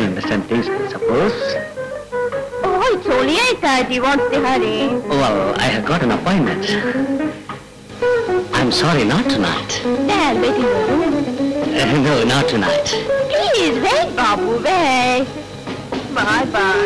can understand things. Suppose... Oh, it's only 8:30. What's the hurry? Well, I have got an appointment. I'm sorry, not tonight. Dad, wait in your room. No, not tonight. Please, wait, Babu, wait. Bye-bye.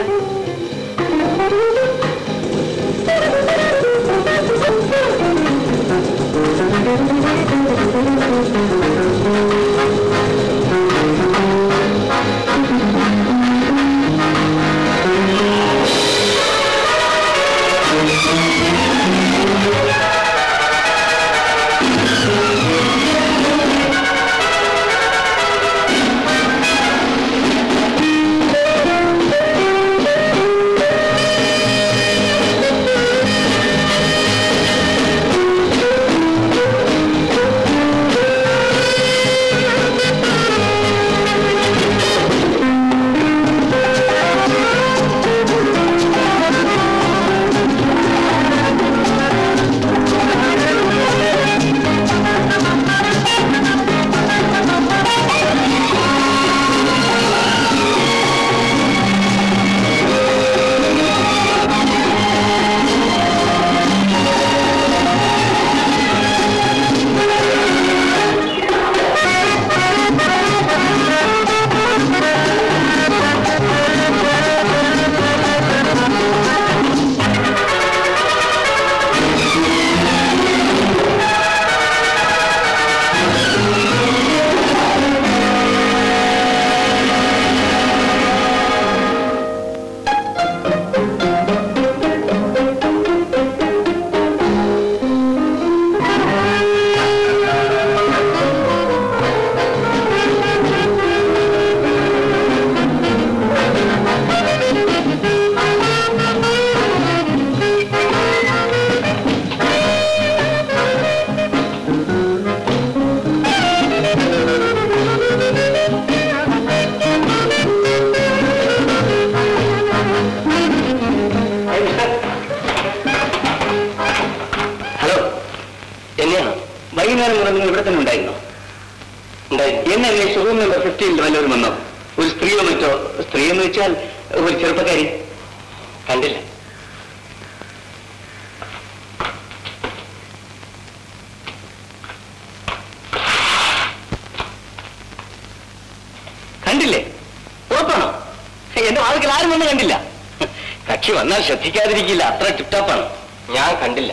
ശ്രദ്ധിക്കാതിരിക്കില്ല, അത്ര ടിപ്ടോപ്പാണ്. ഞാൻ കണ്ടില്ല.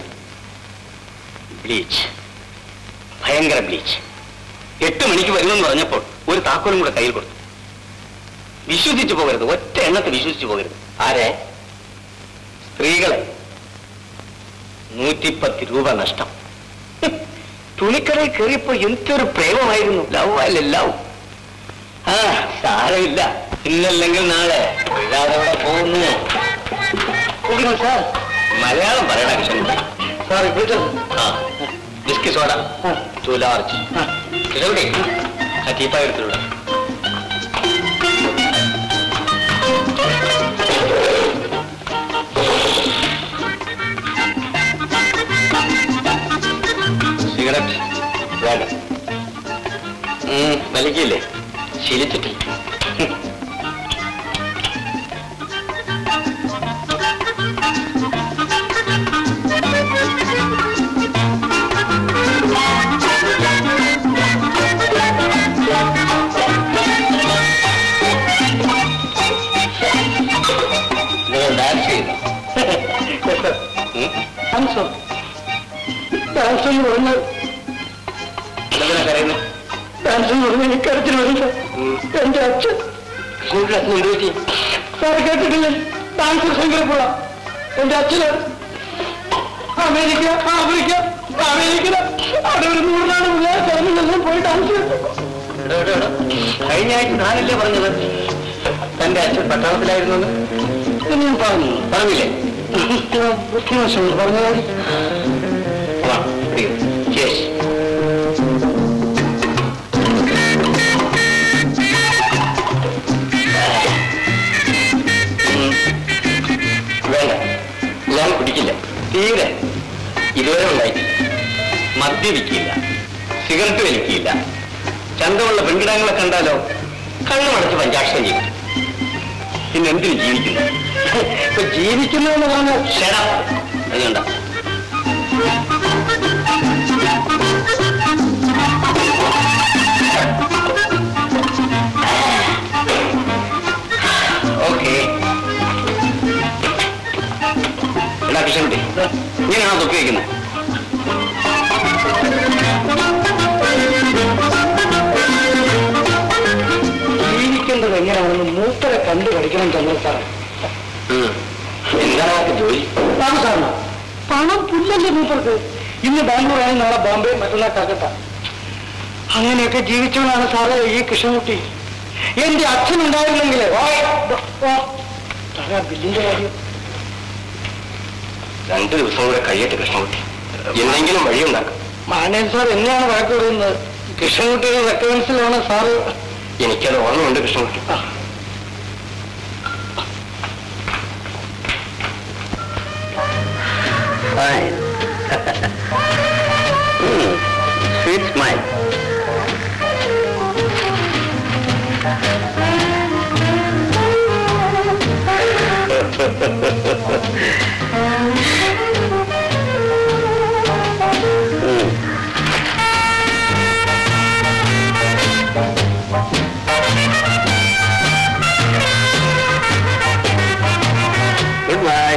Bleach, ഭയങ്കര bleach. 8 മണിക്ക് വരുമെന്ന് പറഞ്ഞപ്പോൾ ഒരു താക്കോലും കൂടെ കയ്യിൽ കൊടുത്തു. വിശ്വസിച്ചു പോകരുത്, ഒറ്റ എണ്ണത്തെ വിശ്വസിച്ചു പോകരുത്. ആരെ? സ്ത്രീകളെ. 110 രൂപ നഷ്ടം. തുണിക്കടയിൽ കയറിയപ്പോ എന്തൊരു പ്രേമമായിരുന്നു. ലവ് അല്ല ലവ്. ആ സാരമില്ല, ഇന്നല്ലെങ്കിൽ നാളെ ഇതാതെ പോകുന്നു. സാർ മലയാളം പറയണ അക്ഷരം സാർ. ബിസ്കി soda 2 large. എവിടെ ആ ടീപ്പായി എടുത്തിലൂടെ. സിഗരറ്റ് വേണ്ട. വലിക്കില്ലേ? ശീലിച്ചിട്ടില്ല. കരച്ചിൽ വരും സാർ. എന്റെ അച്ഛൻ സാർ കേട്ടിട്ടില്ലേ? ഡാൻസ് സങ്കല്പുള്ള എന്റെ അച്ഛന് അമേരിക്ക, ആഫ്രിക്ക, അമേരിക്ക അവിടെ ഒരു 100 നാട് സ്ഥലങ്ങളിലെല്ലാം പോയി ഡാൻസ് ചെയ്തു. കഴിഞ്ഞ ആഴ്ച ഞാനല്ലേ പറഞ്ഞത് തന്റെ അച്ഛൻ പട്ടാളത്തിലായിരുന്നു? ഞാൻ പറഞ്ഞില്ലേ? ബുദ്ധിമോശം പറഞ്ഞത്. വേണ്ട, ഞാൻ കുടിക്കില്ല തീരെ. ഇതുവരെ ഉണ്ടായിട്ടില്ല. മദ്യപിക്കില്ല, സിഗരറ്റ് വലിക്കില്ല. ചന്തമുള്ള പെൺകിടങ്ങളെ കണ്ടാലോ കണ്ണുമടച്ച് പഞ്ചാക്ഷരം ചെയ്യും. പിന്നെ എന്തിനു ജീവിക്കുന്നു? ഇപ്പൊ ജീവിക്കുന്നു എന്ന് പറഞ്ഞാൽ അതുകൊണ്ടാ ഓക്കെ. എന്നാ കൃഷ്ണൻകുട്ടി ഇങ്ങനെയാണോ തൊപ്പി വയ്ക്കുന്നത്? ജീവിക്കേണ്ടത് എങ്ങനെയാണെന്ന് മൂപ്പരെ കണ്ടു പഠിക്കണം ചന്ദ്ര സാർ. എന്താണ് ജോലി? സാറിന് പണം പുല്ലല്ലേ മൂപ്പർക്ക്. ഇന്ന് ബാംഗ്ലൂരാണ്, നാളെ ബോംബെ, മറ്റന്നാൾ കൽക്കട്ട. അങ്ങനെയൊക്കെ ജീവിച്ചവനാണ് സാറേ ഈ കൃഷ്ണൻകുട്ടി. എന്റെ അച്ഛനുണ്ടായിരുന്നെങ്കിലേ ബില്ലിന്റെ കാര്യം 2 ദിവസം കൂടെ കഴിയട്ടെ കൃഷ്ണൻകുട്ടി, എന്തെങ്കിലും വഴിയുണ്ടാക്കും. മാനേജ് സാർ എന്നെയാണ് വഴക്ക് പറയുന്നത്. കൃഷ്ണൻകുട്ടിയുടെ റെക്കവൻസിലാണ് സാറ്. എനിക്കത് ഓർമ്മയുണ്ട് Krishnankutty. Sweet smile. Good night.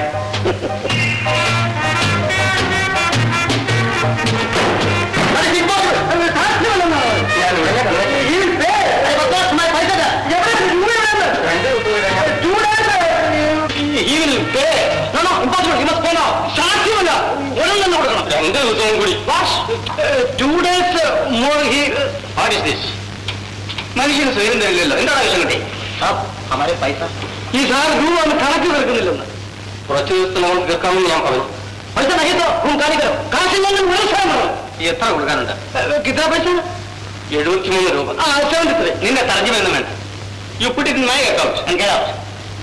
മനുഷ്യന് സ്വയം തരില്ലല്ലോ. എന്താണ് ആവശ്യം കിട്ടി? അമാരെ പൈസ ഈ സാർ രൂപ കണക്ക് തീർക്കുന്നില്ലെന്ന് കുറച്ച് ദിവസത്തിൽ നമ്മൾ തീർക്കാമെന്ന് ഞാൻ പറഞ്ഞു. പൈസ നഹിതോ കാണിക്കോ? കാശില്ലെങ്കിൽ എത്ര കൊടുക്കാനുണ്ട്? കിട്ടാ പൈസ 73 രൂപ. 73. നിന്റെ തർജ്ജമയൊന്നും വേണ്ട. You put it in my account and get out.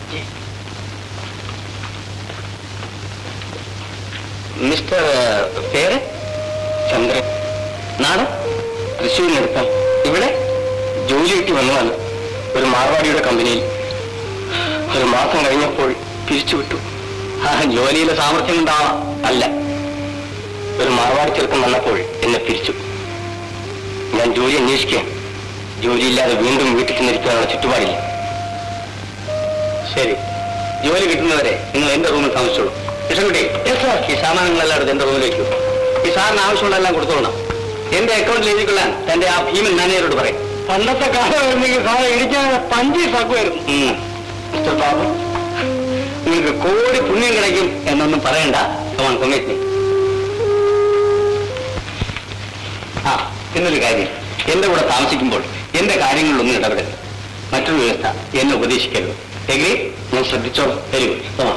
Mister പേര് ചന്ദ്രൻ. നാട് തൃശ്ശൂരിനടുത്താണ്. ഇവിടെ ജോലി കിട്ടി വന്നതാണ് ഒരു മാർവാടിയുടെ കമ്പനിയിൽ. 1 മാസം കഴിഞ്ഞപ്പോൾ പിരിച്ചുവിട്ടു. ജോലിയിലെ സാമർഥ്യം കൊണ്ടാവാം. അല്ല, ഒരു മാർവാടി ചെറുക്കം വന്നപ്പോൾ എന്നെ പിരിച്ചു. ഞാൻ ജോലി അന്വേഷിക്കാൻ. ജോലിയില്ലാതെ വീണ്ടും വീട്ടിൽ ചെന്നിരിക്കാനുള്ള ചുറ്റുപാടില്ല. ശരി, ജോലി കിട്ടുന്നവരെ നിങ്ങൾ എന്റെ റൂമിൽ താമസിച്ചോളൂ. കൃഷ്ണൻകുട്ടി, ഈ സാമാനങ്ങളെല്ലാം എടുത്ത് എന്റെ റൂമിൽ വയ്ക്കൂ. ഈ സാറിന് ആവശ്യമുള്ളതെല്ലാം കൊടുത്തോളണം. എന്റെ അക്കൗണ്ടിൽ എഴുതിക്കൊള്ളാൻ തന്റെ ആ ഭീമൻ നാനേരോട് പറയും. പണ്ടത്തെ കാലമായിരുന്നെങ്കിൽ സാറെ ഇടിക്കാൻ പഞ്ചി സാക്കുമായിരുന്നു. മിസ്റ്റർ ബാബു, നിങ്ങൾക്ക് കോടി പുണ്യം കിടക്കും എന്നൊന്നും പറയണ്ട. Come on comrade. എന്നൊരു കാര്യം, എന്റെ കൂടെ താമസിക്കുമ്പോൾ എന്റെ കാര്യങ്ങളിലൊന്നും ഇടപെടരുത്. മറ്റൊരു വ്യവസ്ഥ എന്നെ ഉപദേശിക്കരുത്. എഗ്രി? ഞാൻ ശ്രദ്ധിച്ചോളാം. Very good. കമാൻ.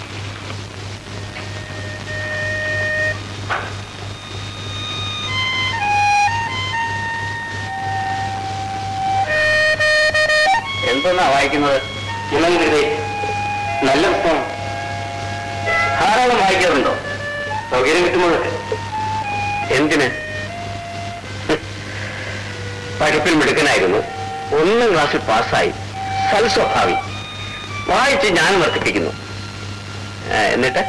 എന്തെന്നാ വായിക്കുന്നത്? ഇളങ്കൃതി. നല്ല പുസ്തകം. ധാരാളം വായിക്കാറുണ്ടോ? സൗകര്യം കിട്ടുമ്പോഴൊക്കെ. എന്തിന്? പഠിപ്പിൽ മിടുക്കനായിരുന്നു. 1ാം ക്ലാസ്സിൽ പാസ്സായി. സൽസ്വഭാവി. വായിച്ച് ഞാൻ വർദ്ധിപ്പിക്കുന്നു. എന്നിട്ട്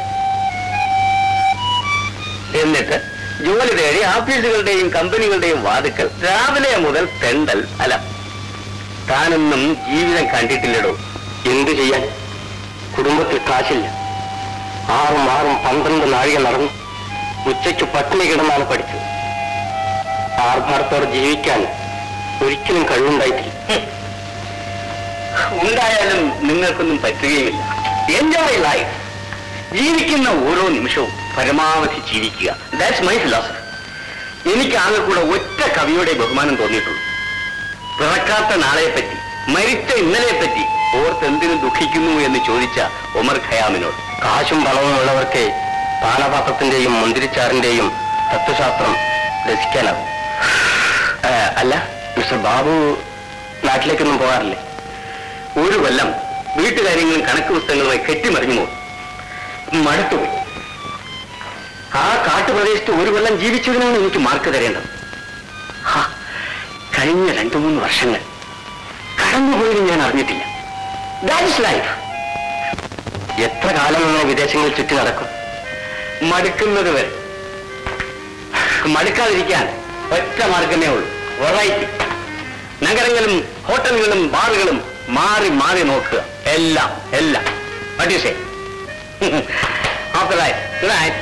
ജോലി തേടി ഓഫീസുകളുടെയും കമ്പനികളുടെയും വാതുക്കൾ രാവിലെ മുതൽ തെണ്ടൽ. അല്ല, താനൊന്നും ജീവിതം കണ്ടിട്ടില്ലടോ. എന്തു ചെയ്യാൻ? കുടുംബത്തിൽ കാശില്ല. 6 നാഴിക നടന്നു. ഉച്ചയ്ക്ക് പട്ടിണി കിടന്നാണ് പഠിച്ചത്. ആർഭാടത്തോടെ ജീവിക്കാൻ ഒരിക്കലും കഴിവുണ്ടായിട്ടില്ല. ഉണ്ടായാലും നിങ്ങൾക്കൊന്നും പറ്റുകയുമില്ല. Enjoy life. ജീവിക്കുന്ന ഓരോ നിമിഷവും പരമാവധി ജീവിക്കുക. That's my philosophy. എനിക്ക് ആകെ കൂടെ ഒറ്റ കവിയുടെ ബഹുമാനം തോന്നിയിട്ടുള്ളൂ. പിറക്കാത്ത നാളെപ്പറ്റി, മരിച്ച ഇന്നലെപ്പറ്റി ഓർത്തെന്തിനു ദുഃഖിക്കുന്നു എന്ന് ചോദിച്ച ഒമർ ഖയാമിനോട്. കാശും പണവും ഉള്ളവർക്ക് പാനപാത്രത്തിന്റെയും മുന്തിരിച്ചാറിന്റെയും തത്വശാസ്ത്രം രസിക്കാനാവും. അല്ല, മിസ്റ്റർ ബാബു നാട്ടിലേക്കൊന്നും പോകാറില്ലേ? 1 കൊല്ലം വീട്ടുകാര്യങ്ങളും കണക്ക് പുസ്തകങ്ങളുമായി കെട്ടിമറിഞ്ഞു പോകും. മടുത്തുപോയി. ആ കാട്ടുപ്രദേശത്ത് 1 കൊല്ലം ജീവിച്ചതിനാണ് എനിക്ക് മാർക്ക് തരേണ്ടത്. കഴിഞ്ഞ 2-3 വർഷങ്ങൾ കടന്നുപോയതിന് ഞാൻ അറിഞ്ഞിട്ടില്ല. That is life. എത്ര കാലം ഇങ്ങനെ വിദേശങ്ങളിൽ ചുറ്റി നടക്കും? മടുക്കുന്നത് വരെ. മടുക്കാതിരിക്കാൻ ഒറ്റ മാർഗമേ ഉള്ളൂ, വെറൈറ്റി. നഗരങ്ങളും ഹോട്ടലുകളും ബാറുകളും മാറി മാറി നോക്കുക. എല്ലാം എല്ലാം. What do you say? After that, good night.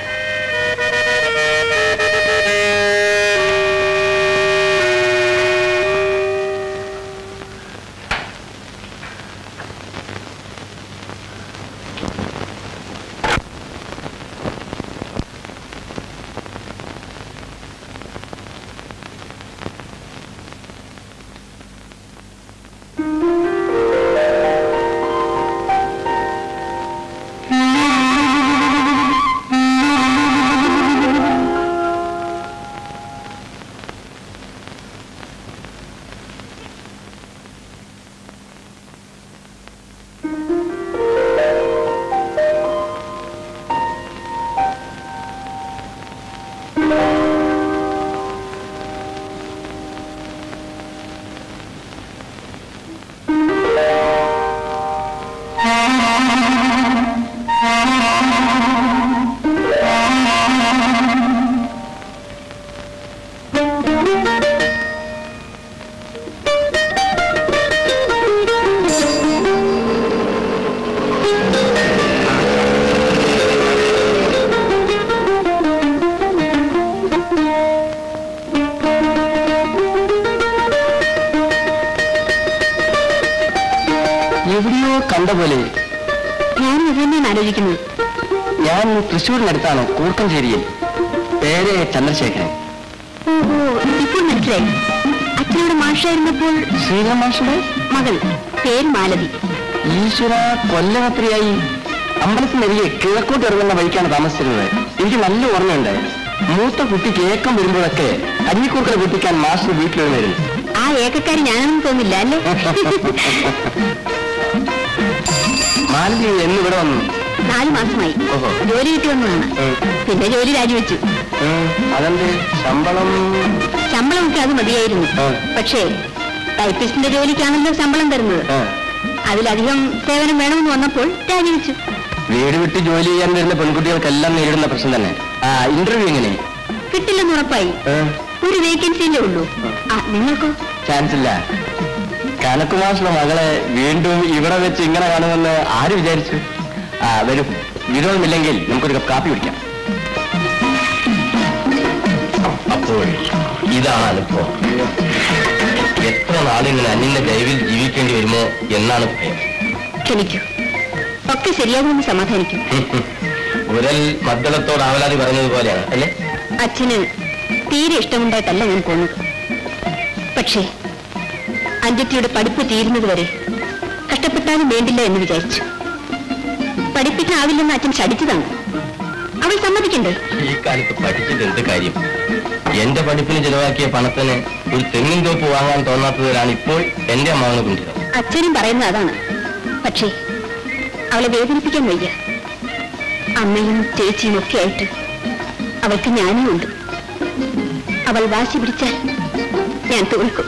ഞാൻ തൃശ്ശൂരിനടുത്താണ്, കൂർക്കഞ്ചേരിയിൽ. പേര് ചന്ദ്രശേഖരൻ. ഇപ്പോൾ മനസ്സിലായി. അച്ഛനോട് മാഷായിരുന്നപ്പോൾ ശ്രീരാം മാഷയുടെ മകൾ, പേര് മാലതി. ഈശ്വര, കൊല്ലമത്രയായി. അമ്പലത്തിനരികെ കിഴക്കോട്ട് ഇറങ്ങുന്ന വഴിക്കാണ് താമസിച്ചിരുന്നത്. എനിക്ക് നല്ല ഓർമ്മയുണ്ട്. മൂത്ത കുട്ടിക്ക് ഏക്കം വരുമ്പോഴൊക്കെ അരിക്കൂർക്കല പൊട്ടിക്കാൻ മാസ്റ്റർ വീട്ടിൽ വരുന്നു. ആ ഏക്കക്കാരി ഞാനൊന്നും തോന്നില്ല അല്ലേ? മാലതി എന്നിവിടെ വന്നു 4 മാസമായി. ജോലി കിട്ടി വന്നതാണ്. പിന്നെ ജോലി രാജിവെച്ചു. അതെന്ത്? ശമ്പളമൊക്കെ അത് മതിയായിരുന്നു. പക്ഷേ ടൈപ്പിസ്റ്റിന്റെ ജോലിക്കാണല്ലോ ശമ്പളം തരുന്നത്. അതിലധികം സേവനം വേണമെന്ന് വന്നപ്പോൾ രാജിവെച്ചു. വീട് വിട്ട് ജോലി ചെയ്യാൻ വരുന്ന പെൺകുട്ടികൾക്കെല്ലാം നേരിടുന്ന പ്രശ്നം തന്നെ. ഇന്റർവ്യൂ എങ്ങനെ? കിട്ടില്ലെന്ന് ഉറപ്പായി. ഒരു വേക്കൻസിയിലേ ഉള്ളൂ. നിങ്ങൾക്കോ? ചാൻസ് ഇല്ല. കനകുമാഷിന്റെ മകളെ വീണ്ടും ഇവിടെ വെച്ച് ഇങ്ങനെ കാണുമെന്ന് ആര് വിചാരിച്ചു? വരും. വിരോധമില്ലെങ്കിൽ നമുക്കൊരു കപ്പ് കാപ്പി കുടിക്കാം. അപ്പോൾ ഇതാണ് അനുഭവം. എത്ര നാളിങ്ങനെ അന്യന്റെ ദൈവിൽ ജീവിക്കേണ്ടി വരുമോ എന്നാണ് ഭയം. ക്ഷമിക്കൂ, ഒക്കെ ശരിയാകുമെന്ന് സമാധാനിക്കും. ഉരൽ മദ്ദളത്തോട് ആവലാതി പറഞ്ഞതുപോലെയാണ് അല്ലേ? അച്ഛന് തീരെ ഇഷ്ടമുണ്ടായിട്ടല്ല ഞാൻ പോകുന്നത്. പക്ഷേ അഞ്ജത്തിയുടെ പഠിപ്പ് തീരുന്നത് വരെ കഷ്ടപ്പെട്ടാലും വേണ്ടില്ല എന്ന് വിചാരിച്ചു. പഠിപ്പിക്കാവില്ലെന്ന് അച്ഛൻ ശടിച്ചതാണ്. അവൾ സമ്മതിക്കണ്ടേ? ഈ കാലത്ത് പഠിച്ചത് എന്ത് കാര്യം? എന്റെ പഠിപ്പിന് ചെലവാക്കിയ പണത്തിന് ഒരു തെങ്ങിൻ തോപ്പ് വാങ്ങാൻ തോന്നാത്തതിലാണ് ഇപ്പോൾ എന്റെ അമ്മാവനെ കൊണ്ടുവരുന്നത്. അച്ഛനും പറയുന്നത് അതാണ്. പക്ഷേ അവളെ വേദനിപ്പിക്കാൻ വയ്യ. അമ്മയും ചേച്ചിയും ഒക്കെ ആയിട്ട് അവൾക്ക് ഞാനേ ഉണ്ട്. അവൾ വാശി പിടിച്ചാൽ ഞാൻ തോൽക്കും.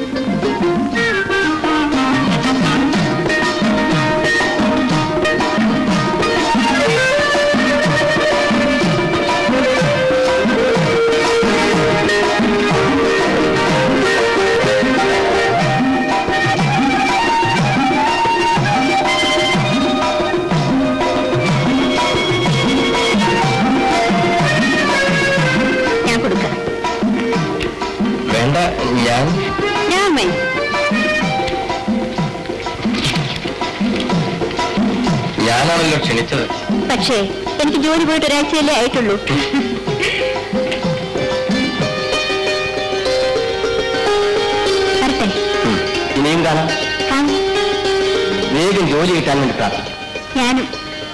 ഞാനാണല്ലോ ക്ഷണിച്ചത്. പക്ഷേ എനിക്ക് ജോലി പോയിട്ട് ഒരാഴ്ചയല്ലേ ആയിട്ടുള്ളൂ. ഇനിയും കാണാം. വേഗം ജോലി കിട്ടാൻ വേണ്ടി പ്രാർത്ഥിക്കും. ഞാനും.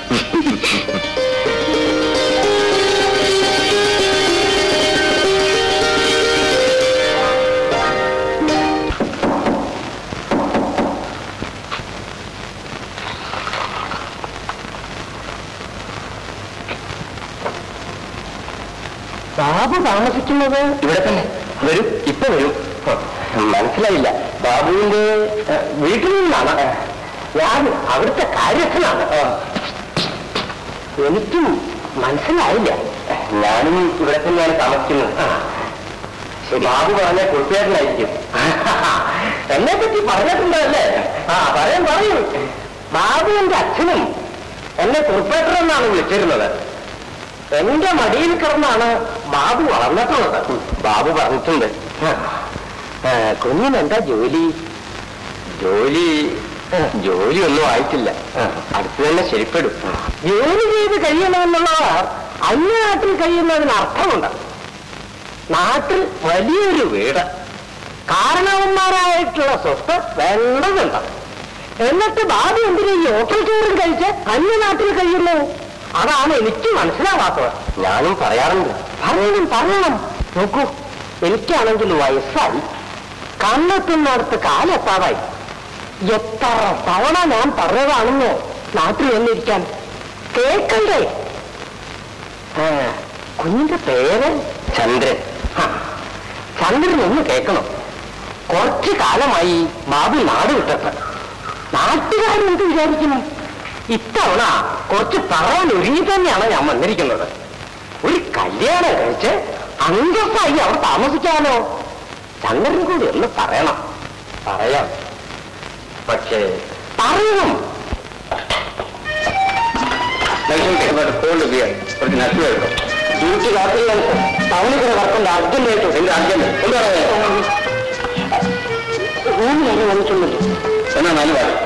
ബാബു താമസിക്കുന്നത് ഇവിടെ തന്നെ. വരൂ, ഇപ്പൊ വരൂ. മനസ്സിലായില്ല. ബാബുവിന്റെ വീട്ടിൽ നിന്നാണ്. ഞാൻ അവിടുത്തെ കാര്യസ്ഥനാണ്. എനിക്കും മനസ്സിലായില്ല. ഞാനും ഇവിടെ തന്നെയാണ് താമസിക്കുന്നത്. ബാബു പറഞ്ഞ കുട്ടിയായിട്ടായിരിക്കും. എന്നെ പറ്റി പറഞ്ഞിട്ടുണ്ടല്ലേ? പറയും. ബാബുവിന്റെ അച്ഛനും എന്നെ കുറുപ്പേട്ടനെന്നാണ് വിളിച്ചിരുന്നത്. എന്റെ മടിയിൽ കിടന്നാണ് ബാബു വളർന്നിട്ടുള്ളത്. ബാബു പറഞ്ഞിട്ടുണ്ട്. കുഞ്ഞിനെന്താ ജോലി? ജോലിയൊന്നും ആയിട്ടില്ല. അടുത്ത് തന്നെ ശരിപ്പെടും. ജോലി ചെയ്ത് കഴിയണമെന്നുള്ളത് അന്യനാട്ടിൽ കഴിയുന്നതിന് അർത്ഥമുണ്ട്. നാട്ടിൽ വലിയൊരു വീട്, കാരണവന്മാരായിട്ടുള്ള സ്വത്ത് വേണ്ടതുണ്ട്. എന്നിട്ട് ബാബു എന്തിനാ ഈ ഹോട്ടൽ ചോറും കഴിച്ച് അന്യനാട്ടിൽ കഴിയുന്നു? അതാണ് എനിക്ക് മനസ്സിലാവാത്തത്. ഞാനും പറയാറുണ്ട്. പറയണം. നോക്കൂ, എനിക്കാണെങ്കിൽ വയസ്സായി, കണ്ണെത്തുന്നിടത്ത് കാലെത്താതായി. എത്ര തവണ ഞാൻ പറഞ്ഞതാണെന്നോ നാട്ടിൽ വന്നിരിക്കാൻ. കേൾക്കണ്ടേ? കുഞ്ഞിന്റെ പേര് ചന്ദ്രൻ. ചന്ദ്രൻ ഒന്ന് കേൾക്കണം. കുറച്ചു കാലമായി ബാബു നാട് വിട്ടത്. നാട്ടുകാരെന്ത് വിചാരിക്കുന്നു? ഇത്തവണ കുറച്ച് പറയാൻ ഒരുങ്ങി തന്നെയാണ് ഞാൻ വന്നിരിക്കുന്നത്. ഒരു കല്യാണം കഴിച്ച് അന്തസ്സായി അവർ താമസിക്കാനോ? ചന്ദ്രൻ കൂടി ഒന്ന് പറയണം. പറയാം, പക്ഷേ പറയണം. കുറച്ച് നഷ്ടം എടുക്കും. ഡ്യൂട്ടി രാത്രി ടൗണിൽ കൂടെ വർക്കുണ്ട്. അർജന്റായിട്ടു. എന്റെ അർജന്റ് എന്താ റൂമിൽ വന്നിട്ടുണ്ടല്ലോ. എന്നാ നല്ല കാര്യം.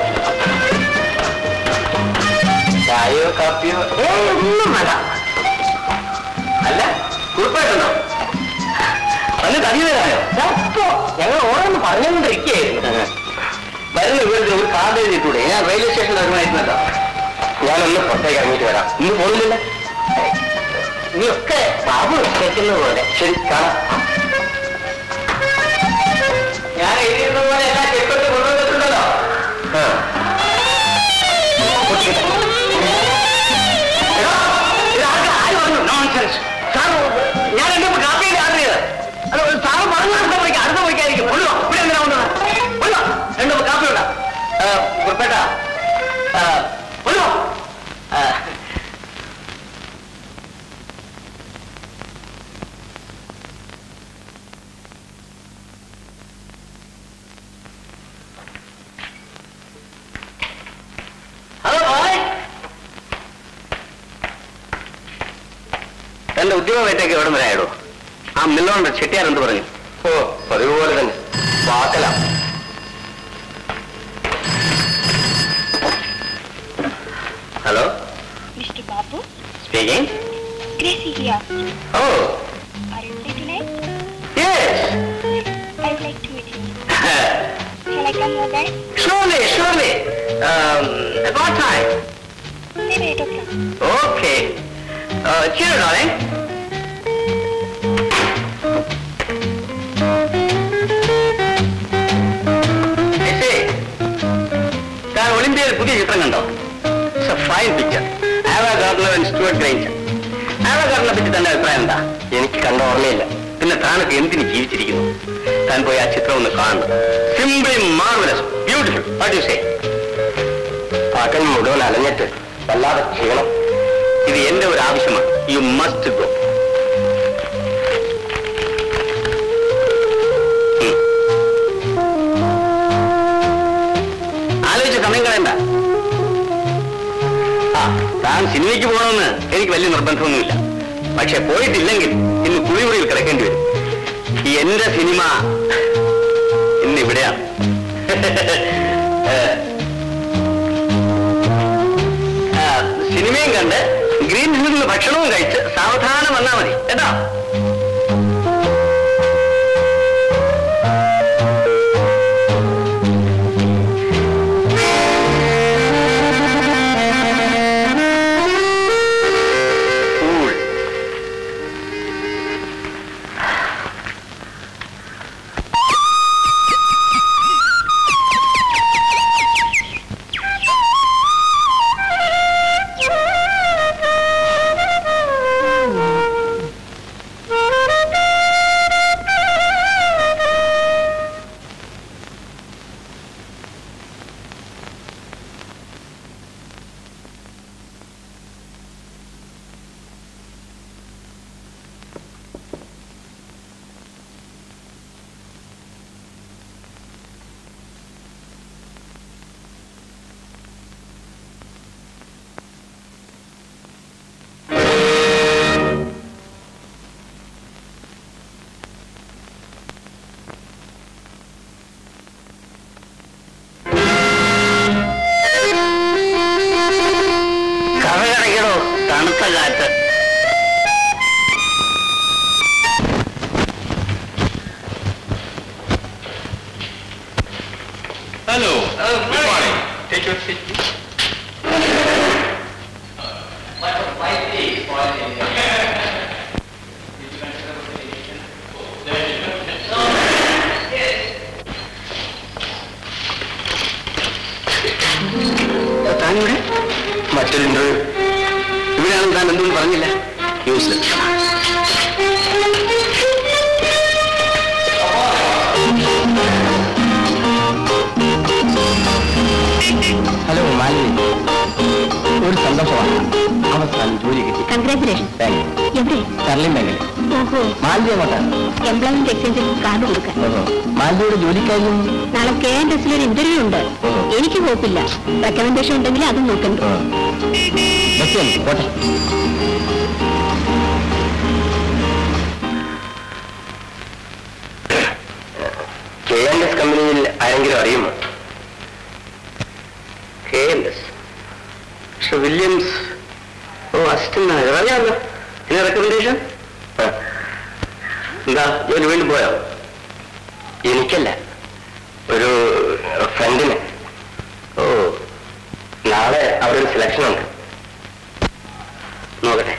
ചായയോ കാപ്പിയോ ഒന്നും വേണ്ട. അല്ല, കുറിപ്പായിട്ടുണ്ടോ? അന്ന് തനിയതായോ? ഞങ്ങൾ ഓരോന്ന് പറഞ്ഞുകൊണ്ടിരിക്കുകയായിരുന്നു. വരുന്ന വിവരത്തിൽ ഒരു കാർഡ് എഴുതിയിട്ടൂടെ? ഞാൻ റെയിൽവേ സ്റ്റേഷനിൽ വരുമായിരുന്നല്ലോ. ഞാനൊന്ന് പുറത്തേക്ക് ഇറങ്ങിയിട്ട് വരാം. ഇന്ന് പോകുന്നില്ല. നീയൊക്കെ ബാബു കേൾക്കുന്നത് പോലെ. ശരി, കാണാം. ഞാൻ എഴുതിയിരുന്ന പോലെ എല്ലാം കേൾക്കൊട്ട് കൊണ്ടുവന്നിട്ടുണ്ടല്ലോ. ആര് പറഞ്ഞു? നോൺസെൻസ്. സാർ, ഞാൻ എന്റെ കാപ്പിയിൽ ആർഡർ ചെയ്ത്. അത് സാറ് പറഞ്ഞു അടുത്ത പോയിക്കായിരിക്കും. കൊള്ളുവോ? ഇവിടെ എന്തിനാ കൊണ്ടുവന്നത്? കൊള്ളുവോ? രണ്ടു കാപ്പി വിടാം. കുറിപ്പേട്ട കൊള്ളുവോ? എന്റെ ഉദ്യോഗമായിട്ടൊക്കെ എവിടെ വരെ ആയിടോ? ആ മില്ലോണ്ട് ചെട്ടിയാർ എന്ത് പറഞ്ഞു? പതിവ് പോലെ തന്നെ വാക്കലാം. Hello, Mr. Babu? Speaking. Gracie here. Oh. Are you free tonight? Yes. I'd like to meet you. Shall I come over? Surely. At what time? Maybe 8 o'clock. Okay. Cheers, darling. ഒളിമ്പിയയിൽ പുതിയ ചിത്രം കണ്ടോ? It's a fine picture. Ava Gardner and Stewart Granger. Ava ഗാർഡനെ പറ്റി തന്റെ അഭിപ്രായം എന്താ? എനിക്ക് കണ്ട ഓർമ്മയില്ല. പിന്നെ താനൊക്കെ എന്തിന് ജീവിച്ചിരിക്കുന്നു? താൻ പോയി ആ ചിത്രം ഒന്ന് കാണണം. Simply marvellous, beautiful. What you say? പാട്ടൻ മുഴുവൻ അലഞ്ഞിട്ട് വല്ലാതെ ക്ഷീണം. ഇത് എന്റെ ഒരു ആവശ്യമാണ്. You must go. ആലോചിച്ച സമയം കളയണ്ട. താൻ സിനിമയ്ക്ക് പോകണമെന്ന് എനിക്ക് വലിയ നിർബന്ധമൊന്നുമില്ല. പക്ഷെ പോയിട്ടില്ലെങ്കിൽ ഇന്ന് കുളിമുറിയിൽ കിടക്കേണ്ടി വരും. എന്റെ സിനിമ ഇന്നിവിടെയാണ്. സിനിമയും കണ്ട് ഗ്രീൻ ഹില്ലിൽ ഭക്ഷണവും കഴിച്ച് സാവധാനം വന്നാൽ മതി കേട്ടോ. താനിവിടെ മറ്റൊരു ഇന്റർവ്യൂ ഇവിടെയാണ്. താൻ എന്തുകൊണ്ട് പറഞ്ഞില്ല? യൂസ്ലെസ്. ഹലോ മാലിനി, ഒരു സന്തോഷമാണ്. അവസാനം ജോലി കിട്ടി. കൺഗ്രാറ്റുലേഷൻ. എവിടെ? സ്റ്റെർലിംഗ് ബാങ്കിൽ. ഓഹോ. മാലിനി അങ്ങോട്ടാണ്. എംപ്ലോയ്മെന്റ് എക്സ്ചേഞ്ചിൽ കാർഡ് കൊടുക്കാൻ. മാലിനിയുടെ ജോലിക്കാരും നാളെ KNS ഒരു ഇന്റർവ്യൂ ഉണ്ട്. എനിക്ക് കുഴപ്പമില്ല. റെക്കമെൻഡേഷൻ ഉണ്ടെങ്കിൽ അതും നോക്കണ്ട. പോട്ടെ. KNS കമ്പനിയിൽ ആരെങ്കിലും അറിയുമോ? KNS Williams. ഓ, അസിസ്റ്റന്റ് അറിയാമല്ലോ. ഇനി റെക്കമെൻഡേഷൻ എന്താ? ജോലി വീണ്ടും പോയോ? എനിക്കല്ല, ഒരു ഫ്രണ്ടിന്. ഓ, നാളെ അവിടെ ഒരു സെലക്ഷൻ ഉണ്ട്. നോക്കട്ടെ.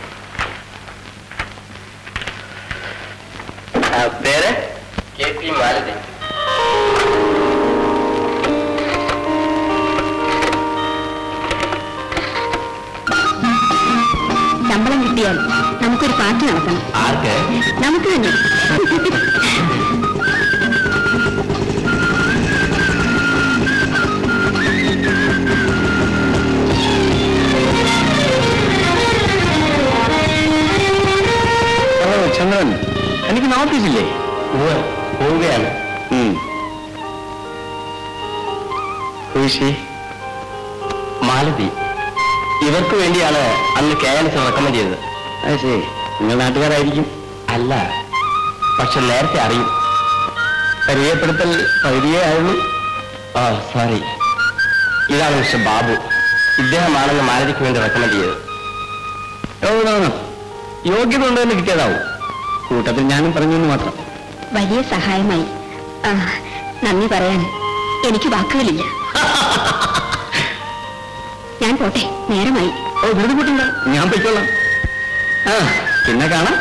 പേര് KP മാലതി. ശമ്പളം കിട്ടിയാൽ നമുക്കൊരു പാർട്ടി നടത്തണം. ആർക്ക്? നമുക്ക് തന്നെ. ചന്ദ്രൻ, എനിക്ക് ഓഫീസില്ലേ? പോവുകയാണ്. മാലതി. ഇവർക്ക് വേണ്ടിയാണ് അന്ന് KNS റെക്കമെൻഡ് ചെയ്തത്. അത് ശരി, നിങ്ങൾ നാട്ടുകാരായിരിക്കും. അല്ല, പക്ഷെ നേരത്തെ അറിയും. പരിചയപ്പെടുത്തൽ പകുതിയേ ആയിരുന്നു. ആ, സോറി. ഇതാണ് മിസ്റ്റർ ബാബു. ഇദ്ദേഹമാണെന്ന് മാലതിക്ക് വേണ്ടി റെക്കമെൻഡ് ചെയ്തത്. യോഗ്യത ഉണ്ടെന്ന് കിട്ടിയതാവും. കൂട്ടത്തിൽ ഞാനും പറഞ്ഞു എന്ന് മാത്രം. വലിയ സഹായമായി. നന്ദി പറയാൻ എനിക്ക് വാക്കുകളില്ല. ഞാൻ പോട്ടെ, നേരമായി. ഓ, വെറുതെ കൂട്ടണ്ട, ഞാൻ പൊയ്ക്കൊള്ളാം. പിന്നെ കാണാം.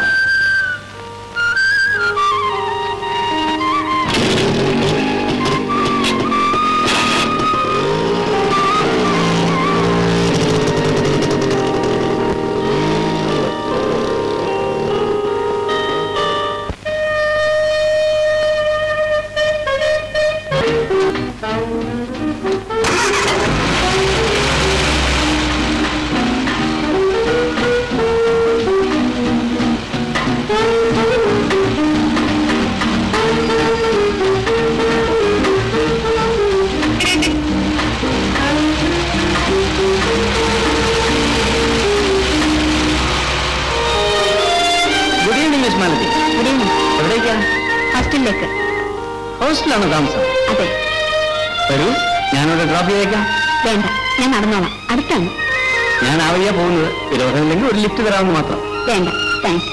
ഹോസ്റ്റലാണോ താമസം? അതെ. വരൂ, ഞാനവിടെ ഡ്രോപ്പ് ചെയ്തേക്കാം. വേണ്ട, ഞാൻ നടന്നോളാം, അടുത്താണ്. ഞാൻ ആ വഴിയാ പോകുന്നത്. വിരോധമില്ലെങ്കിൽ ഒരു ലിഫ്റ്റ് തരാമെന്ന് മാത്രം. വേണ്ട, താങ്ക്സ്.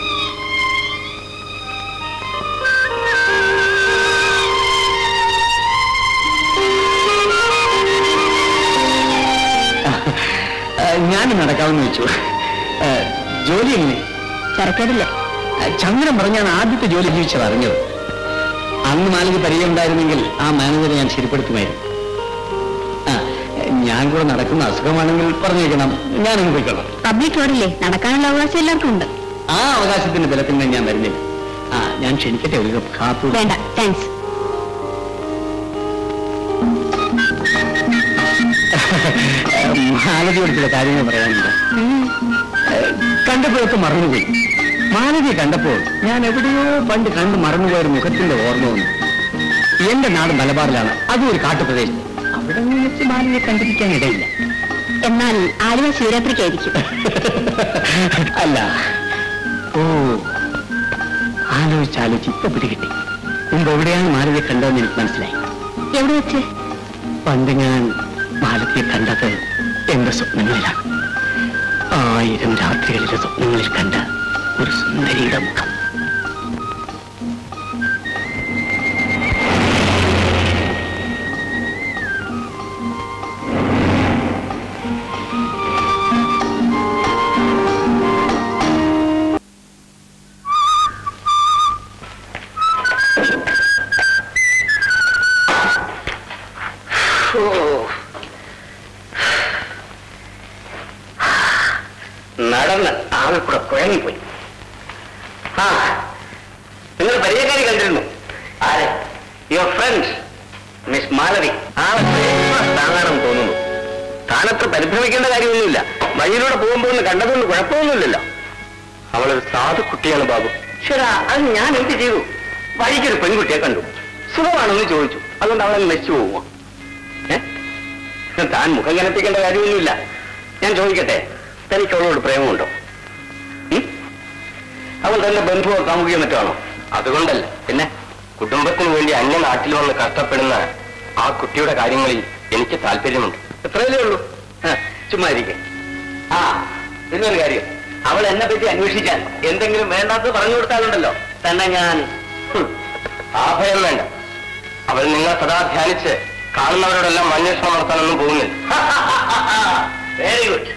ഞാനും നടക്കാമെന്ന് വെച്ചു. ജോലി എങ്ങനെ? ചരക്കേടില്ല. ചന്ദ്രൻ പറഞ്ഞാണ് ആദ്യത്തെ ജോലി ജീവിച്ചത് അറിഞ്ഞത്. അന്ന് മാലിക പരിചയം ഉണ്ടായിരുന്നെങ്കിൽ ആ മാനേജറെ ഞാൻ ശരിപ്പെടുത്തുമായിരുന്നു. ഞാൻ കൂടെ നടക്കുന്ന അസുഖമാണെങ്കിൽ പറഞ്ഞേക്കണം, ഞാനൊന്ന് പോയിക്കൊള്ളാം. പബ്ലിക് റോഡില്ലേ, നടക്കാനുള്ള അവകാശം എല്ലാവർക്കും ഉണ്ട്. ആ അവകാശത്തിന്റെ ബലത്തിൽ ഞാൻ വരുന്നില്ല. ഞാൻ ക്ഷണിക്കട്ടെ ഒരു കപ്പ് കാപ്പി? വേണ്ട, താങ്ക്സ്. മാലതിയോട് ചില കാര്യങ്ങൾ പറയാനുണ്ട്. കണ്ടപ്പോഴൊക്കെ മറന്നുപോയി. മാലതിയെ കണ്ടപ്പോൾ ഞാൻ എവിടെയോ പണ്ട് കണ്ട് മറന്നുപോയൊരു മുഖത്തിന്റെ ഓർമ്മ വന്നു. എന്റെ നാട് മലബാറിലാണ്, അതും ഒരു കാട്ടുപ്രദേശം. അവിടെ വെച്ച് മാലതിയെ കണ്ടിരിക്കാൻ ഇടയില്ല. എന്നാൽ ആലുവ ശിവരാത്രിക്കായിരിക്കും. അല്ല, ഓ, ആലോചിച്ചാലോചിച്ച് ഇപ്പൊ പിടികിട്ടി. മുമ്പ് എവിടെയാണ് മാലതിയെ കണ്ടതെന്ന് എനിക്ക് മനസ്സിലായി. എവിടെ വെച്ച്? പണ്ട് ഞാൻ മാലതിയെ കണ്ടത് എന്റെ സ്വപ്നങ്ങളിലാണ്. 1000 രാത്രികളിലെ സ്വപ്നങ്ങളിൽ കണ്ട ഒരു സുന്ദരിയുടെ മുഖം. നടന്ന് ആകെ കൂടെ കുഴങ്ങിപ്പോയി. ആ, നിങ്ങൾ പരിചയക്കാരി കണ്ടിരുന്നു. ആരെ? Your friend miss Malathi. താങ്ങാണെന്ന് തോന്നുന്നു. താനത്ര പരിഭ്രമിക്കേണ്ട കാര്യമൊന്നുമില്ല. വഴിയിലൂടെ പോകുമ്പോൾ കണ്ടതുകൊണ്ട് കുഴപ്പമൊന്നുമില്ലല്ലോ. അവളൊരു സാധു കുട്ടിയാണ് ബാബു. ശരാ, അത് ഞാൻ എന്ത് ചെയ്തു? വഴിക്കൊരു പെൺകുട്ടിയെ കണ്ടു, സുഖമാണെന്ന് ചോദിച്ചു. അതുകൊണ്ട് അവളെ നശിച്ചു പോവുമോ? താൻ മുഖം കനപ്പിക്കേണ്ട കാര്യമൊന്നുമില്ല. ഞാൻ ചോദിക്കട്ടെ, തനിക്ക് അവളോട് പ്രേമമുണ്ടോ? അവൾ തന്റെ ബന്ധുവോ കാമുകയോ മറ്റാണോ? അതുകൊണ്ടല്ല. പിന്നെ കുടുംബത്തിന് വേണ്ടി അന്യ നാട്ടിൽ വന്ന് കഷ്ടപ്പെടുന്ന ആ കുട്ടിയുടെ കാര്യങ്ങളിൽ എനിക്ക് താല്പര്യമുണ്ട്. എത്രയല്ലേ ഉള്ളൂ. ചുമ്മാ ഇരിക്കെ. ആ, പിന്നൊരു കാര്യം, അവൾ എന്നെ പറ്റി അന്വേഷിക്കാൻ എന്തെങ്കിലും വേണ്ടാത്തത് പറഞ്ഞു കൊടുത്താലുണ്ടല്ലോ തന്നെ ഞാൻ. ആ ഭയം വേണ്ട. അവൾ നിങ്ങളെ സദാ ധ്യാനിച്ച് കാണുന്നവരോടെല്ലാം അന്വേഷണം നടത്താനൊന്നും പോകുന്നില്ല. Very good.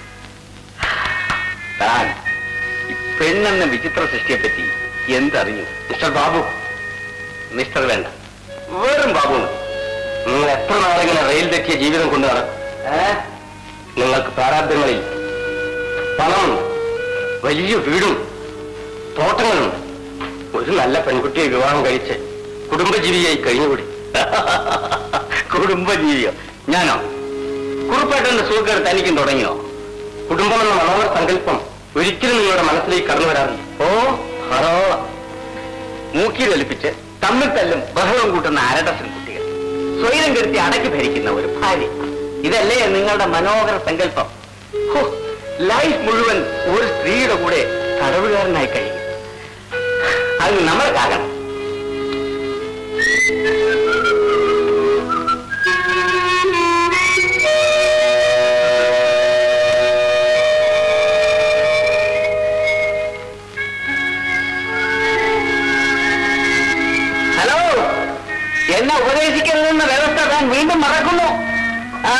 താൻ ഈ പെണ്ണെന്ന വിചിത്ര സൃഷ്ടിയെപ്പറ്റി എന്തറിഞ്ഞു? മിസ്റ്റർ ബാബു. മിസ്റ്റർ വേണ്ട, വെറും ബാബു. നിങ്ങൾ എത്ര നാളിങ്ങനെ റെയിൽ തെറ്റിയ ജീവിതം കൊണ്ടു നടക്കും? നിങ്ങൾക്ക് പ്രാരാബ്ദങ്ങളിൽ പണമുണ്ട്, വലിയ വീടും തോട്ടങ്ങളുണ്ട്. ഒരു നല്ല പെൺകുട്ടിയെ വിവാഹം കഴിച്ച് കുടുംബജീവിയായി കഴിഞ്ഞുകൂടി. കുടുംബജീവിയോ? ഞാനോ? കുറുപ്പായിട്ടെന്റെ സുഖക്കേട് തനിക്കും തുടങ്ങിയോ? കുടുംബമെന്ന മനോഹര സങ്കല്പം ഒരിക്കലും നിങ്ങളുടെ മനസ്സിലേക്ക് കടന്നു വരാറില്ല. ഓ, ഹറോളം മൂക്കിലൊലിപ്പിച്ച് തമ്മിൽ തല്ലും ബഹളം കൂട്ടുന്ന അരഡസൻ കുട്ടികൾ, സ്വൈരം കെടുത്തി അടക്കി ഭരിക്കുന്ന ഒരു ഭാര്യ, ഇതല്ലേ നിങ്ങളുടെ മനോഹര സങ്കല്പം? ലൈഫ് മുഴുവൻ ഒരു സ്ത്രീയുടെ കൂടെ തടവുകാരനായി കഴിയും. അത് നമ്മൾ കാരണം. ഹലോ, എന്നെ ഉപദേശിക്കരുതെന്ന വ്യവസ്ഥ താൻ വീണ്ടും മറക്കുന്നു. ആ,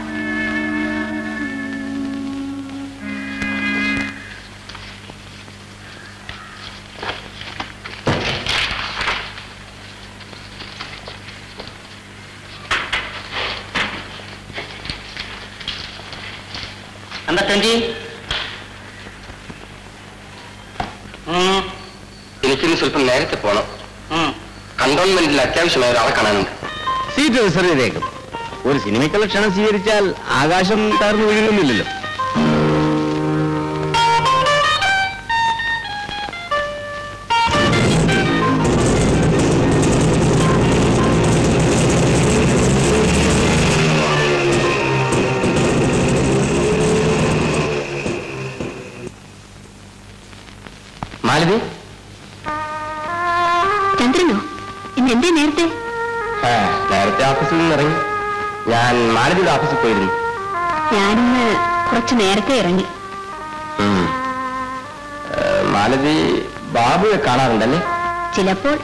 എനിക്കിന്ന് സ്വല്പം നേരത്തെ പോണം. കണ്ടോൺമെന്റിൽ അത്യാവശ്യമായ ഒരാളെ കാണാനുണ്ട്. സീറ്റ് റിസർവ് ചെയ്തേക്കും. ഒരു സിനിമയ്ക്കുള്ള ക്ഷണം സ്വീകരിച്ചാൽ ആകാശം തകർന്നു വീഴുന്നില്ലല്ലോ. മാലതി, ചന്ദ്രനോ? ഇന്ന് എന്തേ നേരത്തെ? നേരത്തെ ഓഫീസിൽ നിന്ന് ഇറങ്ങി. ഞാൻ മാലതിയുടെ ഓഫീസിൽ പോയിരുന്നു. ഞാനിന്ന് കുറച്ച് നേരത്തെ ഇറങ്ങി. മാലതി ബാബുയെ കാണാറുണ്ടല്ലേ? ചിലപ്പോൾ.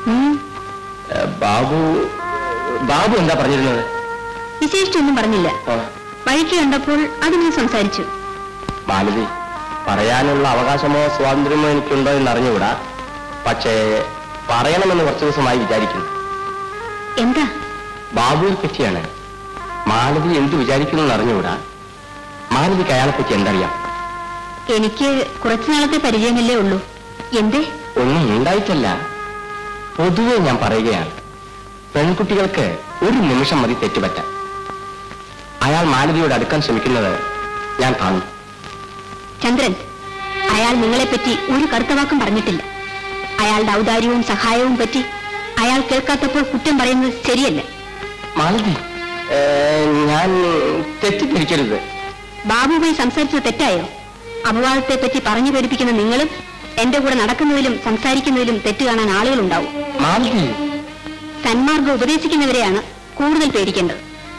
ബാബു എന്താ പറഞ്ഞിരുന്നത്? വിശേഷിച്ചൊന്നും പറഞ്ഞില്ല. വഴിക്ക് കണ്ടപ്പോൾ അത് ഞാൻ സംസാരിച്ചു. മാലതി, പറയാനുള്ള അവകാശമോ സ്വാതന്ത്ര്യമോ എനിക്കുണ്ടോ എന്ന് അറിഞ്ഞുകൂടാ. പക്ഷേ പറയണമെന്ന് കുറച്ചു ദിവസമായി വിചാരിക്കുന്നു. എന്താ? ബാബുവിനെ പറ്റിയാണ്. മാലതി എന്ത് വിചാരിക്കുന്നു എന്ന് അറിഞ്ഞുകൂടാ. മാലതിക്ക് അയാളെപ്പറ്റി എന്തറിയാം? എനിക്ക് കുറച്ചു നാളത്തെ പരിചയമല്ലേ ഉള്ളൂ. എന്തേ? ഒന്നും ഉണ്ടായിട്ടല്ല, പൊതുവെ ഞാൻ പറയുകയാണ്. പെൺകുട്ടികൾക്ക് ഒരു നിമിഷം മതി തെറ്റുപറ്റാൻ. അയാൾ മാലതിയോട് അടുക്കാൻ ശ്രമിക്കുന്നത് ഞാൻ കാണുന്നു. ചന്ദ്രൻ, അയാൾ നിങ്ങളെപ്പറ്റി ഒരു കറുത്ത വാക്കും പറഞ്ഞിട്ടില്ല. അയാളുടെ ഔദാര്യവും സഹായവും പറ്റി അയാൾ കേൾക്കാത്തപ്പോൾ കുറ്റം പറയുന്നത് ശരിയല്ല. മാലതി, ഞാൻ തെറ്റിദ്ധരിക്കരുത്. ബാബുവുമായി സംസാരിച്ചത് തെറ്റായോ? അപവാദത്തെ പറ്റി പറഞ്ഞു പേടിപ്പിക്കുന്ന നിങ്ങളും എന്റെ കൂടെ നടക്കുന്നതിലും സംസാരിക്കുന്നതിലും തെറ്റ് കാണാൻ ആളുകളുണ്ടാവും. മാലതി, സന്മാർഗം ഉപദേശിക്കുന്നവരെയാണ് കൂടുതൽ പേടിക്കേണ്ടത്.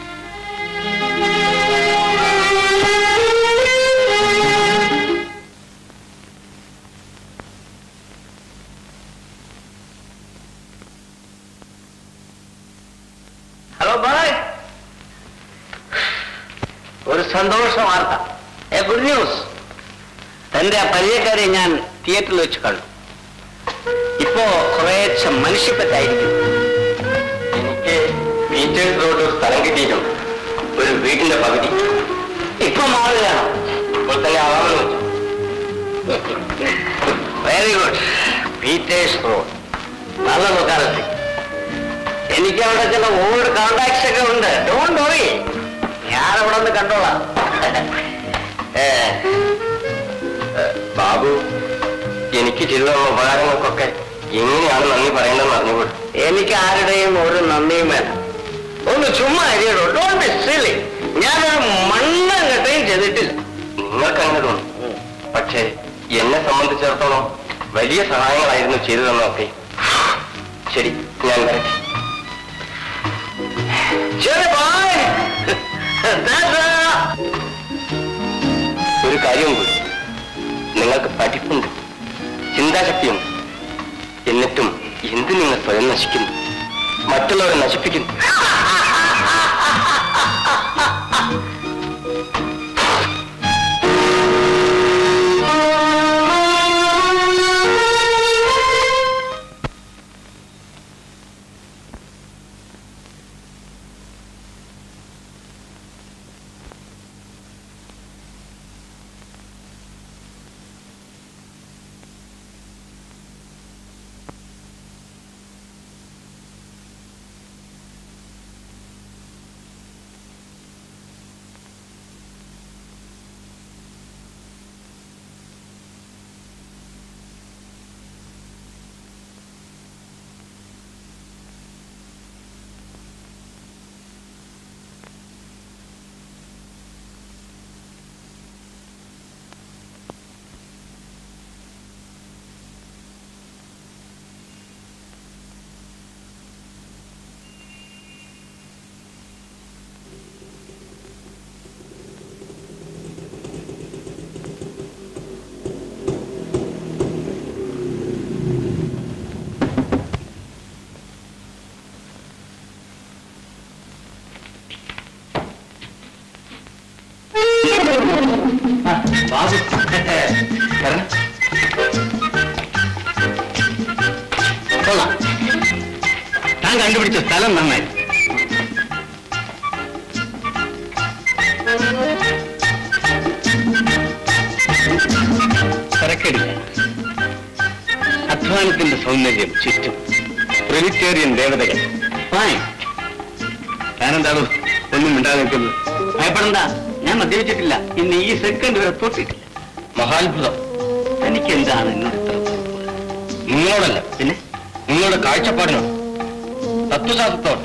ഹലോ ബായ്, ഒരു സന്തോഷ വാർത്ത, എ ഗുഡ് ന്യൂസ്. തന്റെ ആ പരിചയക്കാരെ ഞാൻ തിയേറ്ററിൽ വെച്ച് കണ്ടു. ഇപ്പോ കുറേശ്ശെ മനുഷ്യപ്പറ്റായിരിക്കും. എനിക്ക് ബീച്ചേഴ്സ് റോഡ് ഒരു സ്ഥലം കിട്ടിയിട്ടുണ്ട്, ഒരു വീടിന്റെ പകുതി. ഇപ്പൊ മാറുകയാണ്. ഇപ്പോൾ തന്നെ ആവാമെന്ന് വെച്ചു. Very good. പീറ്റേഴ്സ് റോഡ് നല്ല ലൊക്കാലിറ്റി. എനിക്ക് അവിടെ ചില ഓൾഡ് കോണ്ടാക്ട്സ് ഒക്കെ ഉണ്ട്. ഡോണ്ട് വറി, ഞാൻ അവിടെ ഒന്ന് കണ്ടോളാം. ബാബു, എനിക്ക് ചെയ്തുള്ള ഉപകാരങ്ങൾക്കൊക്കെ എങ്ങനെയാണ് നന്ദി പറയേണ്ടതെന്ന് അറിഞ്ഞുകൂടും. എനിക്ക് ആരുടെയും ഒരു നന്ദിയും വേണം. ഒന്ന് ചുമ്മാ അരിയടോ. Don't be silly. ഞാനൊരു മണ്ണങ്ങട്ടയും ചെയ്തിട്ടില്ല. നിങ്ങൾക്ക് അങ്ങനെ തോന്നും, പക്ഷേ എന്നെ സംബന്ധിച്ചിടത്തോളം വലിയ സഹായങ്ങളായിരുന്നു ചെയ്തു തന്നതൊക്കെ. ശരി, ഞാൻ വരട്ടെ. ഒരു കാര്യം കൂടി, നിങ്ങൾക്ക് പഠിപ്പുണ്ട്, ചിന്താശക്തിയുണ്ട്. എന്നിട്ടും എന്ത് നിങ്ങൾ സ്വയം നശിക്കുന്നു, മറ്റുള്ളവരെ നശിപ്പിക്കുന്നു? താൻ കണ്ടുപിടിച്ച സ്ഥലം നന്നായി. തിരക്കടില്ല. അധ്വാനത്തിന്റെ സൗന്ദര്യം ചുറ്റും പ്രിവിറ്റേറിയൻ ദേവതകൾ. താനെന്താണോ ഒന്നും മിണ്ടാതെ നിൽക്കുന്നത്? ഭയപ്പെടണ്ട, ഞാൻ മദ്യപിച്ചിട്ടില്ല. ഇന്ന് ഈ സെക്കൻഡ് വരെ തൊട്ടിട്ടില്ല. മഹാത്ഭുതം. തനിക്ക് എന്താണ് എന്നോട് ഇത്ര? നിങ്ങളോടല്ല, പിന്നെ നിങ്ങളുടെ കാഴ്ചപ്പാടിനോട്, തത്വശാസ്ത്രത്തോട്.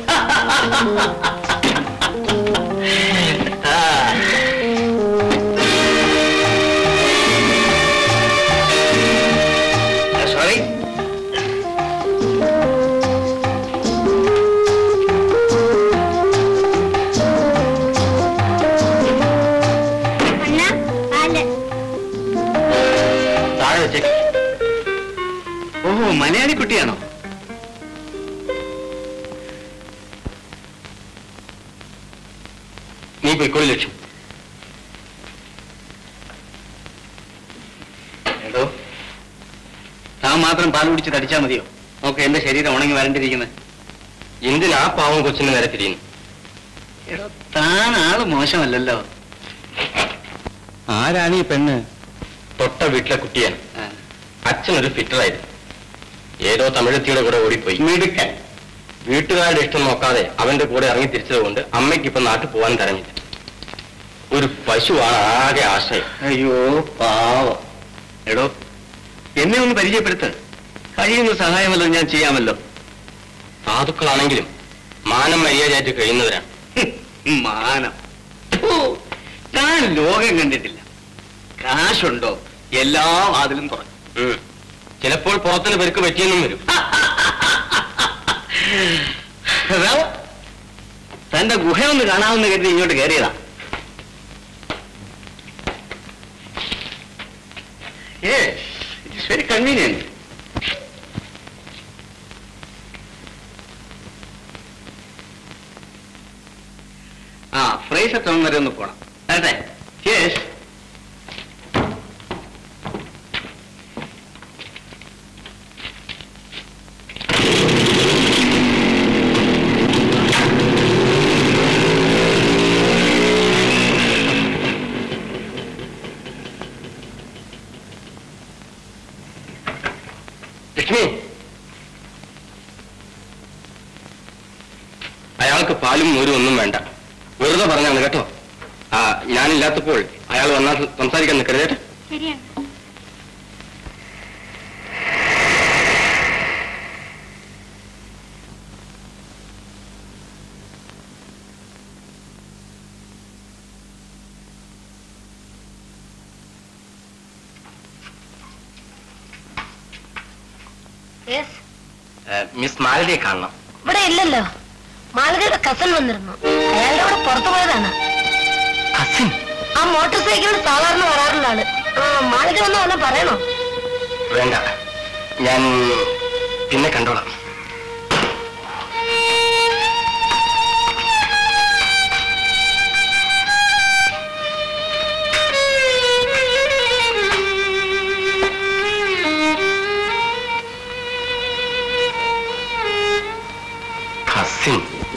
സോറി. താഴെ വെച്ചേക്ക്. ഓഹോ, മലയാളി കുട്ടിയാണോ? നീ പോയിക്കോളി ലക്ഷ്യം. എടോ, താൻ മാത്രം പാൽ കുടിച്ച് തടിച്ചാ മതിയോ? നോക്ക്, എന്റെ ശരീരം ഉണങ്ങി വരണ്ടിരിക്കുന്നത്. എന്തിനാ പാവം കൊച്ചിന് നേരെ തിരിയുന്നു? എടോ, താൻ ആള് മോശമല്ലല്ലോ. ആരാണ് ഈ പെണ്ണ്? തൊട്ട വീട്ടിലെ കുട്ടിയാണ്. അച്ഛനൊരു ഫിറ്ററായിരുന്നു. ഏതോ തമിഴത്തിയുടെ കൂടെ ഓടിപ്പോയി. മിടുക്കൻ. വീട്ടുകാരുടെ ഇഷ്ടം നോക്കാതെ അവന്റെ കൂടെ ഇറങ്ങി തിരിച്ചതുകൊണ്ട് അമ്മയ്ക്ക് ഇപ്പൊ നാട്ടിൽ പോകാൻ തരഞ്ഞില്ല. ഒരു പശുവാണ് ആകെ ആശ്രയം. അയ്യോ പാവം. എടോ, എന്നെ ഒന്ന് പരിചയപ്പെടുത്ത്. കഴിയുന്ന സഹായമല്ലോ ഞാൻ ചെയ്യാമല്ലോ. സാധുക്കളാണെങ്കിലും മാനം മര്യാദയായിട്ട് കഴിയുന്നവരാണ്. മാനം. താൻ ലോകം കണ്ടിട്ടില്ല. കാശുണ്ടോ എല്ലാ വാതിലും തുറക്കും. ചിലപ്പോൾ പുറത്തിന് പെരുക്ക് പറ്റിയെന്നും വരും. തന്റെ ഗുഹയൊന്ന് കാണാമെന്ന് കരുതി ഇങ്ങോട്ട് കയറിയതാ. It is very convenient. ഫ്രൈസ് എത്തണം വരെ ഒന്ന് പോണം. അതെ, യെസ്. പാലും മോരും ഒന്നും വേണ്ട. വെറുതെ പറഞ്ഞാണ് കേട്ടോ. ഞാനില്ലാത്തപ്പോൾ അയാൾ വന്നാൽ സംസാരിക്കാൻ നിൽക്കരുതേട്ടെ. ശരിയാണ്. മിസ് മാലതിയെ കാണണം. ഇവിടെ ഇല്ലല്ലോ. മാലതിയുടെ കസൻ വന്നിരുന്നു. അയാളുടെ കൂടെ പുറത്തു പോയതാണ്. കസിൻ? ആ മോട്ടോർ സൈക്കിളിൽ സാധാരണ വരാറുള്ള ആള്. മാലതി വന്ന വല്ല പറയണോ? വേണ്ട, ഞാൻ പിന്നെ കണ്ടോളാം. കസിൻ?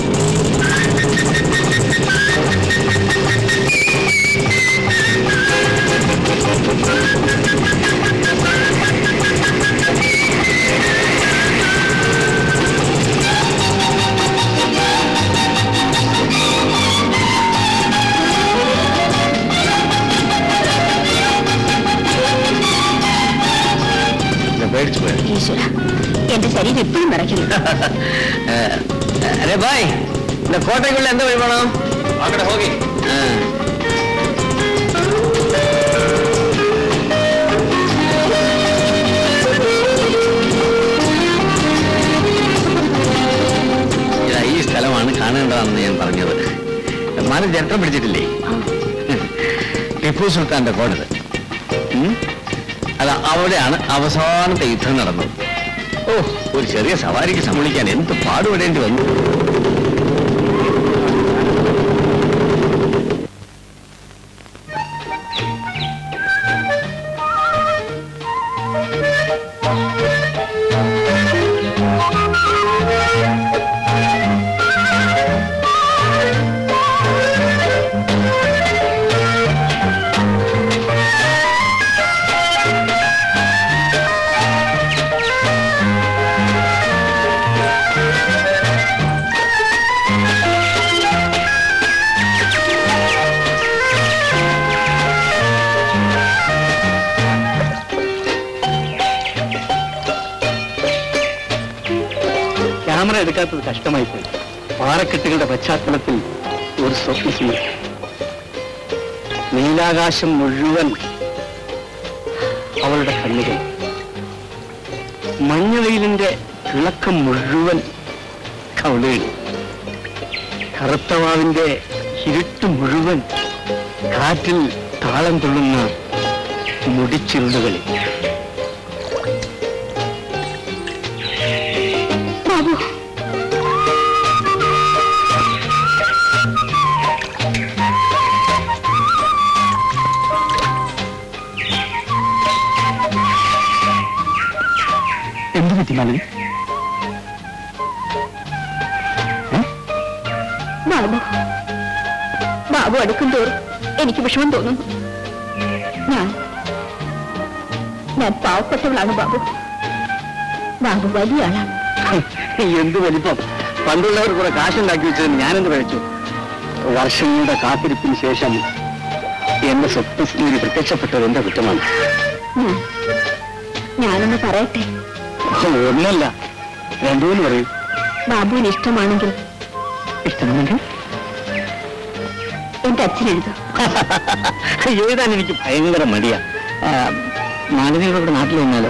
ഈശ്വര, എന്റെ ശരീരം എപ്പോഴും മറയ്ക്കുന്നു. അരെ ഭായ്, இந்த கோட்டைக்குள்ள எந்த வழி போனோம்? അങ്ങോട്ട് ಹೋಗಿ. ഈ സ്ഥലമാണ് കാണേണ്ടതാണെന്ന് ഞാൻ പറഞ്ഞത്. മാനം ചരിത്രം പിടിച്ചിട്ടില്ലേ? ടിപ്പു സുൽത്താന്റെ കോട്ട. അല്ല, അവിടെയാണ് അവസാനത്തെ യുദ്ധം നടന്നത്. ഓ, ഒരു ചെറിയ സവാരിക്ക് സമ്മതിക്കാൻ എന്ത് പാടുപെടേണ്ടി വന്നു. ക്യാമറ എടുക്കാത്തത് കഷ്ടമായി പോയി. പാറക്കെട്ടുകളുടെ പശ്ചാത്തലത്തിൽ ഒരു സ്വപ്നം. നീലാകാശം മുഴുവൻ അവളുടെ കണ്ണുകൾ, മഞ്ഞവെയിലിന്റെ തിളക്കം മുഴുവൻ കവിളുകൾ, കറുത്തവാവിന്റെ ഇരുട്ട് മുഴുവൻ കാറ്റിൽ താളം തുള്ളുന്ന മുടിച്ചിരുളുകളിൽ. എന്ത് പറ്റി മാലതി? ബാബു ബാബു അടുക്കും തോറും എനിക്ക് വിഷമം തോന്നുന്നു. ഞാൻ പാവപ്പെട്ടവളാണ് ബാബു. ബാബു വലിയ ആളാണ്. എന്ത് വലിപ്പം! പണ്ടുള്ളവർ കുറെ കാശുണ്ടാക്കി വെച്ചതിന് ഞാനെന്ത് കഴിച്ചു? വർഷങ്ങളുടെ കാത്തിരിപ്പിന് ശേഷം എന്റെ സ്വപ്നസ്ഥിതി പ്രത്യക്ഷപ്പെട്ടത് എന്റെ കുറ്റമാണ്. ഞാനൊന്ന് പറയട്ടെ? ഒന്നല്ല, രണ്ടുമൂന്ന് പറയും. ബാബുവിന് ഇഷ്ടമാണെങ്കിൽ എന്റെ അച്ഛൻ എഴുതും. എഴുതാൻ എനിക്ക് ഭയങ്കര മടിയാ. മാലതിയുടെ നാട്ടിൽ വന്നാലോ?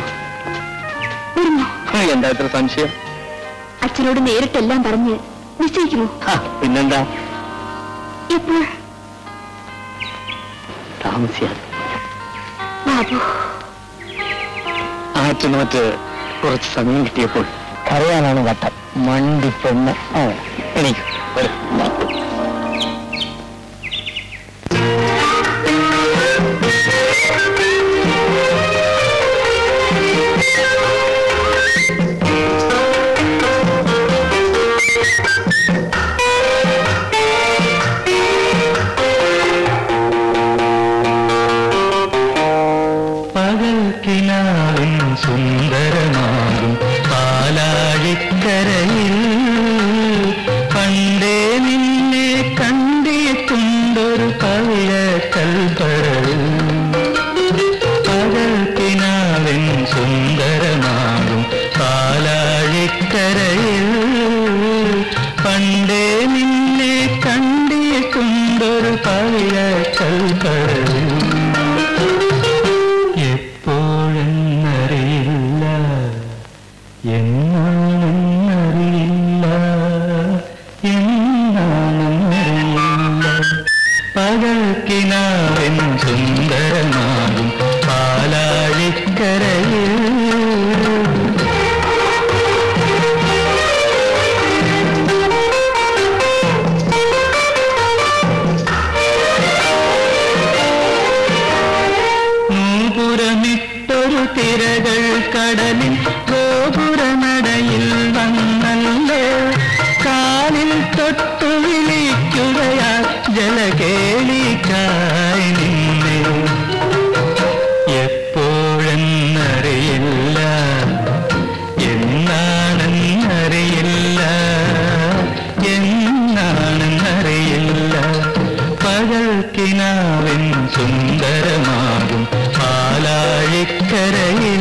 എന്താ ഇത്ര സംശയം? അച്ഛനോട് നേരിട്ടെല്ലാം പറഞ്ഞ് നിശ്ചയിക്കുമോ? പിന്നെന്താ, ഇപ്പോൾ താമസിയാതെ. ബാബു ആറ്റിനോറ്റ് കുറച്ച് സമയം കിട്ടിയപ്പോൾ കരയാനാണ് വട്ടം. മണ്ടിപ്പെണ്ണ്. എനിക്ക് വരും. പകൽക്കിനാവിൻ സുന്ദരമാകും പാലാഴിക്കരയിൽ പണ്ടേ നിൻ കൽപ്പടവിൽ എപ്പോഴെന്നറിയില്ല എന്നാണെന്നറിയില്ല എന്നാണെന്നറിയില്ല പകൽക്കിനാവിൻ സുന്ദരമാകും പാലാഴിക്കരയിൽ നൂപുരമിട്ടൊരു തിരകൾ കടലിൽ ഗോപുരനടയിൽ വന്നല്ലോ കാലിൽ തൊട്ടു വിളിക്കുകയാ ജലകേളിക്കായി നിന്നെ എപ്പോഴെന്നറിയില്ല എന്നാണെന്നറിയില്ല എന്നാണെന്നറിയില്ല പകൽക്കിനാവിൻ സുന്ദരമാകും പാലാഴിക്കരയിൽ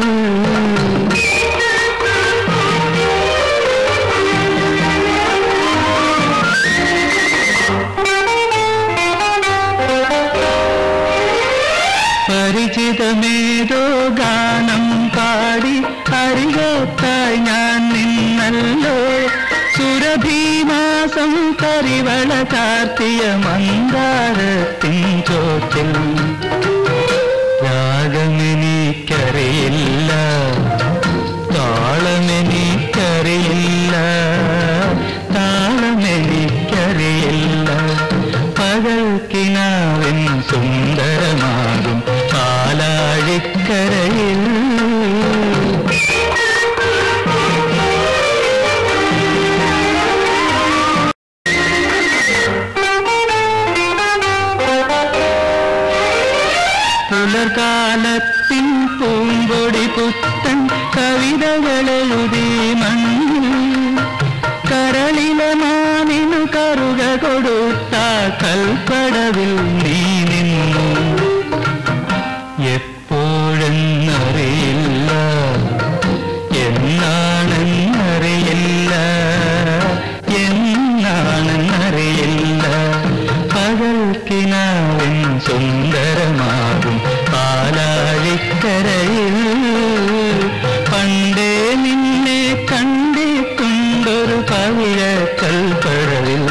പരിചിതമേതോ ഗാനം പാടി അരികത്തായി ഞാൻ നിന്നല്ലോ സുരഭീമാസം പരിവള ചാർത്തിയ മന്ദാരത്തിൻ ചോട്ടിൽ രാഗമെനിക്കറിയില്ല താളമെനിക്കറിയില്ല താളമെനിക്കറിയില്ല പകൽക്കിനാവിൻ സുന്ദരമാകും പാലാഴിക്കരയിൽ പുലർകാലത്തിൻ പൂമ്പൊടി പുത്തൻ കവിതകളെഴുതി മണ്ണിൽ കരളിലെ മാവിനു കറുക കൊടുത്ത കൽപ്പടവിൽ നീ നിന്നു എപ്പോഴെന്നറിയില്ല എന്നാണെന്നറിയില്ല എന്നാണെന്നറിയില്ല പകൽക്കിനാവിൻ സുന്ദരമാകും പാലാഴിക്കരയിൽ പണ്ടേ നിന്നെ കണ്ടിട്ടുണ്ടൊരു പവിഴ കൽപ്പടവിൽ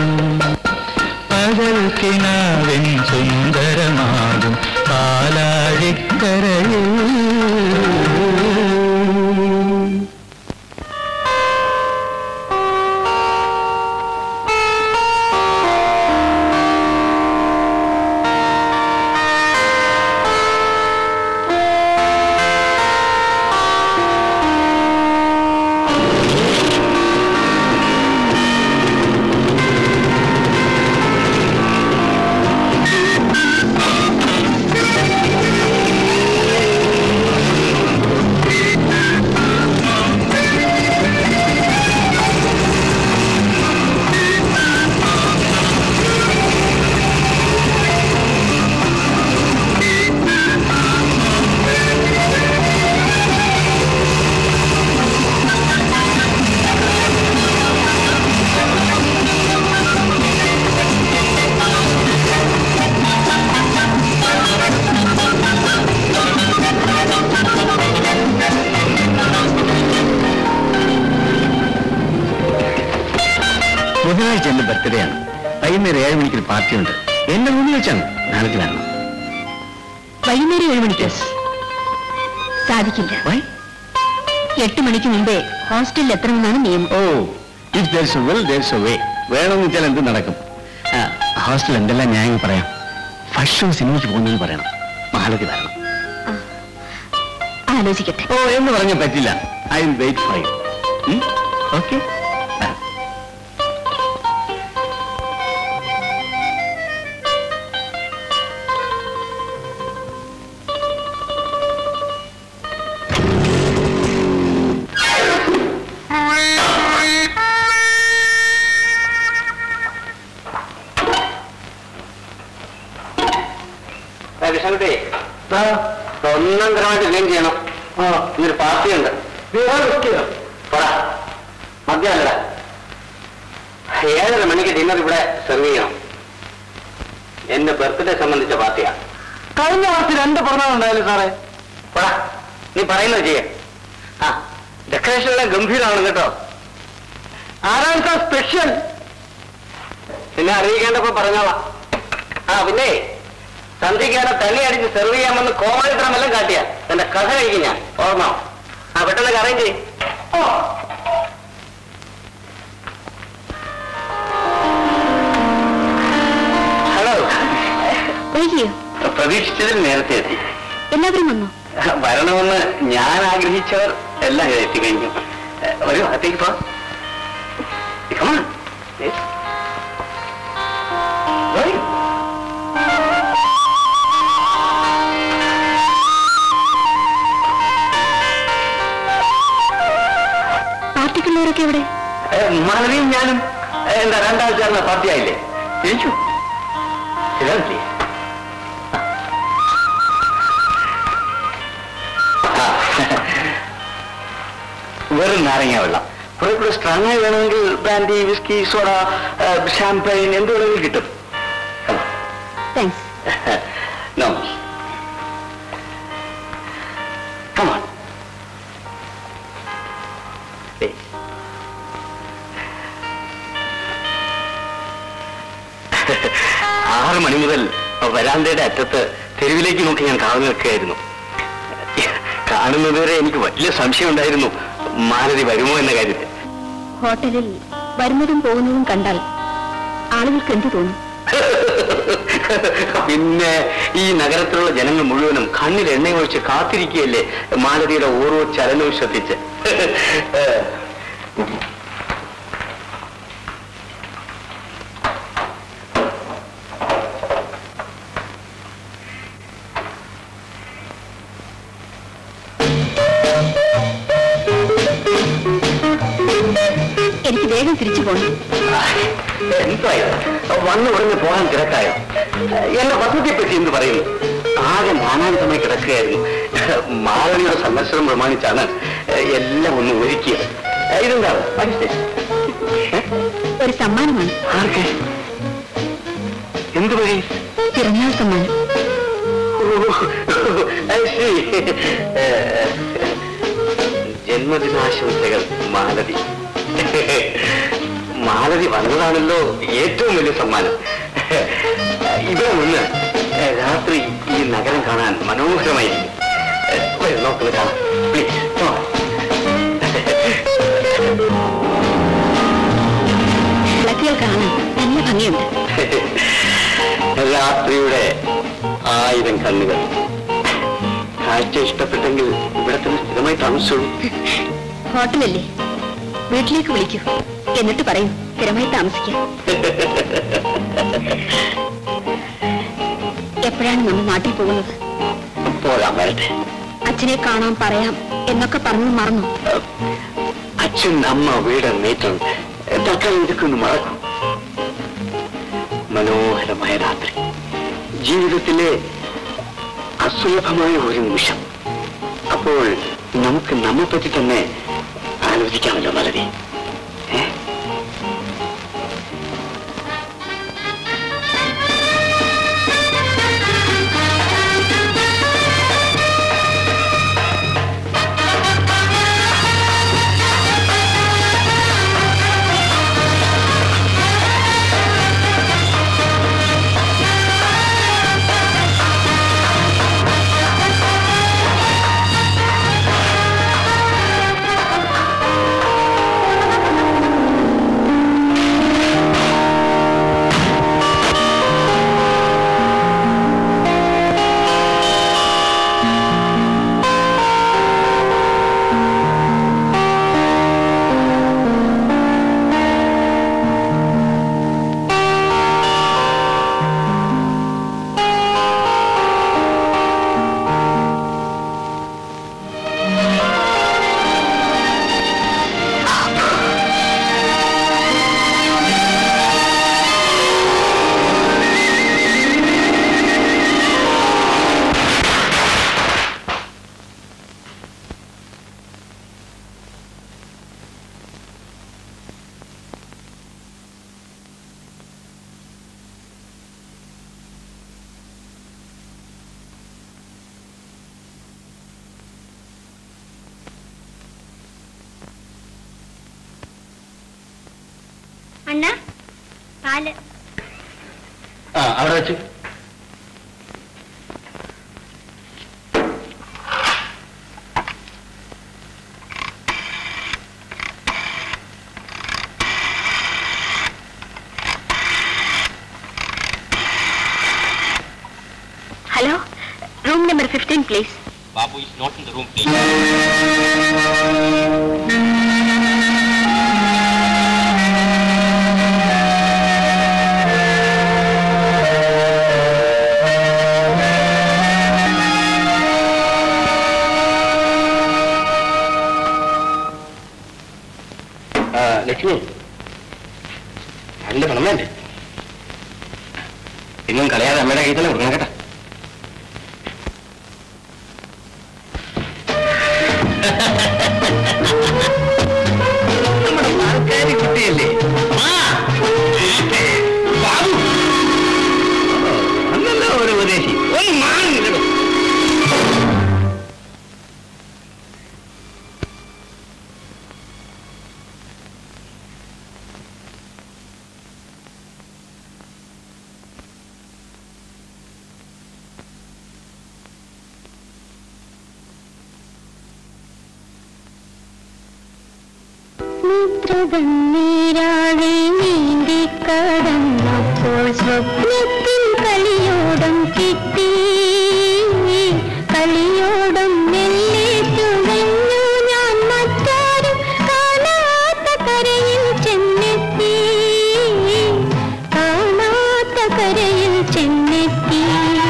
പകൽക്കിനാവിൻ സുന്ദരമാകും പാലാഴിക്കരയിൽ ബുധനാഴ്ച എന്റെ ബർത്ത്ഡേ ആണ്. വൈകുന്നേരം 7 മണിക്കൊരു പാർട്ടിയുണ്ട്. എന്റെ മുന്നിൽ വെച്ചാണ്. നാളേക്ക് വരണം. വൈകുന്നേരം 7 മണിക്ക് സാധിക്കില്ല. 8 മണിക്ക് മുമ്പേ ഹോസ്റ്റലിൽ എത്തണമെന്നാണ് നിയമം. Oh, if there's a will, there's a way. വേണമെന്ന് വെച്ചാൽ എന്ത് നടക്കും. ഹോസ്റ്റൽ എന്തെല്ലാം ഞാൻ പറയാം. ഫസ്റ്റ് ഷോ സിനിമയ്ക്ക് പോകുന്നത് പറയണം. നാളേക്ക് വരണം. ആലോചിക്കട്ടെ. ഓ എന്ന് പറഞ്ഞാൽ പറ്റില്ല. I will wait for you. Okay. ഒന്നാം തരമായിട്ട് ക്ലീൻ ചെയ്യണം. ഇതൊരു പാർട്ടിയുണ്ട്. മദ്യമല്ല, 7:30 മണിക്ക് ഡിന്നർ ഇവിടെ സെർവ് ചെയ്യണം. എന്റെ ബർത്ത്ഡേ സംബന്ധിച്ച പാർട്ടിയാ. കഴിഞ്ഞ മാസം 2 പിറന്നാളുണ്ടായാലും സാറേ. നീ പറയുന്നത് ചെയ്യേ. ആ, ഡെക്കറേഷനെല്ലാം ഗംഭീരമാണ് കേട്ടോ. ആരാണ് സാർ സ്പെഷ്യൽ? പിന്നെ അറിയിക്കേണ്ടപ്പോ പറഞ്ഞോളാം. ആ പിന്നെ സന്ധ്യയ്ക്കാണ് തണ്ണി അടിച്ച് സെർവ് ചെയ്യാമെന്ന് കോമാളിത്തരമെല്ലാം കാട്ടിയാ എന്റെ കഥ കഴിക്കും ഞാൻ. ഓർമ്മ. ആ പെട്ടെന്ന് അറേഞ്ച് ചെയ്യും. ഹലോ. പ്രതീക്ഷിച്ചതിൽ നേരത്തെ എത്തി. എല്ലാവരും വന്നോ? വരണമെന്ന് ഞാൻ ആഗ്രഹിച്ചവർ എല്ലാം എത്തിക്കഴിഞ്ഞു. വരൂ, അകത്തേക്ക് പോ. പാർട്ടിക്കുള്ളവരൊക്കെ എവിടെ? മാനവിയും ഞാനും എന്താ 2 ആൾ ചേർന്ന പാർട്ടിയായില്ലേ? ജയിച്ചു. ശരിയാ. വെറും നാരങ്ങ വെള്ളം. കുറെ കൂടെ സ്ട്രോങ് ആയി വേണമെങ്കിൽ ബ്രാൻഡി, വിസ്കി, സോഡ, ഷാംപെയിൻ എന്ത് വേണമെങ്കിലും കിട്ടും. No. Come on. 6 മണി മുതൽ വരാന്തയുടെ അറ്റത്ത് തെരുവിലേക്ക് നോക്കി ഞാൻ കാവൽ നിൽക്കുകയായിരുന്നു. കാണുന്നതുവരെ എനിക്ക് വലിയ സംശയം ഉണ്ടായിരുന്നു മാലതി വരുമോ എന്ന കാര്യത്തിൽ. ഹോട്ടലിൽ വരുന്നതും പോകുന്നതും കണ്ടാൽ ആളുകൾക്ക് എന്ത് തോന്നും? പിന്നെ ഈ നഗരത്തിലുള്ള ജനങ്ങൾ മുഴുവനും കണ്ണിൽ എണ്ണ ഒഴിച്ച് കാത്തിരിക്കുകയല്ലേ മാലതിയുടെ ഓരോ ചലനവും ശ്രദ്ധിച്ച്. എനിക്ക് വേഗം തിരിച്ചു പോകണം. എന്തായോ വന്നു ഉടനെ പോകാൻ തിരക്കായോ? എന്റെ പദ്ധതിയെപ്പറ്റി എന്ത് പറയുന്നു? ആകെ നാനാവിധമായി കിടക്കുകയായിരുന്നു. മാലതിയുടെ സന്ദർശനം പ്രമാണിച്ചാണ് എല്ലാം ഒന്ന് ഒരുക്കിയത്. ഇതെന്താണ്? ഒരു സമ്മാനമാണ്. ആർക്ക്? എന്ത് വഴി? പിറന്നാൾ സമ്മാനം. ജന്മദിനാശംസകൾ മാലതി. മാലതി വന്നതാണല്ലോ ഏറ്റവും വലിയ സമ്മാനം. ഇവിടെ നിന്ന് രാത്രി ഈ നഗരം കാണാൻ മനോഹരമായിരിക്കും. നോക്കുന്നത് കാണാം പ്ലീസ്. വിളക്കുകൾ കാണാൻ നല്ല ഭംഗിയുണ്ട്. രാത്രിയുടെ 1000 കണ്ണുകൾ. കാഴ്ച ഇഷ്ടപ്പെട്ടെങ്കിൽ ഇവിടെ തന്നെ സ്ഥിരമായി താമസിച്ചോളൂ. ഹോട്ടലല്ലേ, വീട്ടിലേക്ക് വിളിക്കൂ. എന്നിട്ട് പറയൂ സ്ഥിരമായി താമസിക്കാം. എപ്പോഴാണ് നമ്മൾ നാട്ടിൽ പോകുന്നത്? പോകാൻ വരട്ടെ. അച്ഛനെ കാണാൻ പറയാം എന്നൊക്കെ പറഞ്ഞു മറന്നു. അച്ഛൻ അമ്മ വീട് മീറ്റുണ്ട്. തൽക്കാലം ഇതൊക്കെ ഒന്ന് മറക്കും. മനോഹരമായ രാത്രി, ജീവിതത്തിലെ അസുലഭമായ ഒരു നിമിഷം. അപ്പോൾ നമുക്ക് നമ്മെ പറ്റി തന്നെ ആലോചിക്കാമല്ലോ മാലതി. പാല്. ആ അവിടെ വെച്ച്. Hello, room number 15 please. Babu is not in the room, please. Lakshmi, നല്ല പണം വേണ്ടേ? ഇന്നും കളയാതെ അമ്മയുടെ കയ്യിൽ തന്നെ കൊടുക്കണം കേട്ടോ. നമ്മുടെ ആൾക്കാരി കുട്ടിയല്ലേ അന്നല്ലോ ഒരു ഉപദേശി ഒന്ന് മാറില്ല. നീരാളി നീന്തി കടന്നപ്പോൾ സ്വപ്നത്തിൽ കളിയോടം കിട്ടി. കളിയോടം മെല്ലെ തുഴഞ്ഞു ഞാൻ മറ്റാരും കാണാത്ത കരയിൽ ചെന്നെത്തി. കാണാത്ത കരയിൽ ചെന്നെത്തി.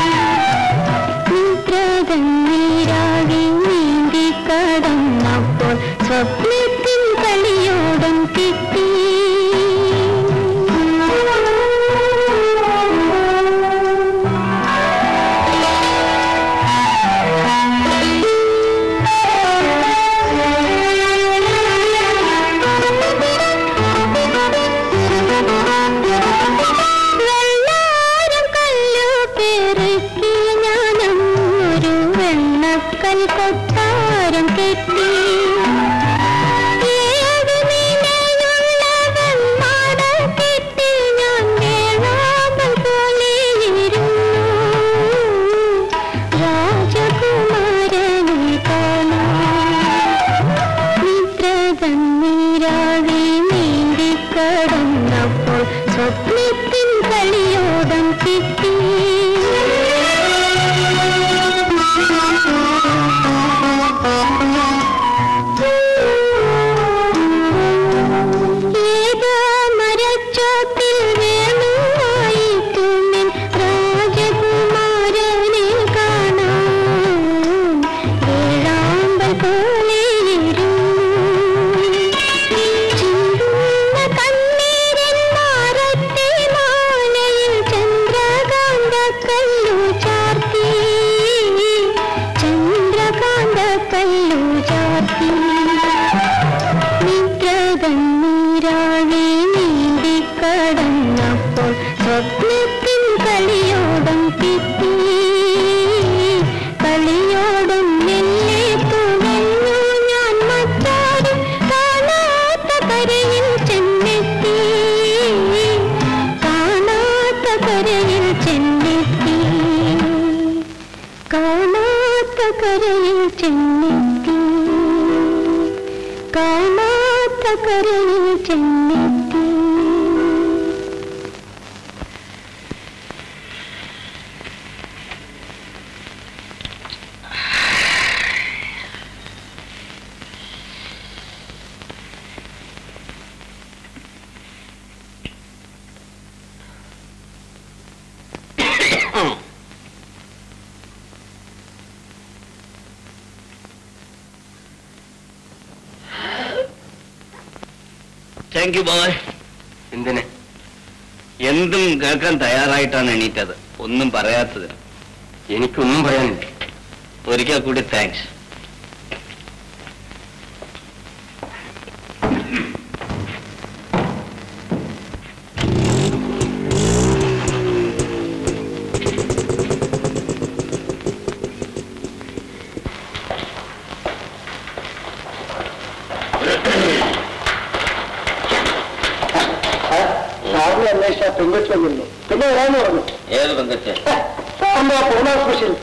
നീരാളി നീന്തി കടന്നപ്പോൾ സ്വപ്നത്തിൽ കളിയോടം കിട്ടി. വെള്ളാരം കല്ലു പെറുക്കി ഞാനൊരു വെണ്ണക്കൽ കൊട്ടാരം കെട്ടി. സ്വപ്നത്തിൻ കളിയോടം കിട്ടി. ഏതോ മരച്ചോട്ടിൽ വേണുമായി തുമ്മിൻ രാജകുമാരനെ കാണാൻ ഏഴാമ്പൽ പോലെ നീരാളി നീന്തി കടന്നപ്പോൾ സ്വപ്നത്തിൻ കളിയോടം കിട്ടി. കളിയോടം മെല്ലെ തുഴഞ്ഞു ഞാൻ മറ്റാരും കാണാത്ത കരയിൽ ചെന്നെത്തി. കാണാത്ത കരയിൽ ചെന്നെത്തി. കാണാത്ത കരയിൽ ചെന്നെത്തി. കാണാത്ത കരയിൽ ചെന്നെത്തി. Thank you boy. എന്തിന്? എന്തും കേൾക്കാൻ തയ്യാറായിട്ടാണ് എണീറ്റത്. ഒന്നും പറയാത്തത്. എനിക്കൊന്നും പറയാനില്ല. ഒരിക്കൽ കൂടി താങ്ക്സ്. സാറിനെ അന്വേഷിച്ച ചെയ്യുന്നു. പിന്നെ വരാന്ന് പറഞ്ഞു. ഏത് ബന്ധത്തെ? സാറിന്റെ പൂർണ്ണ സ്പെഷ്യൽ.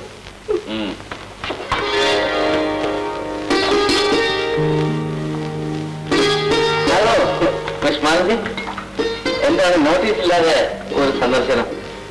ഹലോ മിസ് മാലതി, എന്താണ് നോട്ടീസ് ഇല്ലാതെ ഒരു സന്ദർശനം?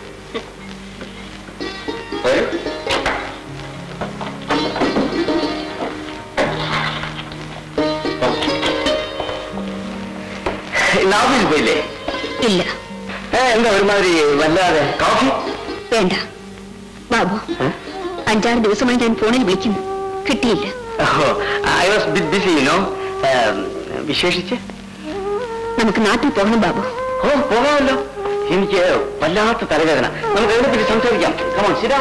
ഓഫീസിൽ പോയില്ലേ? ഇല്ല. എന്താ ഒരുമാതിരി വല്ലാതെ? കോഫി വേണ്ട ബാബു. 5-6 ദിവസമായി ഞാൻ ഫോണിൽ വിളിക്കുന്നു, കിട്ടിയില്ല. I was bit busy, you know. വിശേഷിച്ച് നമുക്ക് നാട്ടിൽ പോകണം ബാബു. പോകാമല്ലോ. എനിക്ക് വല്ലാത്ത തലവേദന. നമുക്ക് എവിടെ പറ്റി സംസാരിക്കാം. കമോൺ ശരിയാ.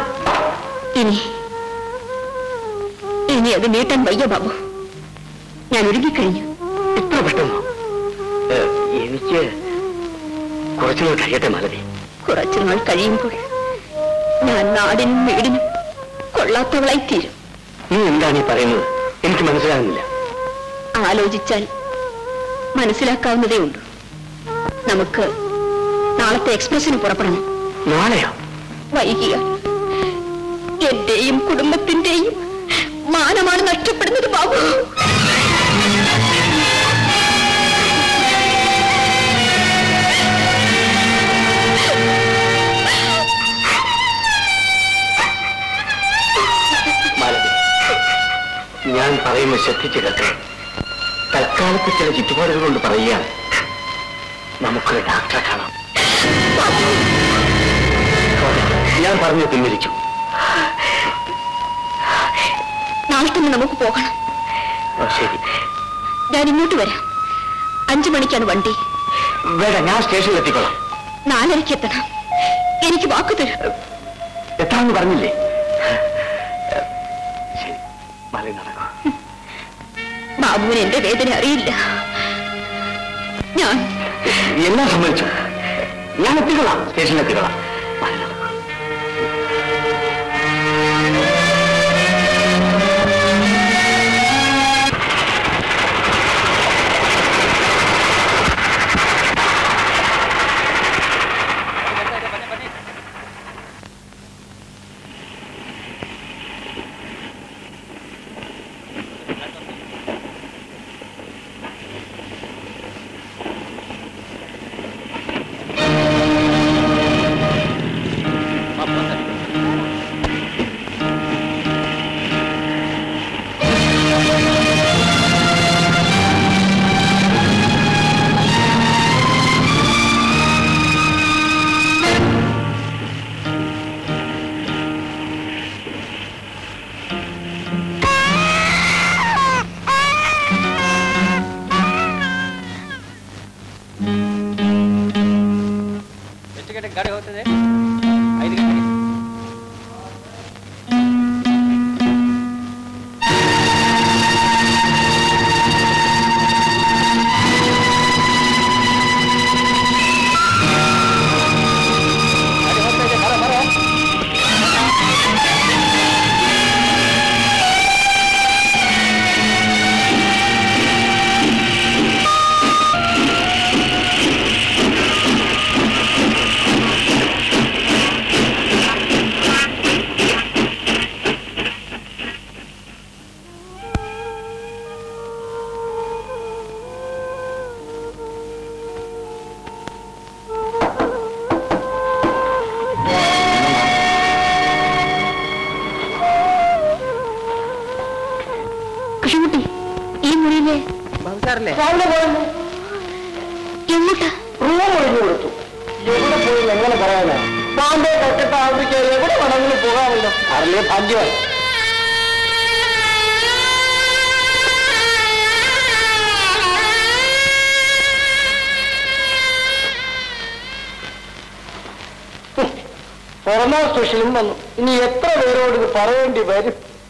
ഇനി അത് നീട്ടാൻ വയ്യ ബാബു. ഞാൻ ഒരുങ്ങിക്കഴിഞ്ഞു. ഇത്ര പെട്ടെന്നോ? എനിക്ക് കുറച്ചുനാൾ കഴിയട്ടെ മാലതി. കുറച്ചുനാൾ കഴിയുമ്പോൾ ഞാൻ നാടിനും വീടിനും കൊള്ളാത്തവളായി തീരും. നീ എന്താണ് ഈ പറയുന്നത്? എനിക്ക് മനസ്സിലാകുന്നില്ല. ആലോചിച്ചാൽ മനസ്സിലാക്കാവുന്നതേ ഉള്ളൂ. നമുക്ക് നാളത്തെ എക്സ്പ്രസിന് പുറപ്പെടണം. നാളെയോ? വൈകിയാൽ എന്റെയും കുടുംബത്തിന്റെയും മാനമാണ് നഷ്ടപ്പെടുന്നത് ബാബു. ഞാൻ പറയുമ്പോൾ ശ്രദ്ധിച്ചു കേട്ടെ. തൽക്കാലത്ത് ചില ചുറ്റുപാടുകൾ കൊണ്ട് പറയുകയാണ്. നമുക്കൊരു ഡാക്ടറെ കാണാം. ഞാൻ പറഞ്ഞു പിൻവലിച്ചു. നാളെ തന്നെ നമുക്ക് പോകണം. ശരി, ഞാൻ ഇങ്ങോട്ട് വരാം. 5 മണിക്കാണ് വണ്ടി. വേണ്ട, ഞാൻ സ്റ്റേഷനിൽ എത്തിക്കോളാം. 4:30 എത്തണം. എനിക്ക് വാക്ക് തരും. എത്താമെന്ന് പറഞ്ഞില്ലേ? ശരി, മല നടക്കാം. ബാബുവിന് എന്റെ വേദന അറിയില്ല. ഞാൻ എല്ലാം സമ്മതിച്ചു. ഞാൻ എത്തിക്കൊള്ളാം, സ്റ്റേഷനിൽ എത്തിക്കൊള്ളാം. ಗಾಡಿ ಹೋಗ್ತದೆ 5 ಗಂಟೆಗೆ. എങ്ങോട്ടാ? റൂം ഒഴിഞ്ഞു കൊടുത്തു. എവിടെ പോയി എങ്ങനെ പറയാനാ? ബാമ്പെ കൽക്കട്ട ആഫ്രിക്ക എവിടെ വേണമെങ്കിലും പോകാമല്ലോ. അറിയ ഭാഗ്യമായി. പിറന്നാൾ സ്പെഷ്യലും വന്നു. ഇനി എത്ര പേരോട് ഇത് പറയേണ്ടി വരും?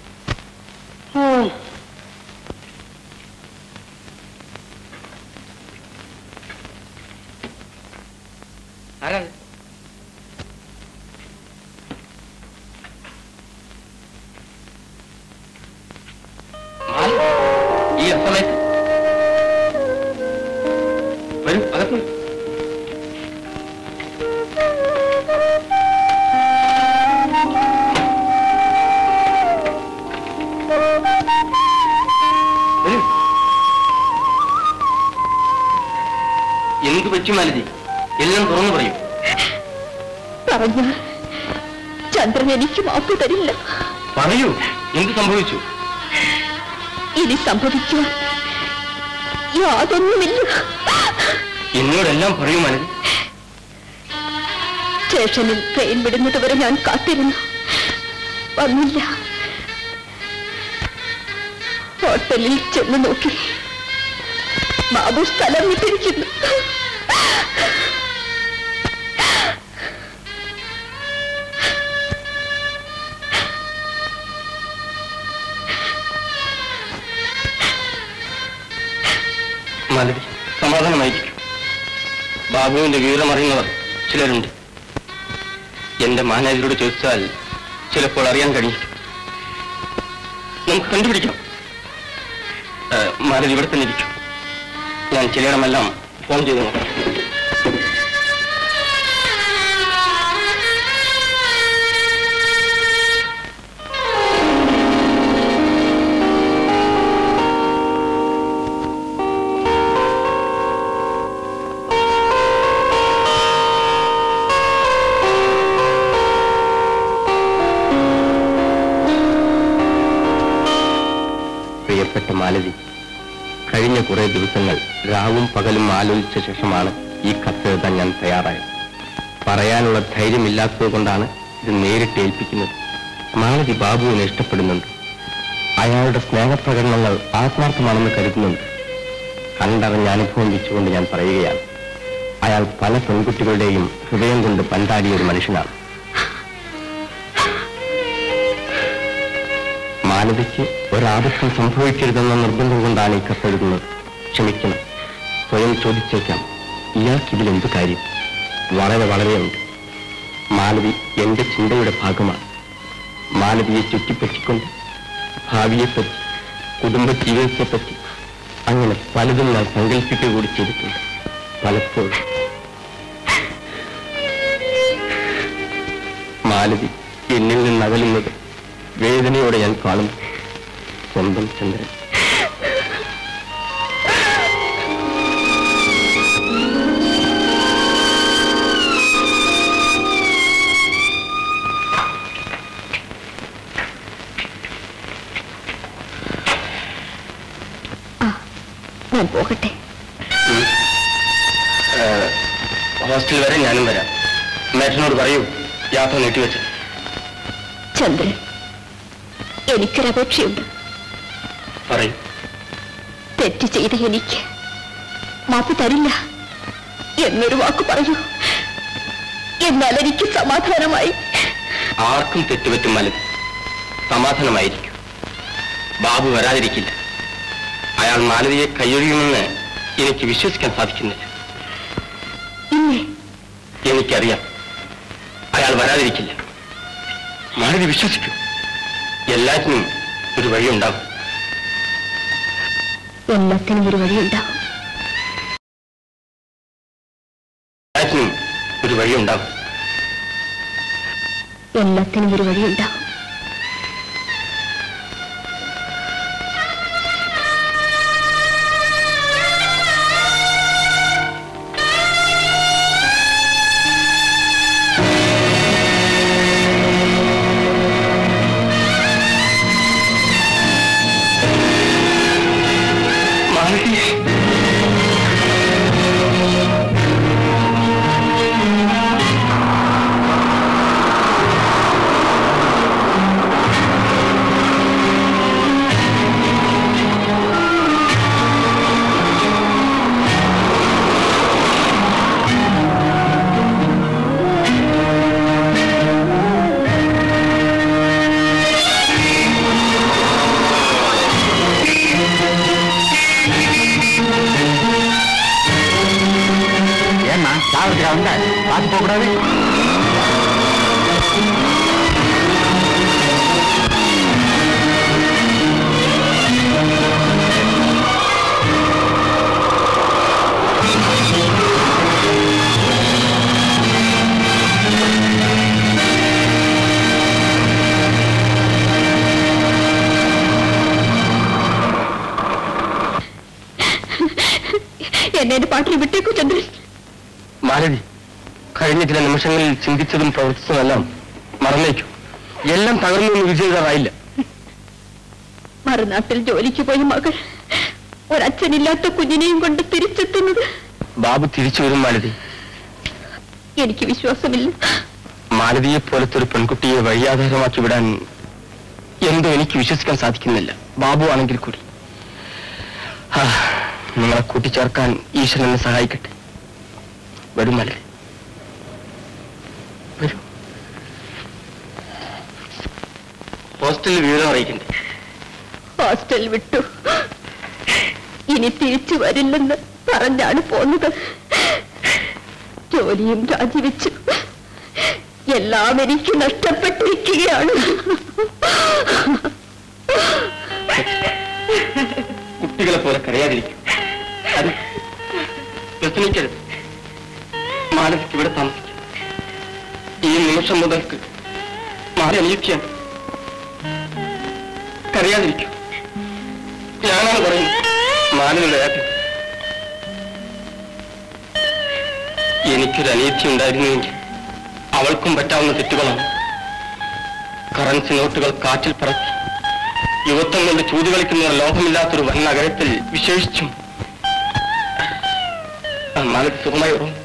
ഈ സമയത്ത് വരും, അകത്ത് പറ്റി മാലതി? എല്ലാം തുറന്നു പറയൂ. പറഞ്ഞ ചന്ദ്രൻ എനിക്ക് മാപ്പ് തരില്ല. പറയൂ, എന്ത് സംഭവിച്ചു? ഇനി സംഭവിക്കുവാൻ യാതൊന്നുമില്ല. എന്നോടെല്ലാം പറയൂ മാലതി. സ്റ്റേഷനിൽ ട്രെയിൻ വിടുന്നത് വരെ ഞാൻ കാത്തിരുന്നു. വന്നില്ല. ഹോട്ടലിൽ ചെന്ന് നോക്കി. ബാബു സ്ഥലം വിട്ടിരിക്കുന്നു. മാലതി, സമാധാനമായിരിക്കും. ബാബുവിന്റെ വിവരം അറിയുന്നവർ ചിലരുണ്ട്. എന്റെ മാനേജരോട് ചോദിച്ചാൽ ചിലപ്പോൾ അറിയാൻ കഴിയും. നമുക്ക് കണ്ടുപിടിക്കാം. മാലതി ഇവിടെ തന്നെ ഇരിക്കും. ഞാൻ ചിലയിടമെല്ലാം ഫോൺ ചെയ്തു നോക്കാം. പ്രിയപ്പെട്ട മാലതി, കഴിഞ്ഞ കുറെ ദിവസങ്ങൾ രാവും പകലും ആലോചിച്ച ശേഷമാണ് ഈ കത്തെഴുതാൻ ഞാൻ തയ്യാറായത്. പറയാനുള്ള ധൈര്യമില്ലാത്തത് കൊണ്ടാണ് ഇത് നേരിട്ട് ഏൽപ്പിക്കുന്നത്. മാലതി ബാബുവിനെ ഇഷ്ടപ്പെടുന്നുണ്ട്. അയാളുടെ സ്നേഹപ്രകടനങ്ങൾ ആത്മാർത്ഥമാണെന്ന് കരുതുന്നുണ്ട്. കണ്ടറിഞ്ഞ അനുഭവം വെച്ചുകൊണ്ട് ഞാൻ പറയുകയാണ്. അയാൾ പല പെൺകുട്ടികളുടെയും ഹൃദയം കൊണ്ട് പന്താടിയ ഒരു മനുഷ്യനാണ്. മാലതിക്ക് ഒരാപത്തും സംഭവിക്കരുതെന്ന നിർബന്ധം കൊണ്ടാണ് ഈ കത്തെഴുതുന്നത്. ക്ഷമിക്കണം. സ്വയം ചോദിച്ചേക്കാം, ഇയാൾക്കിതിലെന്ത് കാര്യം? വളരെ വളരെയുണ്ട്. മാലതി എന്റെ ചിന്തയുടെ ഭാഗമാണ്. മാലതിയെ ചുറ്റിപ്പറ്റിക്കൊണ്ട് ഭാവിയെപ്പറ്റി, കുടുംബ ജീവിതത്തെപ്പറ്റി അങ്ങനെ പലതും ഞാൻ സങ്കല്പിക്കുക കൂടി ചെയ്തിട്ടുണ്ട്. പലപ്പോഴും മാലതി എന്നിൽ നിന്നകലുന്നത് വേദനയോടെ ഞാൻ കാണുന്നു. സ്വന്തം ചന്ദ്രൻ. ഞാൻ പോകട്ടെ. ഹോസ്റ്റൽ വരെ ഞാനും വരാം. മേറ്റനോട് പറയൂ യാത്ര നീട്ടിവെച്ച്. ചന്ദ്രൻ, എനിക്കൊരപേക്ഷയുണ്ട്. പറയൂ. തെറ്റ് ചെയ്ത എനിക്ക് മാപ്പ് തരില്ല എന്നൊരു വാക്ക് പറയൂ. എന്നാൽ എനിക്ക് സമാധാനമായി. ആർക്കും തെറ്റുപറ്റും മലതി. സമാധാനമായിരിക്കും. ബാബു വരാതിരിക്കില്ല. അയാൾ മാലതിയെ കൈയൊഴിയുമെന്ന് എനിക്ക് വിശ്വസിക്കാൻ സാധിക്കുന്നില്ല. എനിക്കറിയാം അയാൾ വരാതിരിക്കില്ല. മാലതി വിശ്വസിക്കൂ. എല്ലാത്തിനും ഒരു വഴിയുണ്ടാകും. എല്ലാത്തിനും ഒരു വഴിയുണ്ടാകും. എല്ലാത്തിനും ഒരു വഴിയുണ്ടാകും. എല്ലാത്തിനും ഒരു വഴിയുണ്ടാകും. എന്നെ പാട്ടിൽ വിട്ടേക്കൂ ചന്ദ്രൻ. മാലതി, കഴിഞ്ഞ ചില നിമിഷങ്ങളിൽ ചിന്തിച്ചതും പ്രവർത്തിച്ചതെല്ലാം മറന്നേക്കും. എല്ലാം തകർന്നൊന്നും വിജയിക്കാറായില്ല. മറുനാട്ടിൽ ജോലിക്ക് പോയ മകൾ ഒരച്ഛനില്ലാത്ത കുഞ്ഞിനെയും കൊണ്ട് തിരിച്ചെത്തുന്നത്. ബാബു തിരിച്ചു വരും മാലതി. എനിക്ക് വിശ്വാസമില്ല. മാലതിയെ പോലത്തെ ഒരു പെൺകുട്ടിയെ വഴിയാധാരമാക്കി വിടാൻ എന്തോ എനിക്ക് വിശ്വസിക്കാൻ സാധിക്കുന്നില്ല. ബാബു ആണെങ്കിൽ കൂടി. നിങ്ങളെ കൂട്ടിച്ചേർക്കാൻ ഈശ്വരൻ എന്നെ സഹായിക്കട്ടെ. വരും മാലതി, വരൂ. ഹോസ്റ്റലിൽ വിവരം അറിയിക്കണ്ടേ? ഹോസ്റ്റൽ വിട്ടു. ഇനി തിരിച്ചു വരില്ലെന്ന് പറഞ്ഞാണ് പോന്നത്. ജോലിയും രാജിവെച്ചു. എല്ലാം എനിക്ക് നഷ്ടപ്പെട്ടിരിക്കുകയാണ്. കുട്ടികളെ പോലെ കരയാതിരിക്കും. അത് വ്യസനിക്കരുത്. മാനസിക്ക് ഇവിടെ താമസിക്കും. ഈ നിമിഷം മുതൽക്ക് മാറി അനിയത്തിയാണ്. കരയാതിരിക്കും. ഞാനാണ് പറയുന്നത്. മാനയുടെ ഏട്ടൻ. എനിക്കൊരു അനിയത്തി ഉണ്ടായിരുന്നുവെങ്കിൽ അവൾക്കും പറ്റാവുന്ന തെറ്റുകളാണ്. കറൻസി നോട്ടുകൾ കാറ്റിൽ പറത്തി യുവത്വം കൊണ്ട് ചൂത് കളിക്കുന്ന ലോകമില്ലാത്തൊരു വൻ നഗരത്തിൽ വിശേഷിച്ചും മാനത്ത് സുഖമായി ഉറങ്ങും.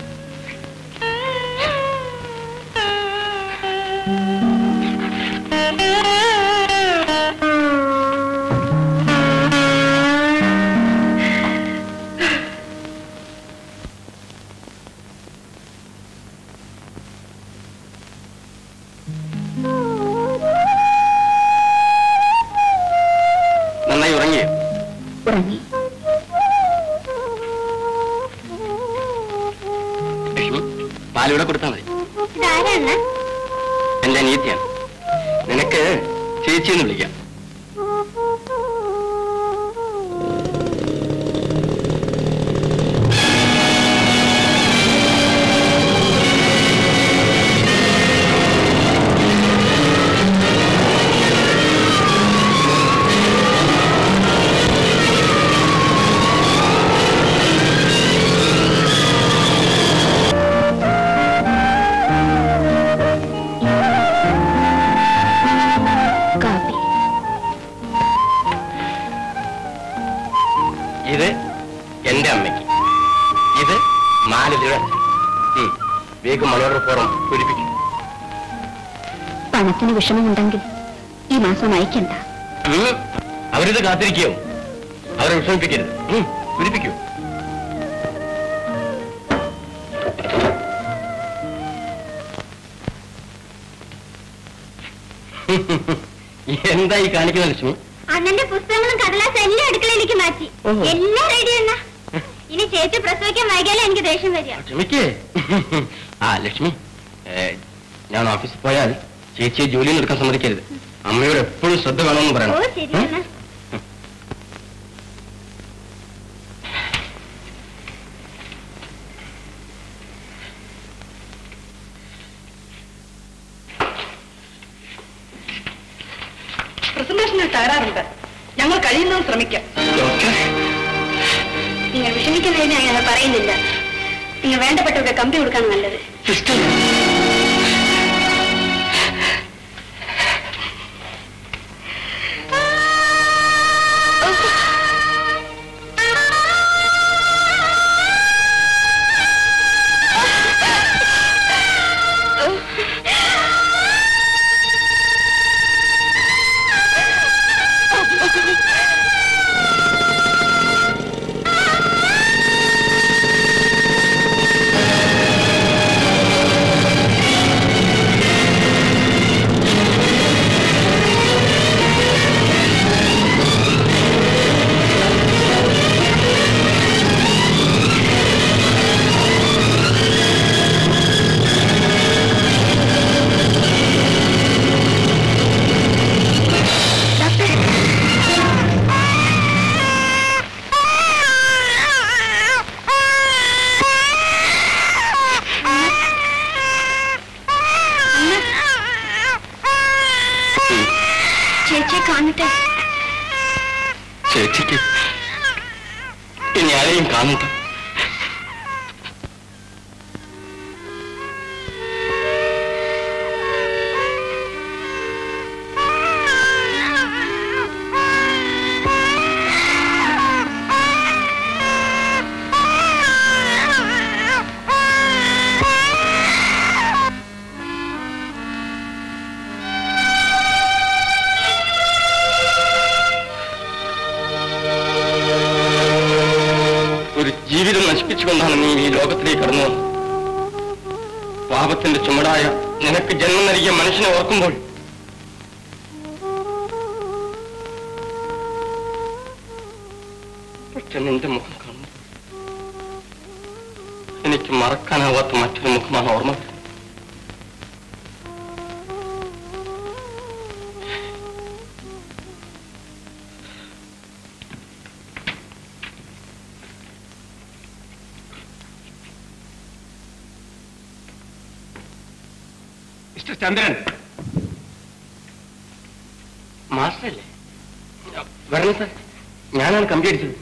നന്നായി ഉറങ്ങിയോ? ഉറങ്ങി. പാലിവിടെ കൊടുത്താൽ മതി. എന്റെ അനിയത്തിയാണ്. നിനക്ക് ചേച്ചിയെന്ന് വിളിക്കാം. ഇത് എന്റെ അമ്മയ്ക്ക്. ഇത് മാലതിയുടെ അച്ഛൻ. വേഗം മലയോടെ പുറം പൂരിപ്പിക്കും. പണത്തിന് വിഷമമുണ്ടെങ്കിൽ ഈ മാസം അയക്കണ്ട. അവരിത് കാത്തിരിക്കുകയോ? അവരെ വിഷമിപ്പിക്കരുത്. പൂരിപ്പിക്കൂ. എന്തായി കാണിക്കുന്ന ലക്ഷ്മി? അണ്ണന്റെ പുസ്തകങ്ങളും കടലാസും എല്ലാം അടുക്കളയിലേക്ക് മാറ്റി. എല്ലാം റെഡി എന്നാ. ഇനി ചേച്ചി പ്രസവിക്കാൻ വൈകിയാലേ എനിക്ക് ദേഷ്യം വരിക. ലക്ഷ്മിക്ക് ലക്ഷ്മി, ഞാൻ ഓഫീസിൽ പോയാൽ ചേച്ചിയെ ജോലിയിൽ എടുക്കാൻ സമ്മതിക്കരുത്. അമ്മയോട് എപ്പോഴും ശ്രദ്ധ വേണമെന്ന് പറയണം. ഓ ശരിയാണ്. പ്രസന്റേഷനിൽ തകരാറുണ്ട്. ഞങ്ങൾ കഴിയുന്നതും ശ്രമിക്കാം. നിങ്ങൾ വിഷമിക്കുന്നതിന് ഞങ്ങൾ പറയുന്നില്ല. നിങ്ങൾ വേണ്ടപ്പെട്ടവരുടെ കമ്പി കൊടുക്കാൻ നല്ലത്. ചേച്ചിക്ക് ഇനി ആരെയും കാണണ്ട. അർപ്പിച്ചുകൊണ്ടാണ് നീ ഈ ലോകത്തിലേക്ക് കടന്നു വന്നത്. പാപത്തിന്റെ ചുമടായ നിനക്ക് ജന്മം നൽകിയ മനുഷ്യനെ ഓർക്കുമ്പോൾ പക്ഷെ നിന്റെ മുഖം കാണുന്നു. എനിക്ക് മറക്കാനാവാത്ത മറ്റൊരു മുഖമാണ് ഓർമ്മ. മിസ്റ്റർ ചന്ദ്രൻ, മാസ്റ്ററല്ലേ? വരണം സാർ, ഞാനാണ് കമ്പി അടിച്ചത്.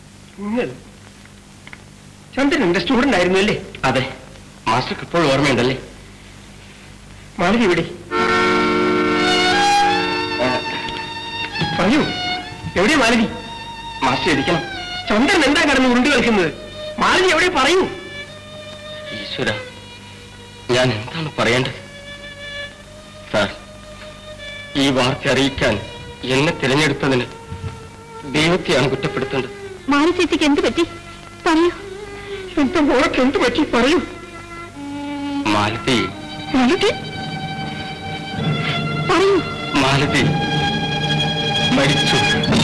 ചന്ദ്രൻ എന്റെ സ്റ്റുഡന്റ് ആയിരുന്നു അല്ലേ? അതെ. മാസ്റ്റർക്ക് ഇപ്പോഴും ഓർമ്മയുണ്ടല്ലേ? മാളവി ഇവിടെ. പറയൂ, എവിടെയാ മാളവി? മാസ്റ്റർ ഇരിക്കണം. ചന്ദ്രൻ എന്താ കടന്ന് ഉരുണ്ട് കളിക്കുന്നത്? മാളവി എവിടെ? പറയൂ. ഈശ്വര, ഞാൻ എന്താണ് പറയേണ്ടത്? സാർ, ഈ വാർത്ത അറിയിക്കാൻ എന്നെ തിരഞ്ഞെടുത്തതിന് ദൈവത്തെയാണ് കുറ്റപ്പെടുത്തേണ്ടത്. മാനസേച്ചിക്ക് എന്ത് പറ്റി? പറയൂ. എന്റെ മോൾക്ക് എന്ത് പറ്റി? പറയൂ. മാലതി പറയൂ. മാലതി മരിച്ചു.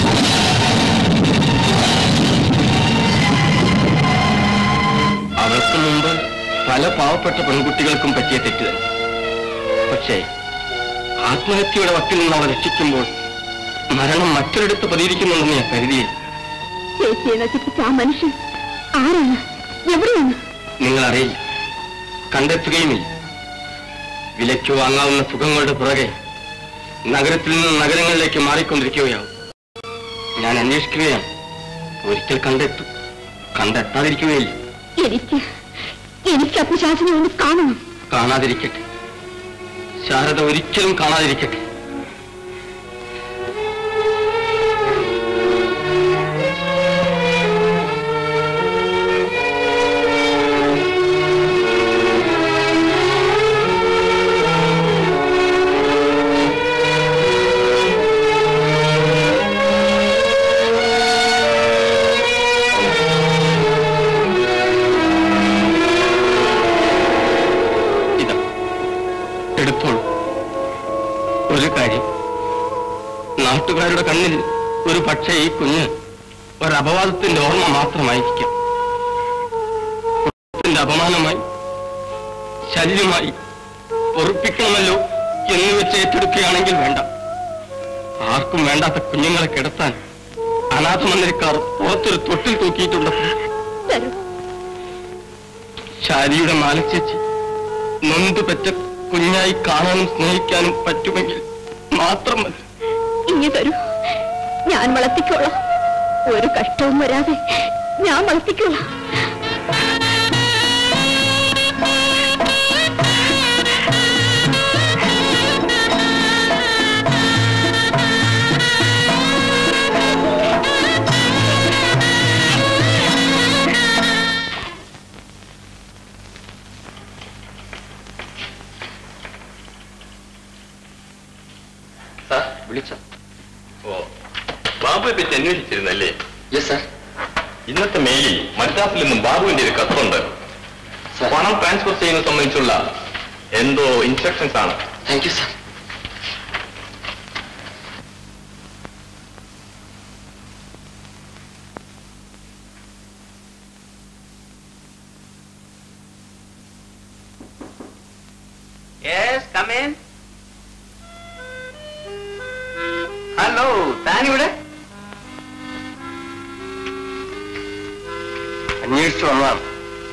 അവൾക്ക് മുമ്പ് പല പാവപ്പെട്ട പെൺകുട്ടികൾക്കും പറ്റിയ തെറ്റ് തന്നെ. പക്ഷേ ആത്മഹത്യയുടെ വക്കിൽ നിന്ന് അവളെ രക്ഷിക്കുമ്പോൾ മരണം മറ്റൊരിടത്ത് പതിയിരിക്കുന്നുണ്ടെന്ന് ഞാൻ കരുതിയില്ല. ചേച്ചിയെ നശിപ്പിച്ച ആ മനുഷ്യൻ ആരാണ്? എവിടെയാണ്? നിങ്ങൾ അറിയില്ല, കണ്ടെത്തുകയുമില്ല. വിലയ്ക്ക് വാങ്ങാവുന്ന സുഖങ്ങളുടെ പുറകെ നഗരത്തിൽ നിന്ന് നഗരങ്ങളിലേക്ക് മാറിക്കൊണ്ടിരിക്കുകയാവും. ഞാൻ അന്വേഷിക്കുകയാണ്. ഒരിക്കൽ കണ്ടെത്തും, കണ്ടെത്താതിരിക്കുകയില്ല. എനിക്ക് അപ്പുശാസിനെ ഒന്ന് കാണണം. കാണാതിരിക്കട്ടെ, ശാരദ ഒരിക്കലും കാണാതിരിക്കട്ടെ. നാട്ടുകാരുടെ കണ്ണിൽ ഒരു പക്ഷേ ഈ കുഞ്ഞ് ഒരപവാദത്തിന്റെ ഓർമ്മ മാത്രമായിരിക്കാം. കുടുംബത്തിന്റെ അപമാനമായി, ശല്യമായി പൊറുപ്പിക്കണമല്ലോ എന്ന് വെച്ച് ഏറ്റെടുക്കുകയാണെങ്കിൽ വേണ്ട. ആർക്കും വേണ്ടാത്ത കുഞ്ഞുങ്ങളെ കിടത്താൻ അനാഥ മന്ദിരക്കാർ പുറത്തൊരു തൊട്ടിൽ തൂക്കിയിട്ടുണ്ട്. ശാരിയുടെ മാലച്ചേച്ചി നൊന്തു പെറ്റ കുഞ്ഞായി കാണാനും സ്നേഹിക്കാനും പറ്റുമെങ്കിൽ മാത്രം മതി. ഇനി തരൂ, ഞാൻ വളർത്തിക്കോളാം. ഒരു കഷ്ടവും വരാതെ ഞാൻ വളർത്തിക്കോളാം. വിളിച്ച ബാബുവിനെ പറ്റി അന്വേഷിച്ചിരുന്നല്ലേ? Yes sir. ഇന്നത്തെ മെയിലിൽ മദ്രാസിൽ നിന്നും ബാബുവിന്റെ ഒരു കത്തുണ്ട്. പണം ട്രാൻസ്ഫർ ചെയ്യുന്നത് സംബന്ധിച്ചുള്ള എന്തോ ഇൻസ്ട്രക്ഷൻസ് ആണ്. Thank you sir. Yes, come in. Hello, താനിവിടെ? അന്വേഷിച്ചു വന്നതാണ്.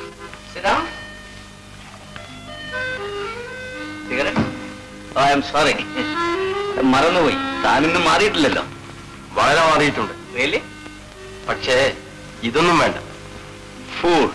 ഐ എം സോറി, മറന്നുപോയി. താനൊന്നും മാറിയിട്ടില്ലല്ലോ. വളരെ മാറിയിട്ടുണ്ട്. റിയലി? പക്ഷേ ഇതൊന്നും വേണ്ട. ഫൂൾ.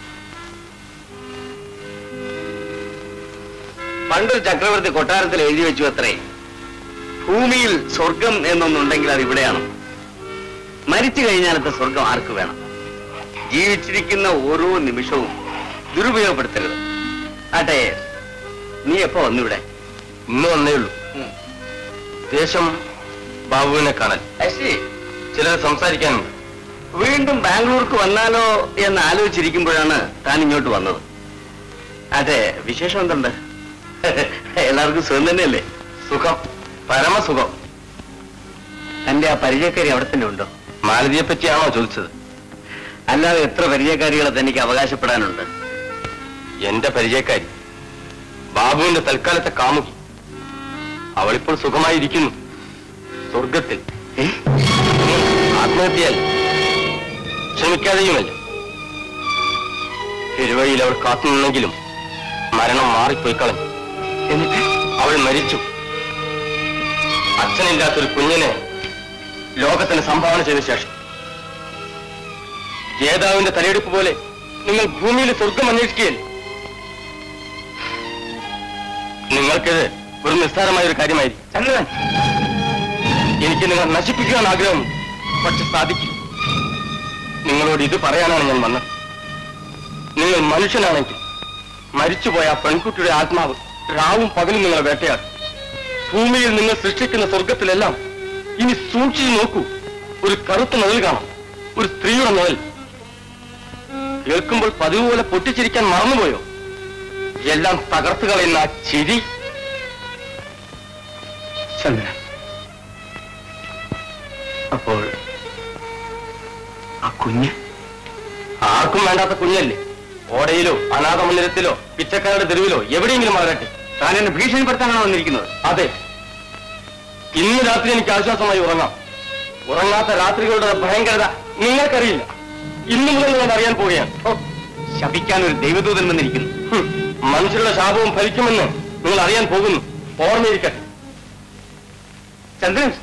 പണ്ടൊരു ചക്രവർത്തി കൊട്ടാരത്തിൽ എഴുതി വെച്ചു അത്രേ, ഭൂമിയിൽ സ്വർഗം എന്നൊന്നുണ്ടെങ്കിൽ അത് ഇവിടെയാണ്. മരിച്ചു കഴിഞ്ഞാലത്തെ സ്വർഗം ആർക്ക് വേണം? ജീവിച്ചിരിക്കുന്ന ഓരോ നിമിഷവും ദുരുപയോഗപ്പെടുത്തരുത്. ആട്ടെ, നീ എപ്പോ വന്നിവിടെ? ഇന്ന് വന്നേ ഉള്ളൂ. ദേശം ബാബുവിനെ കാണാൻ ചിലത് സംസാരിക്കാനുണ്ട്. വീണ്ടും ബാംഗ്ലൂർക്ക് വന്നാലോ എന്ന് ആലോചിച്ചിരിക്കുമ്പോഴാണ് താൻ ഇങ്ങോട്ട് വന്നത്. അതെ, വിശേഷം എന്തുണ്ട്? എല്ലാവർക്കും സുഖം തന്നെയല്ലേ? സുഖം, പരമസുഖം. തന്റെ ആ പരിചയക്കാരി അവിടെ തന്നെ ഉണ്ടോ? മാലതിയെ പറ്റിയാണോ ചോദിച്ചത്? അല്ലാതെ എത്ര പരിചയക്കാരികളെ തനിക്ക് അവകാശപ്പെടാനുണ്ട്? എന്റെ പരിചയക്കാരി ബാബുവിന്റെ തൽക്കാലത്തെ കാമുകി. അവളിപ്പോൾ സുഖമായിരിക്കുന്നു സ്വർഗത്തിൽ. ആത്മഹത്യയായി ശ്രമിക്കാതെയുമല്ല. പെരുവഴിയിൽ അവൾ കാത്തുനിന്നെങ്കിലും മരണം മാറിപ്പോയി കളഞ്ഞു. എന്നിട്ട് അവൾ മരിച്ചു. അച്ഛനില്ലാത്തൊരു കുഞ്ഞിനെ ലോകത്തിന് സംഭാവന ചെയ്ത ശേഷം. ജേതാവിന്റെ തലയെടുപ്പ് പോലെ നിങ്ങൾ ഭൂമിയിൽ സ്വർഗം അന്വേഷിക്കുകയല്ലേ? നിങ്ങൾക്കിത് ഒരു നിസ്സാരമായ ഒരു കാര്യമായിരിക്കും. ചന്ദ്രൻ, എനിക്ക് നിങ്ങൾ നശിപ്പിക്കാൻ ആഗ്രഹമുണ്ട്, പക്ഷെ സാധിക്കും. നിങ്ങളോട് ഇത് പറയാനാണ് ഞാൻ വന്നത്. നിങ്ങൾ മനുഷ്യനാണെങ്കിൽ മരിച്ചുപോയ ആ പെൺകുട്ടിയുടെ ആത്മാവ് രാവും പകലും നിങ്ങളെ വേട്ടയാടും. ഭൂമിയിൽ നിങ്ങൾ സൃഷ്ടിക്കുന്ന സ്വർഗത്തിലെല്ലാം ഇനി സൂക്ഷിച്ചു നോക്കൂ. ഒരു കറുത്ത നിഴൽ കാണാം, ഒരു സ്ത്രീയുടെ നിഴൽ. കേൾക്കുമ്പോൾ പതിവ് പോലെ പൊട്ടിച്ചിരിക്കാൻ മറന്നുപോയോ? എല്ലാം തകർത്തു കളയുന്ന ആ ചിരി. ചന്ദ്രൻ, അപ്പോൾ ആ കുഞ്ഞ് ആർക്കും വേണ്ടാത്ത കുഞ്ഞല്ലേ? ഓടയിലോ അനാഥ മന്ദിരത്തിലോ പിച്ചക്കാരുടെ തെരുവിലോ എവിടെയെങ്കിലും വളരട്ടെ. താൻ എന്നെ ഭീഷണിപ്പെടുത്താനാണ് വന്നിരിക്കുന്നത്? അതെ. ഇന്ന് രാത്രി എനിക്ക് ആശ്വാസമായി ഉറങ്ങാം. ഉറങ്ങാത്ത രാത്രികളുടെ ഭയങ്കരത നിങ്ങൾക്കറിയില്ല. ഇന്നു മുതൽ ഞാൻ അറിയാൻ പോവുകയാണ്. ശപിക്കാൻ ഒരു ദൈവദൂതൻ വന്നിരിക്കുന്നു. മനുഷ്യരുടെ ശാപവും ഫലിക്കുമെന്ന് നിങ്ങൾ അറിയാൻ പോകുന്നു. ഓർമ്മയിരിക്കട്ടെ. ചന്ദ്രൻ,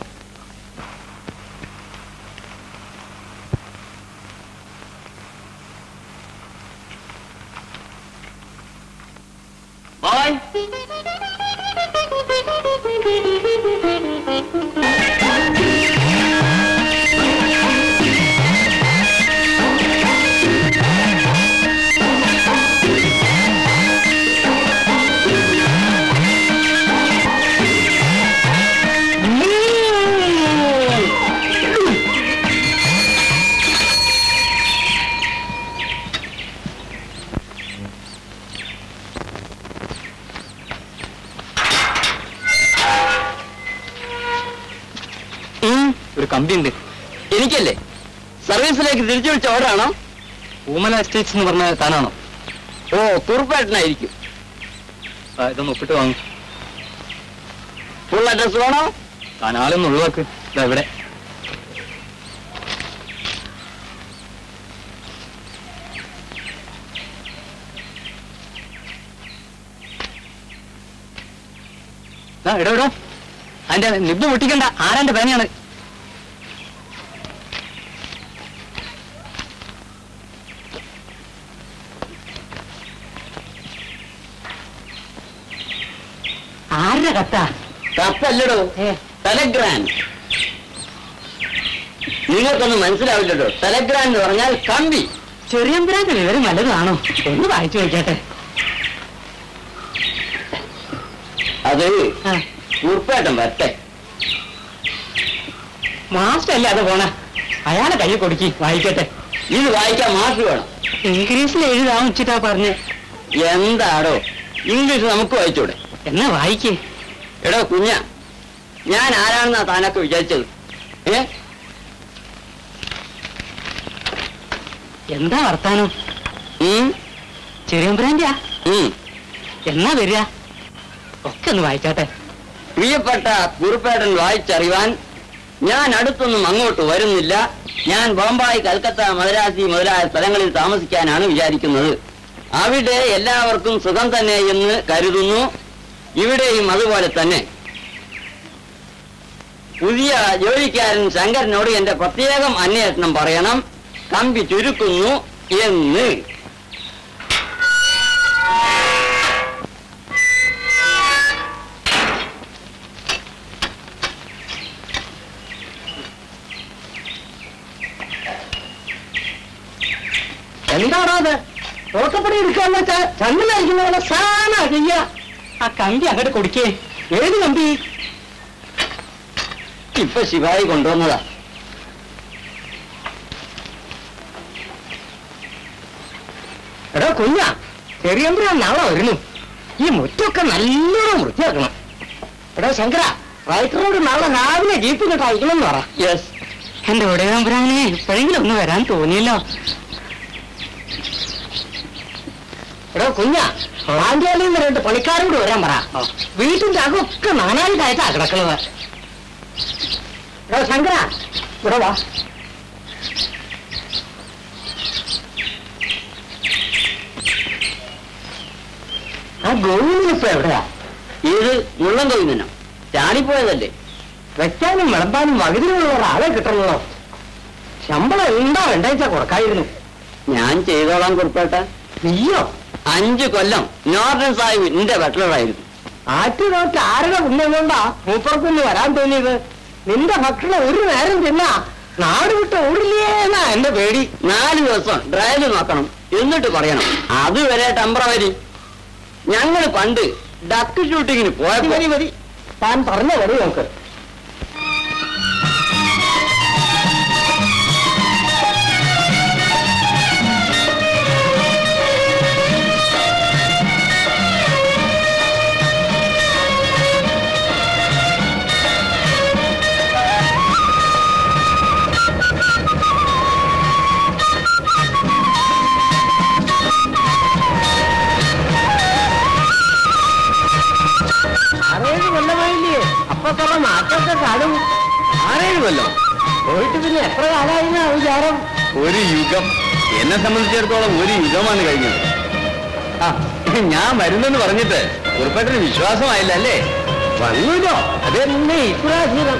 ബോയ്, ഒരു കമ്പിയുണ്ട്. എനിക്കല്ലേ? സർവീസിലേക്ക് തിരിച്ചു വിളിച്ച ഓർഡറാണോ? ഊമല എസ്റ്റേറ്റ്സ് എന്ന് പറഞ്ഞ താനാണോ? ഓ, കുറുപ്പേട്ടനായിരിക്കും. ഇതൊന്ന് ഒപ്പിട്ട് വാങ്ങും. ഫുൾ അഡ്രസ് വേണോ? താൻ ആളൊന്ന് ഒഴിവാക്ക്. ഇതാ ഇവിടെ. ഇടോ, അതിന്റെ നിബ് പൊട്ടിക്കണ്ട. ആരാന്റെ പേനയാണ്? ആരുടെ കത്ത? കത്തല്ലടോ, ടെലഗ്രാം. നിങ്ങൾക്കൊന്നും മനസ്സിലാവില്ലല്ലോ. ടെലഗ്രാം എന്ന് പറഞ്ഞാൽ കമ്പി. ചെറിയമ്പരാന്റെ വിവരം നല്ലതാണോ? ഒന്ന് വായിച്ചു നോക്കട്ടെ. അത് ഉറപ്പായിട്ടും വരട്ടെ. മാസ്റ്റർ അല്ലേ അത് പോണ? അയാളെ കൈ കൊടുക്കി വായിക്കട്ടെ. ഇത് വായിക്കാൻ മാസ്റ്റർ വേണം. ഇംഗ്ലീഷിൽ എഴുതാൻ വെച്ചിട്ടാ പറഞ്ഞ്. എന്താടോ, ഇംഗ്ലീഷ് നമുക്ക് വായിച്ചൂടെ? എന്നാ വായിക്കേ. എടോ കുഞ്ഞ, ഞാൻ ആരാണെന്നാ താനൊക്കെ വിചാരിച്ചത്? എന്താ വർത്താനം? ചെറിയമ്പുരാന്റെയാ? എന്നാ വരിക? ഒക്കെ ഒന്ന് വായിച്ചാട്ടെ. പ്രിയപ്പെട്ട കുറുപ്പേട്ടൻ വായിച്ചറിയുവാൻ ഞാൻ അടുത്തൊന്നും അങ്ങോട്ട് വരുന്നില്ല. ഞാൻ ബോംബായി, കൽക്കത്ത, മദ്രാസി മുതലായ സ്ഥലങ്ങളിൽ താമസിക്കാനാണ് വിചാരിക്കുന്നത്. അവിടെ എല്ലാവർക്കും സുഖം തന്നെ എന്ന് കരുതുന്നു. ഇവിടെയും അതുപോലെ തന്നെ. പുതിയ ജോലിക്കാരൻ ശങ്കരനോട് എന്റെ പ്രത്യേകം അന്വേഷണം പറയണം. കമ്പി ചുരുക്കുന്നു എന്ന്. എന്താണോ അത്? തോട്ടപ്പടി എടുക്കാന്ന് വെച്ചാൽ ചന്ദ്രനായിരിക്കുന്ന പോലെ സാധന ചെയ്യ. ആ കമ്പി അങ്ങോട്ട് കൊടുക്കേ. ഏത് കമ്പി? ഇപ്പൊ ശിവായി കൊണ്ടുവന്നതാ. കുഞ്ഞാ ചെറിയമ്പുരാൻ നാളെ വരുന്നു. ഈ മുറ്റൊക്കെ നല്ലോണം വൃത്തിയാക്കണം. എടാ ശങ്കര, റൈറ്ററോട് നാളെ രാവിലെ ജീപ്പ് കിട്ടാ അയക്കണം എന്ന് പറ. യെസ്. എന്റെ ഉടയമ്പുരാനെ ഇപ്പോഴെങ്കിലും ഒന്ന് വരാൻ തോന്നിയല്ലോ. എടോ കുഞ്ഞാ, പാണ്ഡ്യാലയിൽ നിന്ന് 2 പണിക്കാരോട് വരാൻ പറ. വീട്ടിന്റെ അകൊക്കെ നാനായിട്ടായിട്ടാ കിടക്കുന്നത്. എടോ ശങ്കര, ഇവിടെ വാ. ആ ഗോവിന്ദനിപ്പോ എവിടെയാ? ഏത് മുള്ളം ഗോവിന്ദനോ? ചാടിപ്പോയതല്ലേ? വെക്കാനും വിളമ്പാനും വകുതിലുള്ള ഒരാളെ കിട്ടണല്ലോ. ശമ്പളം എന്താ 2 ആഴ്ച കൊടുക്കായിരുന്നു. ഞാൻ ചെയ്തോളാം കുറിപ്പേട്ട. നീയോ? 5 കൊല്ലം നോർഡൻ സാഹിബ് നിന്റെ ബട്ട്ലറായിരുന്നു. ആറ്റുനോട്ട് ആരുടെ പുണ്യം കൊണ്ടാ മൂപ്പർക്കൊന്ന് വരാൻ തോന്നിയത്? നിന്റെ ഭക്ഷണം ഒരു നേരം തിന്നാ നാട് വിട്ട് ഓടില്ലേന്നാ എന്റെ പേടി. 4 ദിവസം ഡ്രൈവ് നോക്കണം, എന്നിട്ട് പറയണം. അതുവരെ ടെമ്പറവരി. ഞങ്ങൾ പണ്ട് ഡക്ക് ഷൂട്ടിങ്ങിന് പോയപ്പോ മതി താൻ പറഞ്ഞ വഴി നോക്ക്. അപ്പൊ നാട്ടൊക്കെ കാണും. 6-7 കൊല്ലം പോയിട്ട് പിന്നെ എത്ര കാലമായിരുന്ന വിചാരം? ഒരു യുഗം. എന്നെ സംബന്ധിച്ചിടത്തോളം ഒരു യുഗമാണ് കഴിഞ്ഞത്. ഞാൻ വരുന്നെന്ന് പറഞ്ഞിട്ട് കുറിപ്പേട്ടന് വിശ്വാസമായില്ല അല്ലേ? വന്നൂല്ലോ, അതെന്നെ ഇപ്രാശീലം.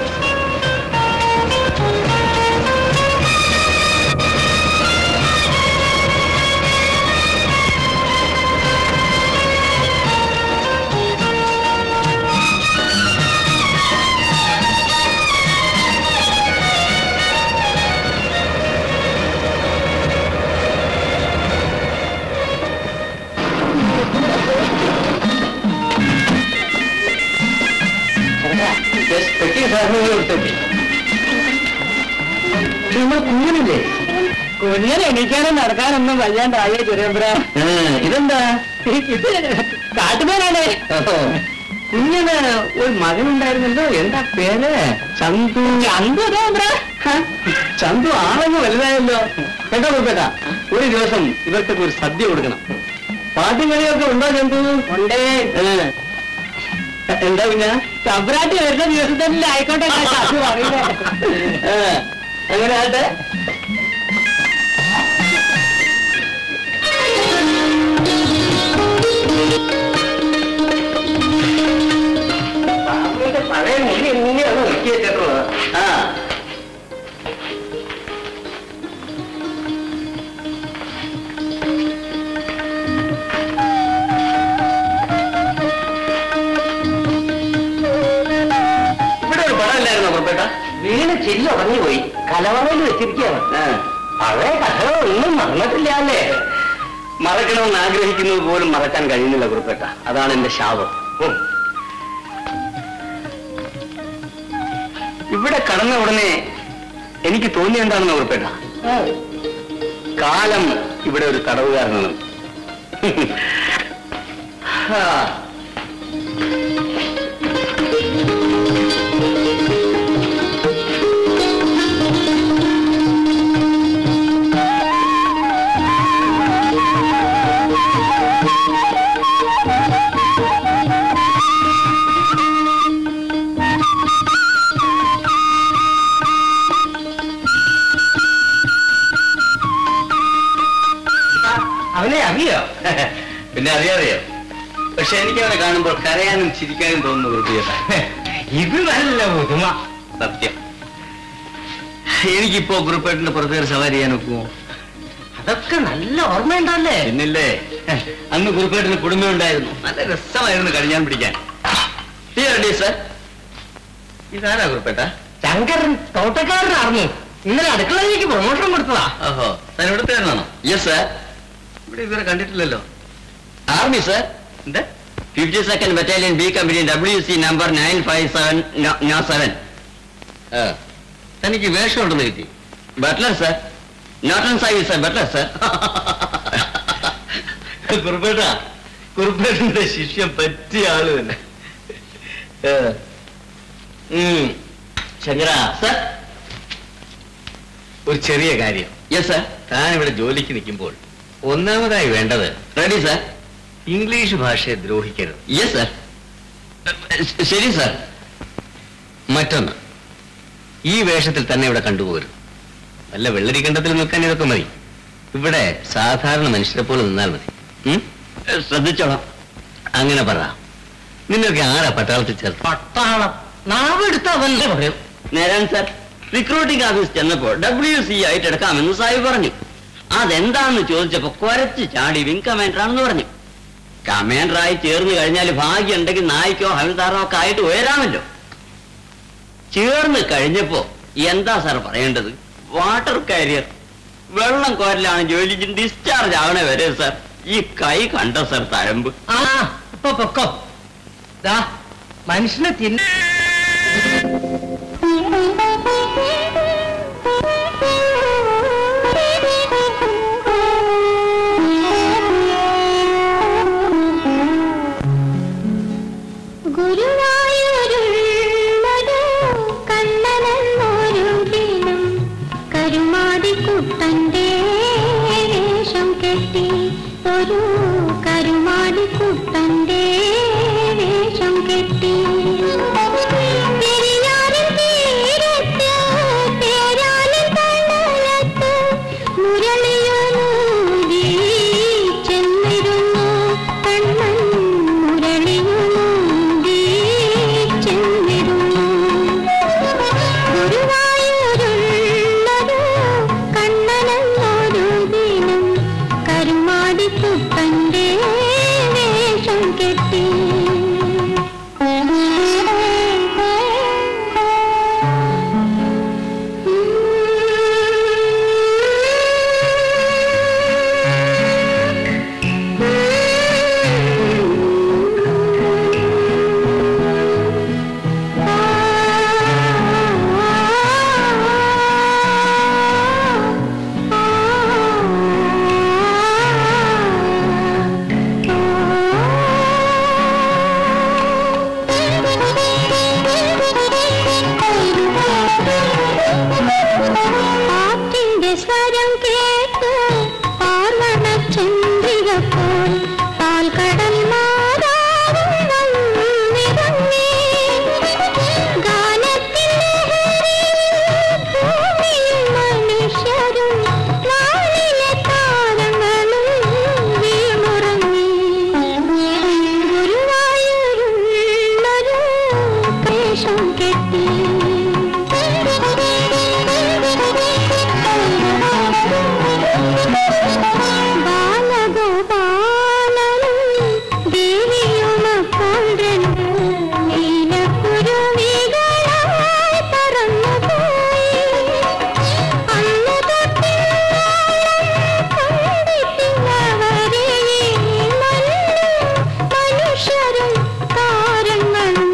കുഞ്ഞില്ലേ? കുഞ്ഞിനെ എണീക്കാനും നടക്കാനൊന്നും വയ്യാണ്ടായേ ചെറിയമ്പ്ര. ഇതെന്താ? ഇത് കാട്ടുപേരാണ്. കുഞ്ഞിന് ഒരു മകനുണ്ടായിരുന്നല്ലോ, എന്താ പേര്? ചന്തു. ചന്തു ചന്തു ആളങ്ങ് വലുതായല്ലോ. കേട്ടോ കുറിപ്പേട്ടാ, ഒരു ദിവസം ഇവർക്കൊക്കെ ഒരു സദ്യ കൊടുക്കണം. പാട്ടും കളിയൊക്കെ ഉണ്ടോ ചന്തു? ഉണ്ടേ. എന്താ പിന്നെ തബ്രാട്ടി വരുന്ന ദിവസം തന്നെ ആയിക്കോട്ടെ. അങ്ങനെ ആട്ടെ. പഴയ മുടി എങ്ങനെയാണ് ഒതുക്കി വെച്ചിട്ടുള്ളത്? വീണ് ചെല്ലി ഉറങ്ങിപ്പോയി, കലവറയിൽ വെച്ചിരിക്കുകയാണ്. പഴയ കഥകളൊന്നും മറന്നിട്ടില്ല അല്ലേ? മറക്കണമെന്ന് ആഗ്രഹിക്കുന്നത് പോലും മറക്കാൻ കഴിയുന്നില്ല കുറിപ്പേട്ട. അതാണ് എന്റെ ശാപം. ഇവിടെ കടന്ന ഉടനെ എനിക്ക് തോന്നിയ എന്താണെന്ന് കുറിപ്പേട്ട, കാലം ഇവിടെ ഒരു തടവുകാരനാണ്. അവനെ അറിയോ? പിന്നെ അറിയാറിയോ? പക്ഷെ എനിക്ക് അവനെ കാണുമ്പോൾ കരയാനും ചിരിക്കാനും തോന്നുന്നു കുറിപ്പേട്ട. ഇത് നല്ല പുതുമ. സത്യം. എനിക്കിപ്പോ കുറിപ്പേട്ടന്റെ പുറത്തേക്ക് സവാരി ചെയ്യാൻ ഒക്കുമോ? അതൊക്കെ നല്ല ഓർമ്മയുണ്ടല്ലേ? എന്നില്ലേ, അന്ന് കുറിപ്പേട്ടന് കുടുംബം ഉണ്ടായിരുന്നു. നല്ല രസമായിരുന്നു കഴിഞ്ഞാൻ പിടിക്കാൻ. സർ, ഇതാരാ കുറിപ്പേട്ട? ശങ്കരൻ തോട്ടക്കാരനായിരുന്നു. ഇന്നലെ അടുക്കളയിലേക്ക് പ്രൊമോഷൻ കൊടുത്തതാ. ഓഹോ, താൻ ഇവിടുത്തേനാണോ? Yes sir. ഇവിടെ ഇതുവരെ കണ്ടിട്ടില്ലല്ലോ. Army sir. എന്താ? 52nd battalion B company WC number 957. തനിക്ക് വേഷം ഉണ്ടെന്ന് കിട്ടി. Butler sir. നോട്ടൺ സാഹിബ് സർ, ബട്ട്ലർ സർ. കുറുപ്പേട്ടന്റെ ശിഷ്യം പറ്റിയ ആള് തന്നെ. ശങ്കര സർ, ഒരു ചെറിയ കാര്യം. Yes sir. താൻ ഇവിടെ ജോലിക്ക് നിൽക്കുമ്പോൾ ഒന്നാമതായി വേണ്ടത് റെഡി സർ, ഇംഗ്ലീഷ് ഭാഷയെ ദ്രോഹിക്കരുത്. Yes sir. ശരി സർ. മറ്റൊന്ന്, ഈ വേഷത്തിൽ തന്നെ ഇവിടെ കണ്ടുപോകരുത്. വല്ല വെള്ളരിക്കണ്ടത്തിൽ നിൽക്കാൻ ഇതൊക്കെ മതി. ഇവിടെ സാധാരണ മനുഷ്യരെ പോലെ നിന്നാൽ മതി. ശ്രദ്ധിച്ചോളാം. അങ്ങനെ പറ. നിന്നൊക്കെ ആരാ പട്ടാളത്തിൽ ചേർത്ത്? പട്ടാളം നാവെടുത്തവല്ലേ പറയും. നേരാൻ സാർ, റിക്രൂട്ടിംഗ് ഓഫീസ് ചെന്നപ്പോൾ WC ആയിട്ട് എടുക്കാമെന്ന് സാഹിബ് പറഞ്ഞു. അതെന്താണെന്ന് ചോദിച്ചപ്പോ കുരച്ച് ചാടി വിംഗ് കമാൻഡറാണെന്ന് പറഞ്ഞു. കമാൻഡറായി ചേർന്ന് കഴിഞ്ഞാൽ ഭാഗ്യം ഉണ്ടെങ്കിൽ നായിക്കോ ഹവിൽദാറോ ഒക്കെ ആയിട്ട് ഉയരാമല്ലോ. ചേർന്ന് കഴിഞ്ഞപ്പോ എന്താ സാർ പറയേണ്ടത്? വാട്ടർ കാരിയർ, വെള്ളം കോരലാണ് ജോലി. ഡിസ്ചാർജ് ആവണേ വരെ സാർ. ഈ കൈ കണ്ടോ സാർ തഴമ്പ്? ഇപ്പൊ പൊക്കോ. മനുഷ്യനെ തിന്ന കരുമാടിക്കുട്ടന്റെ വേഷം കെട്ടി, ഒരു കരുമാടിക്കുട്ടന്റെ വേഷം കെട്ടി. പെരിയാറിൻ തീരത്ത് പേരാലിൻ തണലത്ത് മുരളിയൂരി ചെന്നിരുന്നു കണ്ണൻ, മുരളിയൂരി ചെന്നിരുന്നു. ഗുരുവായൂരുള്ളൊരു കണ്ണനെന്നൊരു ദിനം കരുമാടിക്കുട്ടന്റെ വേഷം കെട്ടി. ആറ്റിന്റെ സ്വരം കേട്ട് പാർവണചന്ദ്രിക പോൽ പാൽക്കടൽ മാതാവും വന്നിറങ്ങി. ഗാനത്തിൽ ഭൂമിയും മനുഷ്യരും വാനിലെ താരങ്ങളും വീണുറങ്ങി. ഗുരുവായൂരുള്ളൊരു വേഷം കെട്ടി. ബാലഗോപാലനും ദേവിയുമപ്പോൾ രണ്ട് നീലക്കുരുവികളായി പറന്നുപോയി. അന്ന് തൊട്ടില്ലവരെ മനുഷ്യരും താരങ്ങളും.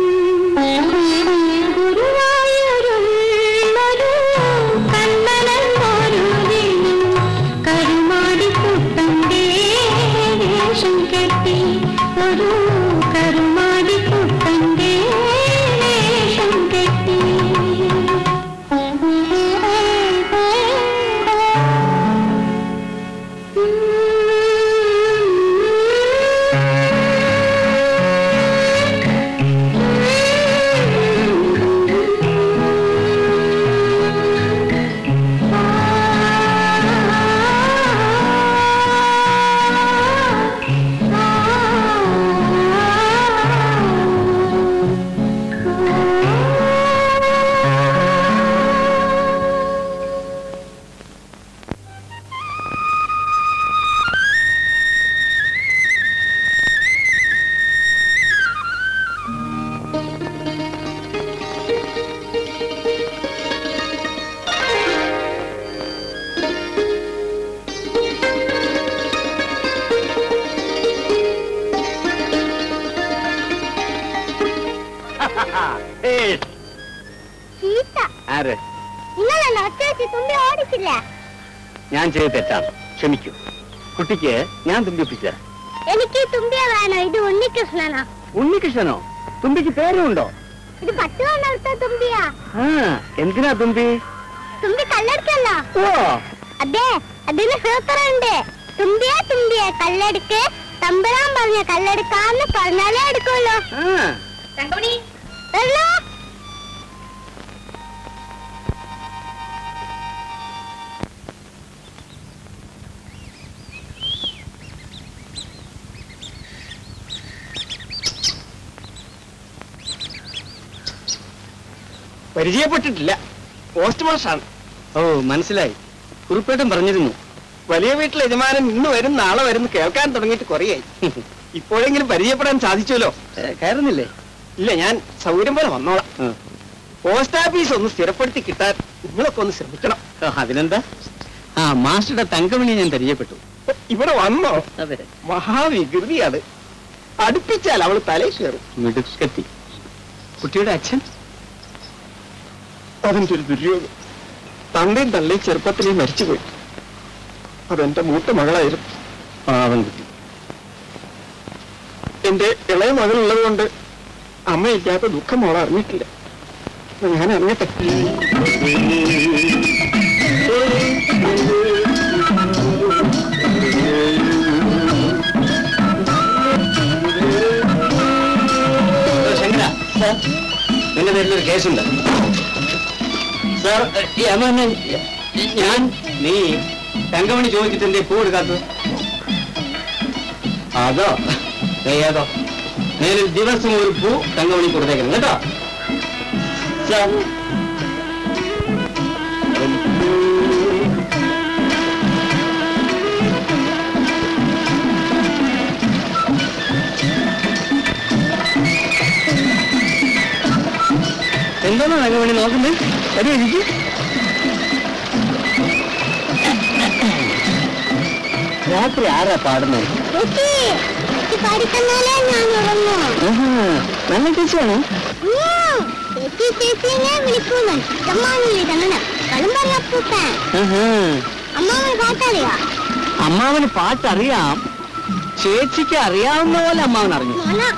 ഗുരുവായൂരുള്ളൊരു കണ്ണനെന്നൊരു ദിനം കരുമാടിക്കുട്ടന്റെ വേഷം കെട്ടി, ഒരു കരുമാടിക്കുട്ടന്റെ വേഷം കെട്ടി. ആര്? നിങ്ങളെന്നെ ഒറ്റവെച്ച് തുമ്പി ഓടിച്ചില്ല. ഞാൻ ചെയ്ത് തെറ്റാണ്, ക്ഷമിക്കൂ. കുട്ടിക്ക് ഞാൻ തുമ്പിപ്പിച്ച എനിക്ക് തുമ്പിയ വേണോ? ഇത് ഉണ്ണികൃഷ്ണനാ. ഉണ്ണികൃഷ്ണനോ? തുമ്പിക്ക് പേരുണ്ടോ? ഇത് 10 കൊണ്ടടുത്ത തുമ്പിയാ. എന്തിനാ തുമ്പി? തുമ്പി കല്ലെടുക്കല്ലോ. ഓ അതെ, അതിന് സൂത്രമുണ്ട്. തുമ്പിയെ തുമ്പിയെ കല്ലെടുക്ക്, തമ്പുരാൻ പറഞ്ഞ കല്ലെടുക്കാന്ന് പറഞ്ഞാലേ എടുക്കുള്ളൂ. പരിചയപ്പെട്ടിട്ടില്ല. പോസ്റ്റ് മാസ്റ്ററാണ്. ഓ മനസ്സിലായി. കുറുപ്പേട്ടൻ പറഞ്ഞിരുന്നു വലിയ വീട്ടിലെ യജമാനൻ ഇന്ന് വരും നാളെ വരും കേൾക്കാൻ തുടങ്ങിയിട്ട് കുറയായി. ഇപ്പോഴെങ്കിലും പരിചയപ്പെടാൻ സാധിച്ചല്ലോ. കയറുന്നില്ലേ? ഇല്ല, ഞാൻ സൗകര്യം പോലെ വന്നോളാം. പോസ്റ്റ് ഓഫീസ് ഒന്ന് സ്ഥിരപ്പെടുത്തി കിട്ടാൻ നിങ്ങളൊക്കെ ഒന്ന് ശ്രമിക്കണം. അതിനെന്താ? മാസ്റ്ററുടെ തങ്കമണി ഞാൻ പരിചയപ്പെട്ടു. ഇവിടെ വന്നോ? അതെ. മഹാവികൃതിയാണ്. അടുപ്പിച്ചാൽ അവള് തലയിൽ കയറും. മിടുക്കത്തി. കുട്ടിയുടെ അച്ഛൻ? അതിന്റെ ഒരു ദുര്യോഗം. തന്തയും തള്ളയും ചെറുപ്പത്തിലേ മരിച്ചുപോയി. അതെന്റെ മൂത്ത മകളായിരുന്നു. പാവം കുട്ടി. എന്റെ ഇളയ മകളുള്ളത് കൊണ്ട് അമ്മയില്ലാത്ത ദുഃഖം മോളെ അറിഞ്ഞിട്ടില്ല. ഞാൻ അറിഞ്ഞിട്ടെ. ശങ്കര, എന്റെ പേരിലൊരു കേസുണ്ട് സാർ. നീ തങ്കമണി ചോദിച്ചിട്ട് എന്തേ പൂ എടുക്കാത്തത്? അതോ ഏതോ നേരിൽ ദിവസം ഒരു പൂ തങ്കമണി കൊടുത്തേക്കണം കേട്ടോ. സാർ എന്താണ് തങ്കമണി നോക്കുന്നത്? വരൂ എനിക്ക്. രാത്രി ആരാ പാടുന്നത്? നല്ല ചേച്ചിയാണോ? അമ്മാവന് പാട്ടറിയാം. ചേച്ചിക്ക് അറിയാവുന്ന പോലെ അമ്മാവൻ അറിഞ്ഞു.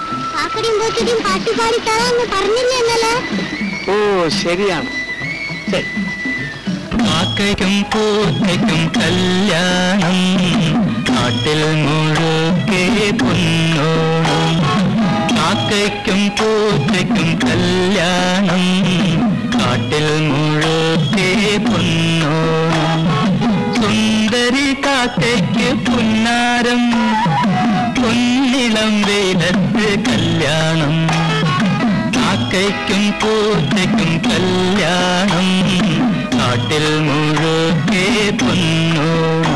ഓ ശരിയാണ്. ശരി. കാക്കയ്ക്കും പൂച്ചയ്ക്കും കല്യാണം, നാട്ടിൽ മുഴുക്കെ പൊന്നോണം. കാക്കയ്ക്കും പൂച്ചയ്ക്കും കല്യാണം, നാട്ടിൽ മുഴുക്കെ പൊന്നോണം. സുന്ദരി കാക്കയ്ക്ക് പുന്നാരം, പൊന്നിളം വെയിലത്ത് കല്യാണം. കാക്കയ്ക്കും പൂച്ചയ്ക്കും കല്യാണം, നാട്ടിൽ മുഴുക്കെ പൊന്നോണം.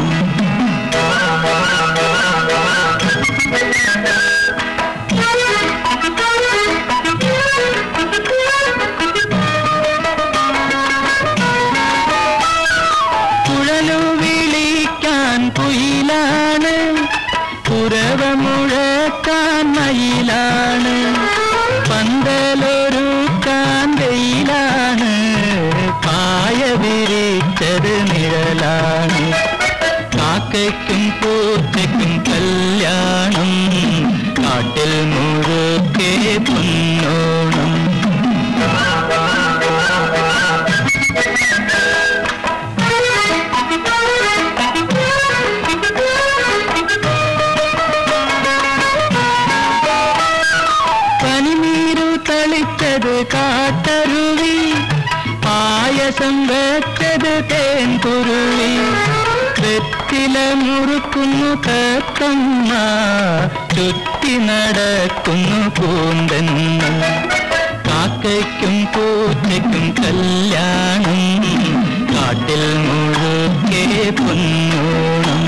കുഴലു വിളിക്കാൻ കുയിലാണ്, കുരവ മുഴക്കാൻ മയിലാണ്, പന്തലൊരുക്കാൻ വെയിലാണ്, പായ വിരിച്ചത് നിഴലാണ്. കാക്കയ്ക്കും പൂച്ചയ്ക്കും കല്യാണം, കാട്ടിൽ മുഴുക്കെ പൊന്നോണം. പനിനീരു തളിച്ചത് കാട്ടരുവി, പായസം വെച്ചത് തേൻകുരുവി, വെറ്റില മുറുക്കുന്നു തത്തമ്മ, ചുറ്റി നടക്കുന്നു പൂന്തന്ന. കാക്കയ്ക്കും പൂച്ചയ്ക്കും കല്യാണം, കാട്ടിൽ മുഴുക്കെ പൊന്നോണം.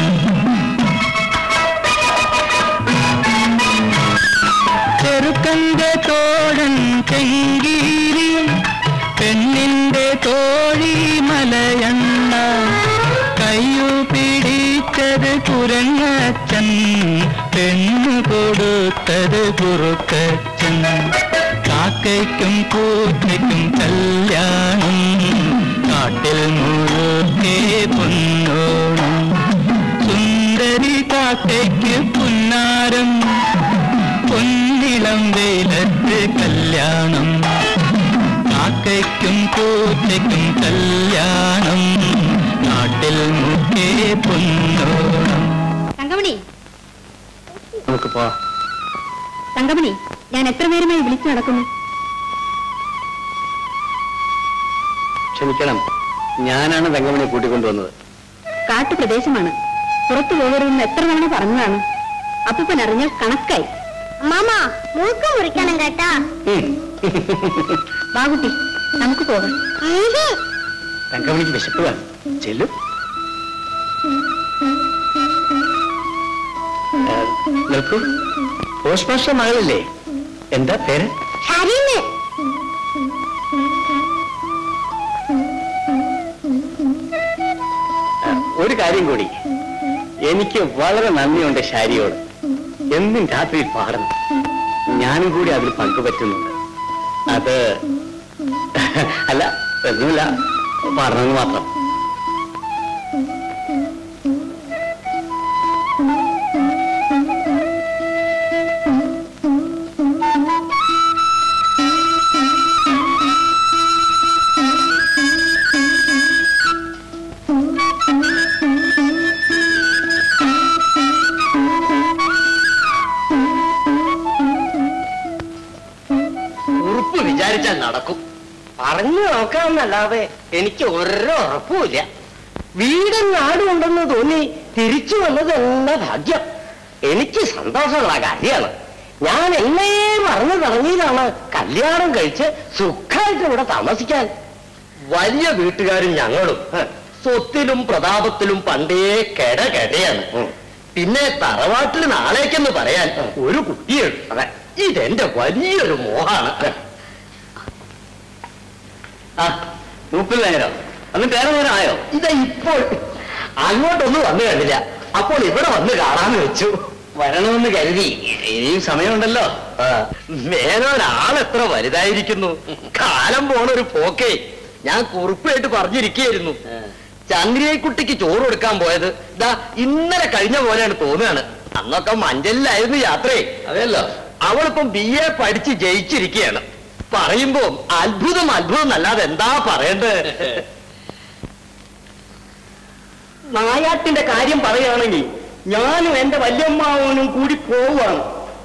ചെറുക്കന്റെ തോഴൻ ചെങ്കീരി, പെണ്ണിന്റെ തോഴി മലയണ്ണ, കയ്യു പിടിച്ചത് കുരങ്ങച്ചൻ, പെണ്ണു കൊടുത്തത് കുറുക്കച്ചൻ. കാക്കയ്ക്കും പൂച്ചയ്ക്കും കല്യാണം, കാട്ടിൽ മുഴുക്കെ പൊന്നോണം. സുന്ദരി സുന്ദരി കാക്കയ്ക്ക് പുന്നാരം, പൊന്നിളം വെയിലത്ത് കല്യാണം, കാക്കയ്ക്കും പൂച്ചയ്ക്കും കല്യാണം, നാട്ടിൽ മുഖേ പൊന്നോണം. തങ്കമണി, നമുക്ക് പോ. തങ്കമണി, ഞാൻ എത്ര നേരമായി വിളിച്ചു നടക്കുന്നു. ക്ഷമിക്കണം, ഞാനാണ് തങ്കമണിയെ കൂട്ടിക്കൊണ്ടുവന്നത്. കാട്ടുപ്രദേശമാണ്, പുറത്തു പോകരുതെന്ന് എത്ര തവണ പറഞ്ഞതാണ്. അപ്പൂപ്പൻ അറിഞ്ഞാൽ കണക്കായി. മാമ മൂക്ക് മുറിക്കണം കേട്ടാ. വാകുട്ടി, നമുക്ക് പോകാം. തങ്കമണിക്ക് വിശപ്പുവാണ്. ചെല്ലും. നിൽക്കൂ. പോസ്റ്റ് മാസ്റ്റർ മകളല്ലേ? എന്താ പേര്? ഒരു കാര്യം കൂടി, എനിക്ക് വളരെ നന്ദിയുണ്ട് ശാരിയോട്. എന്നും രാത്രി പാടണം, ഞാനും കൂടി അതിൽ പങ്കുപറ്റുന്നുണ്ട്. അത് അല്ല, ഒന്നുമില്ല, പാടണമെന്ന് മാത്രം. വിചാരിച്ചാൽ നടക്കും. പറഞ്ഞു നോക്കാമെന്നല്ലാതെ എനിക്ക് ഓരോ ഉറപ്പുമില്ല. വീടും നാടും ഉണ്ടെന്ന് തോന്നി തിരിച്ചു വന്നത് എന്ന ഭാഗ്യം. എനിക്ക് സന്തോഷമുള്ള കാര്യമാണ്. ഞാൻ എന്നേ മറന്നു തുടങ്ങിയതാണ് കല്യാണം കഴിച്ച് സുഖമായിട്ട് ഇവിടെ താമസിക്കാൻ. വലിയ വീട്ടുകാരും ഞങ്ങളും സ്വത്തിലും പ്രതാപത്തിലും പണ്ടേ കെടയാണ്. പിന്നെ തറവാട്ടിൽ നാളേക്കെന്ന് പറയാൻ ഒരു കുട്ടിയുണ്ട്. അതെ, ഇതെന്റെ വലിയൊരു മോഹാണ്. ആ, 30 നേരം എന്നിട്ട് വേറെ നേരം ആയോ? ഇതാ ഇപ്പോൾ അങ്ങോട്ടൊന്നും വന്നു കണ്ടില്ല. അപ്പോൾ ഇവിടെ വന്ന് കാണാന്ന് വെച്ചു. വരണമെന്ന് കരുതി. ഇനിയും സമയമുണ്ടല്ലോ. മേനോനാളെത്ര വലുതായിരിക്കുന്നു. കാലം പോണൊരു പോക്കേ. ഞാൻ കുറിപ്പായിട്ട് പറഞ്ഞിരിക്കുകയായിരുന്നു. ചന്ദ്രിയക്കുട്ടിക്ക് ചോറ് കൊടുക്കാൻ പോയത് ഇതാ ഇന്നലെ കഴിഞ്ഞ പോലെയാണ് തോന്നുകയാണ്. അന്നൊക്കെ മഞ്ചലിലായിരുന്നു യാത്രയെ. അതെയല്ലോ. അവളിപ്പം BA പഠിച്ച് ജയിച്ചിരിക്കുകയാണ്. പറയുമ്പോ അത്ഭുതം അല്ലാതെ എന്താ പറയേണ്ടത്? നായാട്ടിന്റെ കാര്യം പറയുകയാണെങ്കിൽ ഞാനും എന്റെ വല്യമ്മാവനും കൂടി പോവുകയാണ്.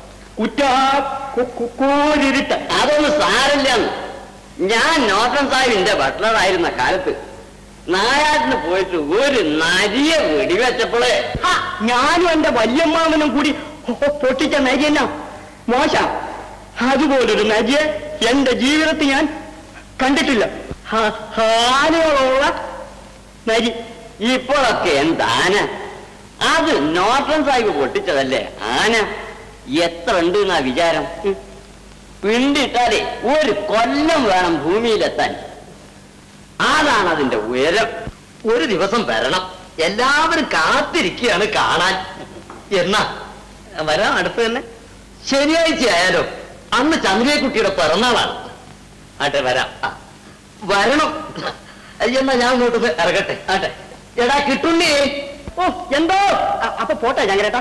കോരിരുട്ട്. അതൊന്നും സാരല്ല. ഞാൻ നോട്ടൻ സാഹിബിന്റെ ബട്ട്ലറായിരുന്ന കാലത്ത് നായാട്ടിന് പോയിട്ട് ഒരു നരിയെ വെടിവെച്ചപ്പോളേ ഞാനും എന്റെ വല്യമ്മാവനും കൂടി പൊട്ടിച്ച നരിയല്ല മോശം. അതുപോലൊരു നരിയെ എന്റെ ജീവിതത്തിൽ ഞാൻ കണ്ടിട്ടില്ല. ആനയോള നരി. ഇപ്പോഴൊക്കെ എന്താന? അത് നോട്ടൻ സാഹിബ് പൊട്ടിച്ചതല്ലേ ആന. എത്ര ഉണ്ട് എന്നാ വിചാരം? പിണ്ടിട്ടാലേ ഒരു കൊല്ലം വേണം ഭൂമിയിലെത്താൻ. അതാണ് അതിന്റെ ഉയരം. ഒരു ദിവസം വരണം, എല്ലാവരും കാത്തിരിക്കുകയാണ് കാണാൻ. എന്നാ വരാം, അടുത്ത് തന്നെ ശനിയാഴ്ച ആയാലോ? അന്ന് ചന്ദ്രകുട്ടിയുടെ പിറന്നാളാണ്. ആട്ടെ, വരാം. വരണം. എന്നാ ഞാൻ ഇങ്ങോട്ട് ഇറങ്ങട്ടെ. ആട്ടെ. എടാ കിട്ടുണ്ണി. ഓ, എന്തോ. അപ്പൊ പോട്ടെ ഞങ്ങളേട്ടാ.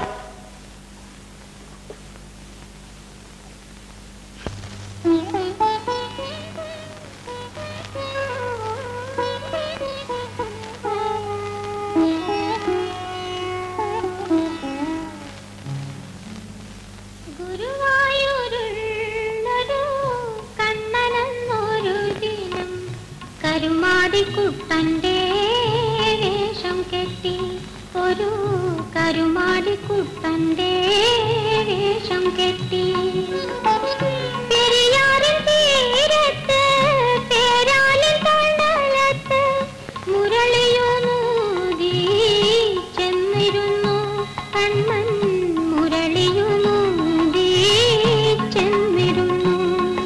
കരുമാടിക്കുട്ടന്റെ വേഷം കെട്ടി, ഒരു കരുമാടിക്കുട്ടന്റെ വേഷം കെട്ടി, പെരിയാറിൻ തീരത്ത് പേരാലിൻ തണലത്ത് മുരളിയുനൂതി ചെന്നിരുന്നു കണ്ണൻ, മുരളിയുനൂതി ചെന്നിരുന്നു.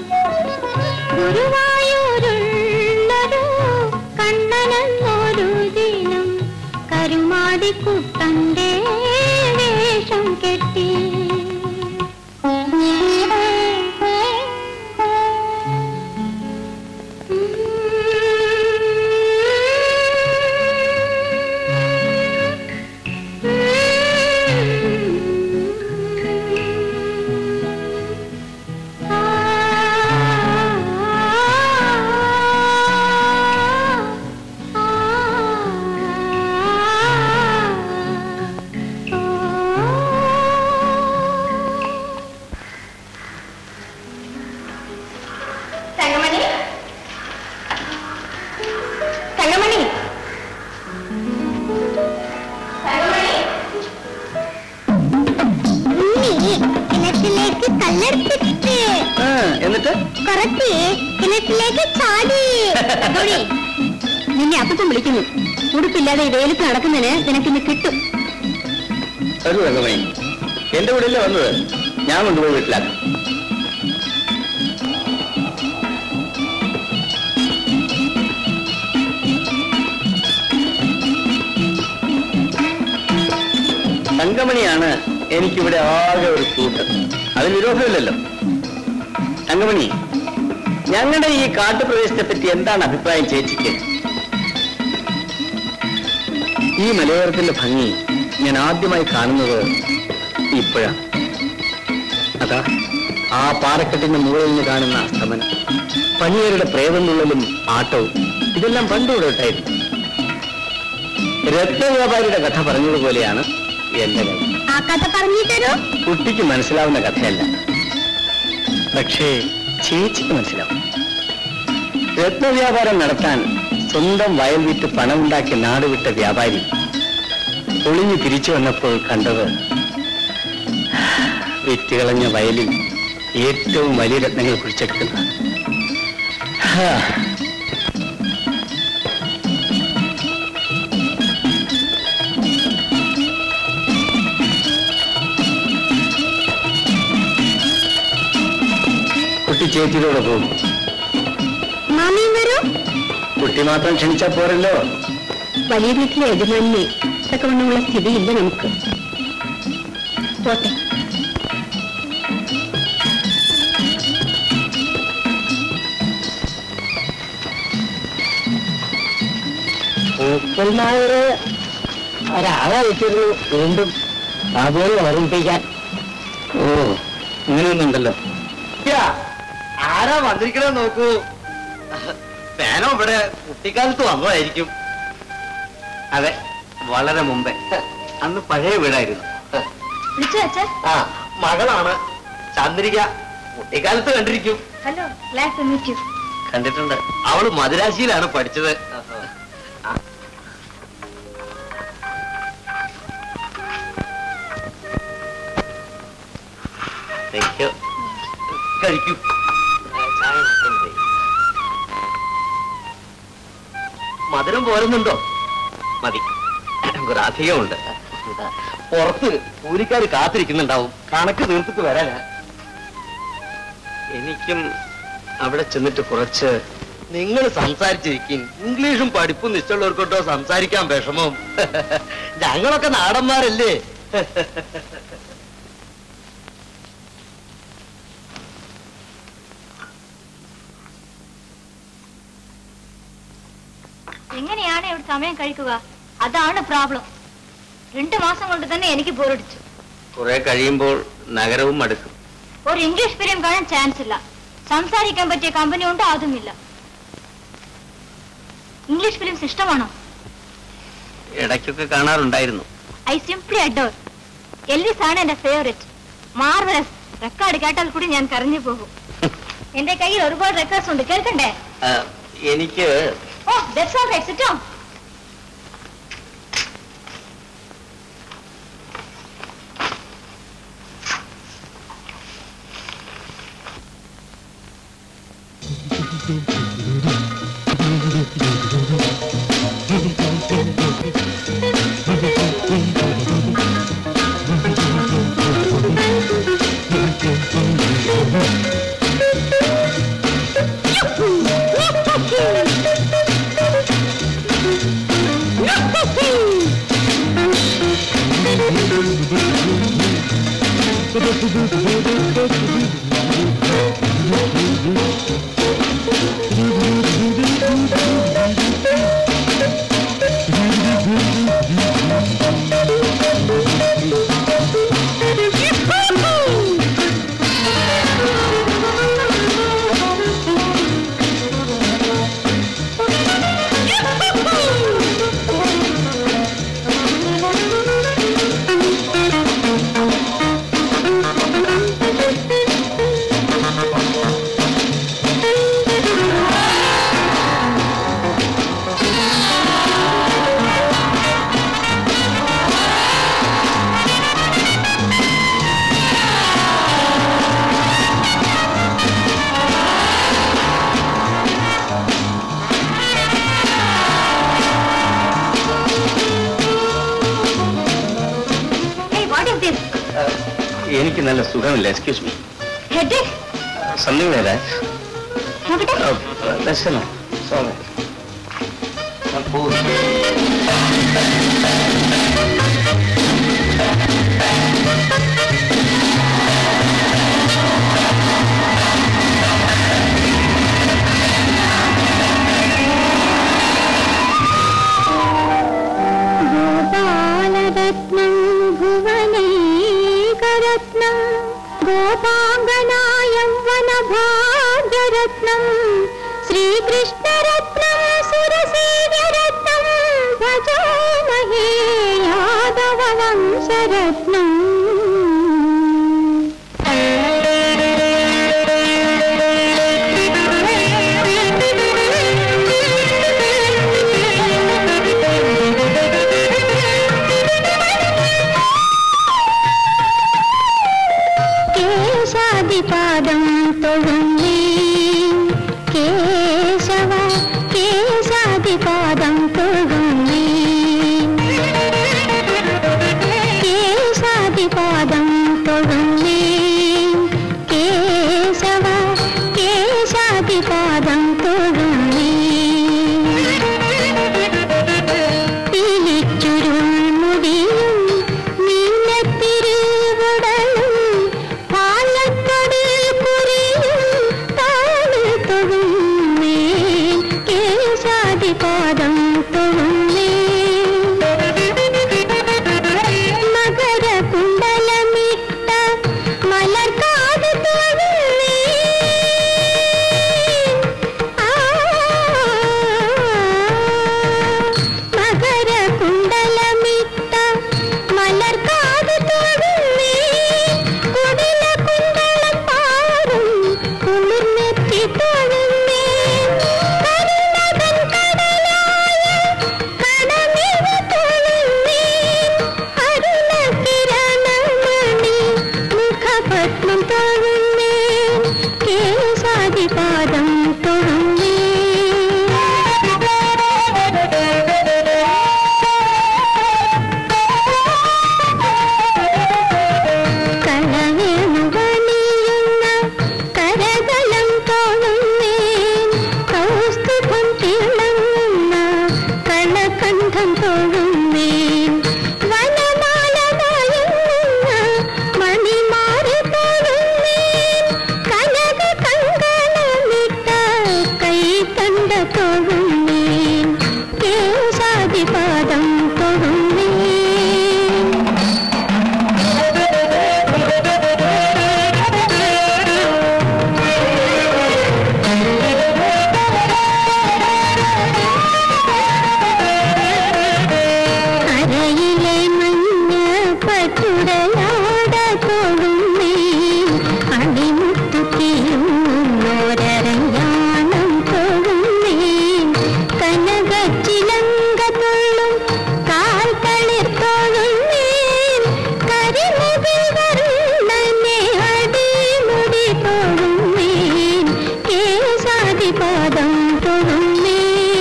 കണ്ണനെന്നൊരു ദിനം കരുമാടിക്കുട്ടന്റെ വേഷം കെട്ടി. തങ്കമണി കിണറ്റിലേക്ക് കല്ലെടുത്തിട്ട് എന്നിട്ട് കുറച്ച് കിണറ്റിലേക്ക് ചാടി. നിന്നെ അപ്പം വിളിക്കുന്നു. ഉടുപ്പില്ലാതെ ഈ വെയിലത്ത് നടക്കുന്നതിന് നിനക്കിന്ന് കിട്ടും. ഒരു തങ്കമണി, എന്റെ വീട്ടിലേ വന്നത്, ഞാൻ കൊണ്ടുപോയി വീട്ടിലാക്കാം. തങ്കമണിയാണ് എനിക്കിവിടെ ആകെ ഒരു കൂട്ട്. അതിന് വിരോധമില്ലല്ലോ. തങ്കമണി, ഞങ്ങളുടെ ഈ കാട്ടുപ്രദേശത്തെ പറ്റി എന്താണ് അഭിപ്രായം ചേച്ചിക്ക്? ഈ മലയോരത്തിന്റെ ഭംഗി ഞാൻ ആദ്യമായി കാണുന്നത് ഇപ്പോഴാണ്. അതാ ആ പാറക്കെട്ടിന്റെ മുകളിൽ നിന്ന് കാണുന്ന അസ്തമനം, പണിയരുടെ പ്രേതനുള്ളിലും ആട്ടവും, ഇതെല്ലാം പണ്ടുകൂടെ ഉണ്ടായിരുന്നു. രത്നവ്യാപാരിയുടെ കഥ പറഞ്ഞതുപോലെയാണ് എന്റെ കഥ. ആ കഥ പറഞ്ഞു തരൂ. കുട്ടിക്ക് മനസ്സിലാവുന്ന കഥയല്ല, പക്ഷേ ചേച്ചിക്ക് മനസ്സിലാവും. രത്നവ്യാപാരം നടത്താൻ സ്വന്തം വയൽ വിറ്റ് പണമുണ്ടാക്കി നാടുവിട്ട വ്യാപാരി ഒളിഞ്ഞു തിരിച്ചു വന്നപ്പോൾ കണ്ടത് വിറ്റുകളഞ്ഞ വയലിൽ ഏറ്റവും വലിയ രത്നങ്ങൾ കുഴിച്ചെടുക്കുന്ന കുട്ടി ചേച്ചിയോടെ പോകും. മാമിയും വരൂ. കുട്ടി മാത്രം ക്ഷണിച്ചാൽ പോരല്ലോ. വലിയ വീട്ടിലെ യജമാനിനെ തക്കവണ്ണമുള്ള സ്ഥിതിയില്ല നമുക്ക്. പോട്ടെ. നായര് ഒരാളെ വെച്ചിരുന്നു വീണ്ടും അതുപോലെ ഓർമ്മിപ്പിക്കാൻ. ഓ, ഇങ്ങനെയൊന്നുണ്ടല്ലോ. ആരാ വന്നിരിക്കണേ നോക്കൂ. ഞാനോ ഇവിടെ കുട്ടിക്കാലത്ത് വന്നതായിരിക്കും. അതെ, വളരെ മുമ്പേ. അന്ന് പഴയ വീടായിരുന്നു. ആ, മകളാണ് ചന്ദ്രിക. കുട്ടിക്കാലത്ത് കണ്ടിരിക്കും. Hello, glad to meet you. കണ്ടിട്ടുണ്ട്. അവള് മദുരാശിയിലാണ് പഠിച്ചത്. കഴിക്കൂ. മധുരം പോരുന്നുണ്ടോ? മതി, അധികമുണ്ട്. പുറത്ത് കൂലിക്കാര് കാത്തിരിക്കുന്നുണ്ടാവും. കണക്ക് തീർത്തിട്ട് വരാനാ. എനിക്കും അവിടെ ചെന്നിട്ട് കുറച്ച് നിങ്ങൾ സംസാരിച്ചിരിക്കും. ഇംഗ്ലീഷും പഠിപ്പും നിശ്ചയുള്ളവർക്കൊട്ടോ സംസാരിക്കാൻ വിഷമം. ഞങ്ങളൊക്കെ നാടന്മാരല്ലേ. എങ്ങനെയാണ് ഇവിടെ സമയം കഴിക്കുക? അതാണ് പ്രോബ്ലം. 2 മാസം കൊണ്ട് തന്നെ എനിക്ക് ബോറടിച്ചു. കുറെ കഴിയുമ്പോൾ നഗരവും മടുക്കും. ഒരു ഇംഗ്ലീഷ് ഫിലിം കാണാൻ ചാൻസ് ഇല്ല. സംസാരിക്കാൻ പറ്റിയ കമ്പനി ഉണ്ടോ? അതുമില്ല. ഇംഗ്ലീഷ് ഫിലിംസ് ഇഷ്ടമാണോ? ഇടയ്ക്കൊക്കെ കാണാറുണ്ടായിരുന്നു. I simply adore. എൽവിസ് ആണ് എന്റെ ഫേവറേറ്റ്. മാർവലസ്. റെക്കോർഡ് കേട്ടാൽ കൂടി ഞാൻ കരഞ്ഞു പോകും. എന്റെ കയ്യിൽ ഒരുപാട് റെക്കോർഡ്സ് ഉണ്ട്. കേൾക്കണ്ടേ? എനിക്ക് Oh, that's all right. Sit down. എനിക്ക് നല്ല സുഖമില്ല. Excuse me. Headache? Something like that. That's enough. Sorry. ഗോപാലരത്നം ഭുവനൈകരത്നം ഗോപാംഗനായം വനഭാഗ്യരത്നം ശ്രീകൃഷ്ണരത്നം സുരസേവ്യരത്നം ഭജാമഹേ യാദവവംശരത്നം. കേശാദിപാദം തൊഴുന്നേ കേശവ കേശാദിപാദം തൊഴുന്നേ കേശാദിപാദം തൊഴുന്നേ കേശവ കേശാദിപാദം തൊഴുന്നേ. പിലിച്ചുരുൾ മുടിയും നീലത്തിരുവുടലും പാലക്കടൽ കുറിയും താഴെ തൊഴുന്നേ കേശാദിപാദം തൊഴുന്നേ. മകരകുണ്ടലമിട്ട മലർക്കാട് തൊഴുന്നേ മകരകുണ്ടലമിട്ട മലർക്കാട് തൊഴുന്നേ. കുടില കുണ്ടളം പാറും കുളിർന്നെത്തി തൊഴുന്നേ. കരുണതൻ കടലായ കടമിഴ തൊഴുന്നേ. അരുണകിരണമണി മുഖപത്മം തൊഴുന്നേ കേശാദിപാദം തൊഴുന്നേ. കളവേണുവണിയുന്ന കരതലം തൊഴുന്നേ. കൗസ്തുഭം തിളങ്ങുന്ന കളകണ്ഠം തൊഴുന്നേ. വനമാല നയങ്ങുന്ന മണിമാറി തൊഴുന്നേ. കനക കങ്കണമിട്ട കൈത്തണ്ട തൊഴുന്നേ കേശാദിപാദം തൊഴുന്നേ. അരയിലെ മഞ്ഞ പട്ടുടയാട തൊഴുന്നേ. അണിമുത്തു തീരുന്നോരരഞ്ഞാണം തൊഴുന്നേ. കനക ചിലങ്ക തൊള്ളും കാൽ തളിർ തൊഴുന്നേ. കരിമുകിൽ വരുണനെ അടിമുടി തൊഴുന്നേ കേശാദിപാദം തൊഴുന്നേ.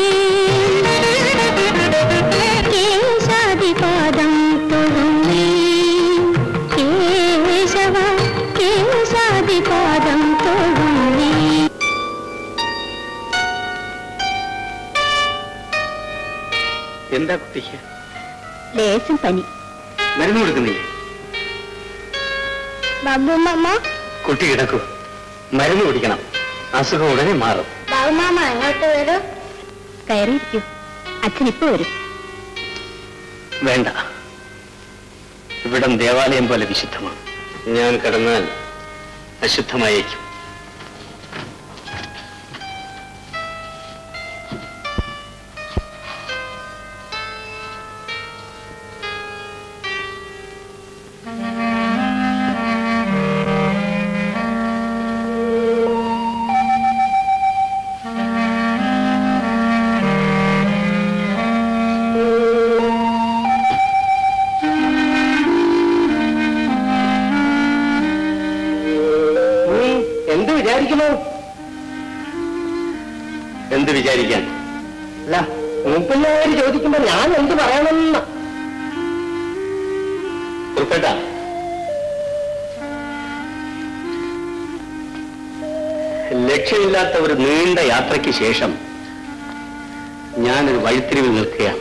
കേശാദിപാദം തൊഴുന്നേ. കേശവ കേശാദിപാദം തൊഴുന്നേ. എന്താ കുട്ടിക്ക്? ലേശം പനി. മരുന്ന് കൊടുക്കുന്നില്ലേ? ബാബു മാമ കുട്ടി കിടക്കൂ. മരുന്ന് കുടിക്കണം. അസുഖം ഉടനെ മാറും. ബാബു മാമ അങ്ങോട്ട് വരൂ. കയറിയിരിക്കൂ. അച്ഛൻ ഇപ്പൊ വരും. വേണ്ട. ഇവിടം ദേവാലയം പോലെ വിശുദ്ധമാണ്. ഞാൻ കടന്നാൽ അശുദ്ധമായേക്കും. എന്ത് വിചാരിക്കാൻ? അല്ല മൂപ്പിള്ളവര് ചോദിക്കുമ്പോ ഞാൻ എന്ത് പറയണമെന്ന ഉൾപ്പെട്ട ലക്ഷ്യമില്ലാത്ത ഒരു നീണ്ട യാത്രയ്ക്ക് ശേഷം ഞാനൊരു വഴിത്തിരിവിൽ നിൽക്കുകയാണ്.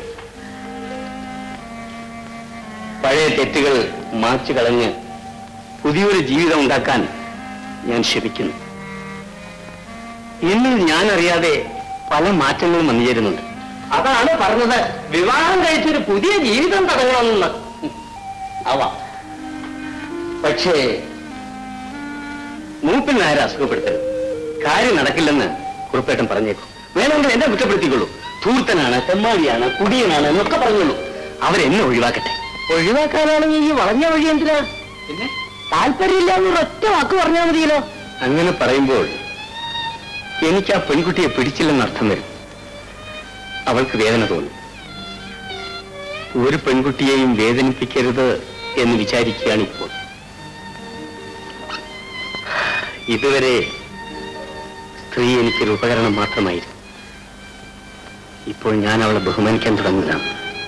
പഴയ തെറ്റുകൾ മാച്ചു കളഞ്ഞ് പുതിയൊരു ജീവിതം ഉണ്ടാക്കാൻ ഞാൻ ശ്രമിക്കുന്നു. എന്നിൽ ഞാൻ അറിയാതെ പല മാറ്റങ്ങളും വന്നു ചേരുന്നുണ്ട്. അതാണ് പറഞ്ഞത്, വിവാഹം കഴിച്ചൊരു പുതിയ ജീവിതം തുടങ്ങണമെന്ന്. ആവാം. പക്ഷേ മൂപ്പിൽ നായരെ അസുഖപ്പെടുത്തരുത്. കാര്യം നടക്കില്ലെന്ന് കുറുപ്പേട്ടൻ പറഞ്ഞേക്കും. വേണമെങ്കിൽ എന്നെ കുറ്റപ്പെടുത്തിക്കൊള്ളൂ. ധൂർത്തനാണ്, തെമ്മാടിയാണ്, കുടിയനാണ് എന്നൊക്കെ പറഞ്ഞോളൂ. അവരെന്നെ ഒഴിവാക്കട്ടെ. ഒഴിവാക്കാനാണെങ്കിൽ ഈ വളഞ്ഞ വഴി എന്തിനാ? പിന്നെ താല്പര്യമില്ലാന്ന് ഒറ്റ വാക്ക് പറഞ്ഞാൽ മതിയല്ലോ. അങ്ങനെ പറയുമ്പോൾ എനിക്ക് ആ പെൺകുട്ടിയെ പിടിച്ചില്ലെന്ന് അർത്ഥം വരും. അവൾക്ക് വേദന തോന്നും. ഒരു പെൺകുട്ടിയെയും വേദനിപ്പിക്കരുത് എന്ന് വിചാരിക്കുകയാണ് ഇപ്പോൾ. ഇതുവരെ സ്ത്രീ എനിക്കൊരു ഉപകരണം മാത്രമായിരുന്നു. ഇപ്പോൾ ഞാൻ അവളെ ബഹുമാനിക്കാൻ തുടങ്ങുകയാണ്.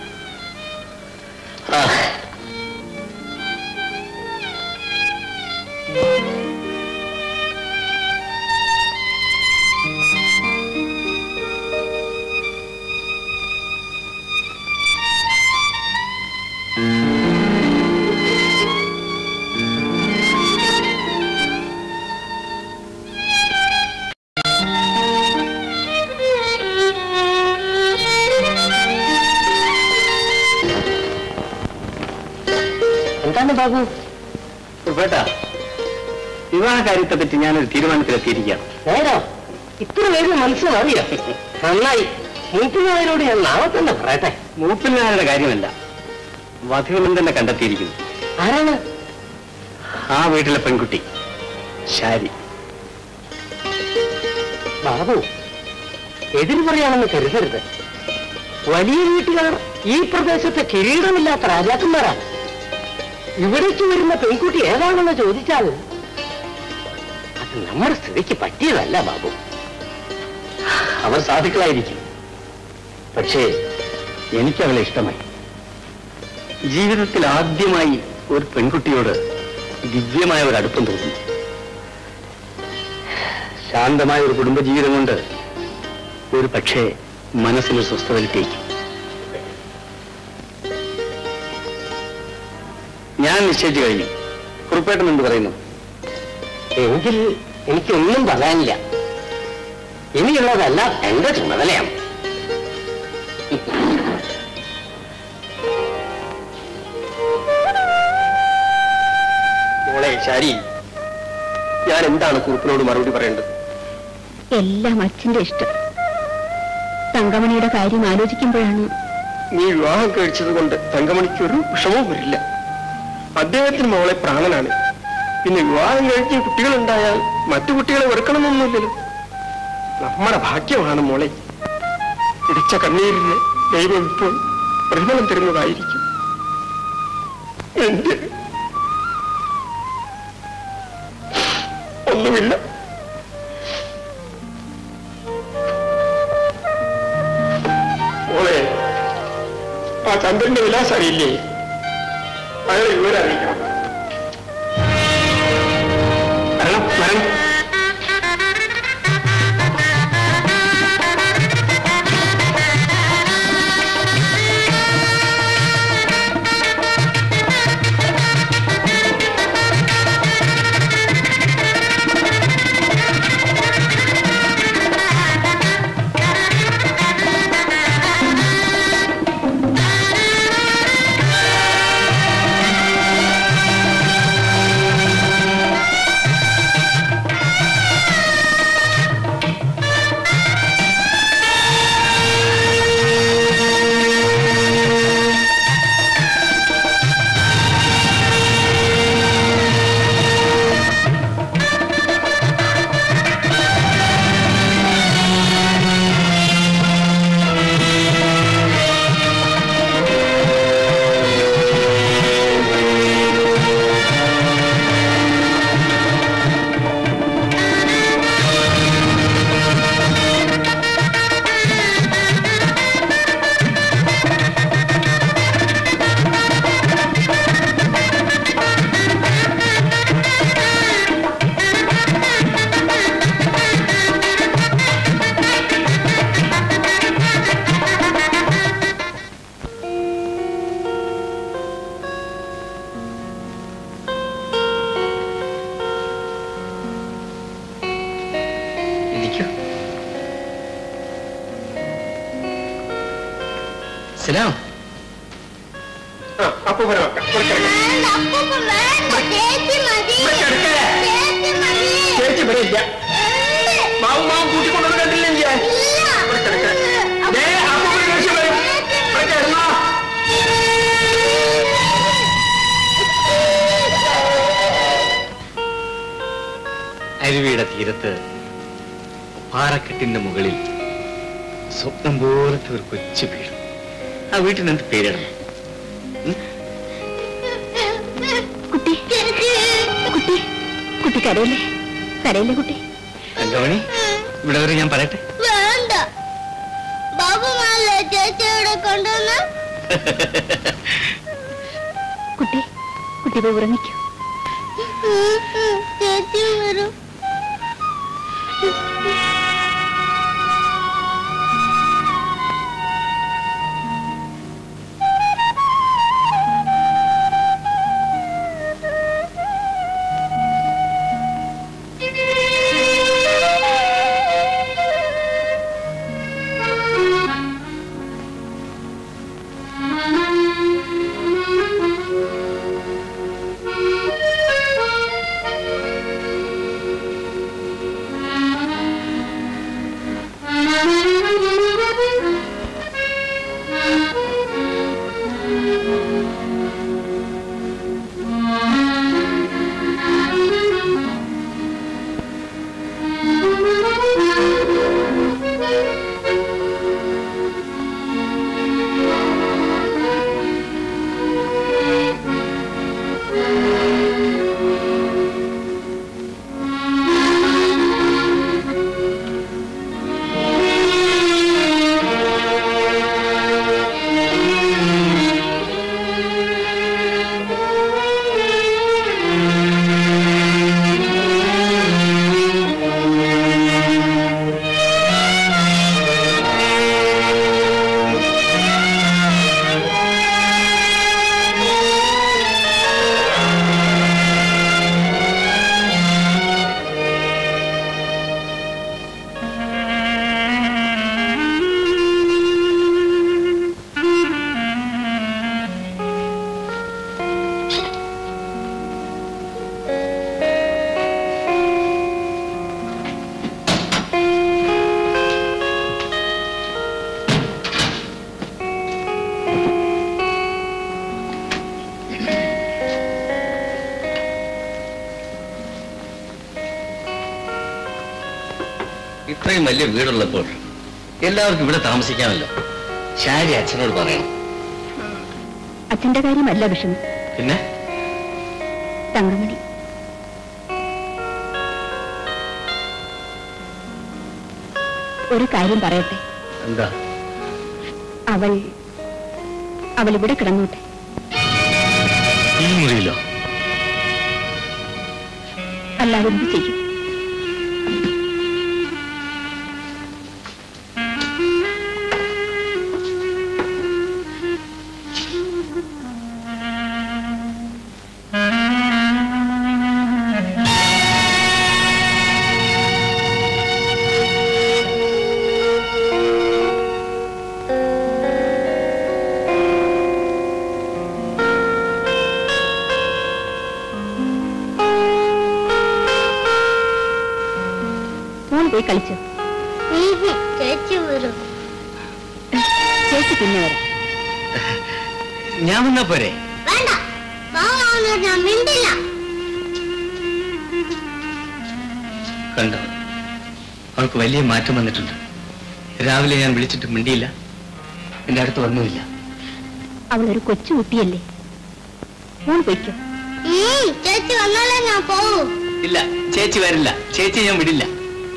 എന്താണ് ബാബു? കുറുപ്പേട്ടാ, വിവാഹ കാര്യത്തെ പറ്റി ഞാനൊരു തീരുമാനത്തിലെത്തിയിരിക്കുകയാണ്. നേരോ? ഇത്ര വേഗം മനസ്സിലറിയാം. നന്നായി. മൂപ്പിനായരോട് ഞാൻ നാളെ തന്നെ പറയട്ടെ. മൂപ്പിനാരുടെ കാര്യമല്ല, വധുവിനും തന്നെ കണ്ടെത്തിയിരിക്കുന്നു. ആരാണ്? ആ വീട്ടിലെ പെൺകുട്ടി ശാരി. ബാബു, എതിര് പറയാണെന്ന് കരുതരുത്. വലിയ വീട്ടുകാർ ഈ പ്രദേശത്തെ കിരീടമില്ലാത്ത രാജാക്കന്മാരാണ്. ഇവിടേക്ക് വരുന്ന പെൺകുട്ടി ഏതാണെന്ന് ചോദിച്ചാൽ അത് നമ്മുടെ സ്ഥിതിക്ക് പറ്റിയതല്ല ബാബു. അവർ സാധുക്കളായിരിക്കും, പക്ഷേ എനിക്ക് അവളെ ഇഷ്ടമായി. ജീവിതത്തിൽ ആദ്യമായി ഒരു പെൺകുട്ടിയോട് ദിവ്യമായ ഒരു അടുപ്പം തോന്നുന്നു. ശാന്തമായ ഒരു കുടുംബജീവിതം കൊണ്ട് ഒരു പക്ഷേ മനസ്സിന് സ്വസ്ഥത കിട്ടിയേക്കും. ഞാൻ നിശ്ചയിച്ചു കഴിഞ്ഞു. കുറുപ്പേട്ടൻ എന്ത് പറയുന്നു? എങ്കിൽ എനിക്കൊന്നും പറയാനില്ല. ഇനിയുള്ളതെല്ലാം എന്റെ ചുമതലയാണ്. മോളെ ശാരി, ഞാൻ എന്താണ് കുറുപ്പിനോട് മറുപടി പറയേണ്ടത്? എല്ലാം അച്ഛന്റെ ഇഷ്ടം. തങ്കമണിയുടെ കാര്യം ആലോചിക്കുമ്പോഴാണ്. നീ വിവാഹം കഴിച്ചത് കൊണ്ട് തങ്കമണിക്ക് ഒരു വിഷമവും വരില്ല. അദ്ദേഹത്തിന് മോളെ പ്രാണനാണ്. പിന്നെ വിവാഹം കഴിച്ച് കുട്ടികളുണ്ടായാൽ മറ്റു കുട്ടികളെ വെറുക്കണമെന്നൊന്നുമില്ലല്ലോ. നമ്മുടെ ഭാഗ്യമാണ് മോളെ. ഇടിച്ച കണ്ണീരിന് ദൈവം ഇപ്പോൾ പ്രതിഫലം തരുന്നതായിരിക്കും. എന്റെ ഒന്നുമില്ല. മോളെ, ആ ചന്ദ്രന്റെ വിലാസം അറിയില്ലേ? അയാളെ വിവരം അറിയിക്കണം. വരണം വരണം. സലാം. ചേച്ചി വരില്ല. മാവും മാവും കൂട്ടിക്കൊണ്ടു കണ്ടില്ലേ ഞാൻ? അരുവിയുടെ തീരത്ത് പാറക്കെട്ടിന്റെ മുകളിൽ സ്വപ്നം പോലത്തെ ഒരു കൊച്ചു വീട്. ആ വീട്ടിന് എന്ത് പേരിടണം? കുട്ടി കുട്ടി കുട്ടി കരയില്ലേ? കരയില്ലേ കുട്ടി? തങ്കമണി, ഇവിടെ വരെ ഞാൻ പറയട്ടെ. വേണ്ട, ബാബുമാലേ ചേച്ചിയുടെ കൊണ്ടുവന്ന്. കുട്ടി കുട്ടി പോയി ഉറങ്ങിക്കോ. ചേച്ചി വരും. ഇത്രയും വലിയ വീടുള്ളപ്പോൾ എല്ലാവർക്കും ഇവിടെ താമസിക്കാമല്ലോ. ശാരി അച്ഛനോട് പറയണം. അച്ഛന്റെ കാര്യമല്ല വിഷമം. പിന്നെ തങ്കമണി ഒരു കാര്യം പറയട്ടെ. എന്താ? അവൾ ഇവിടെ കിടന്നോട്ടെ. ഈ മുറിയിലോ? അല്ലാതെ എന്ത് ചെയ്യും? പോയി കളിച്ചു. ചേച്ചി വരും. ചേച്ചി പിന്നെ വരാം. ഞാൻ വന്നാ പോരെ? വേണ്ട, ഞാൻ മിണ്ടില്ല. കണ്ടോ, അവൾക്ക് വലിയ മാറ്റം വന്നിട്ടുണ്ട്. രാവിലെ ഞാൻ വിളിച്ചിട്ട് മിണ്ടിയില്ല, എന്റെ അടുത്ത് വന്നുമില്ല. അവളൊരു കൊച്ചു കുട്ടിയല്ലേ, മോൻ പൊയ്ക്കോ. ചേച്ചി വന്നാലേ ഞാൻ പോവൂ. ഇല്ല, ചേച്ചി വരില്ല. ചേച്ചി ഞാൻ വിടില്ല.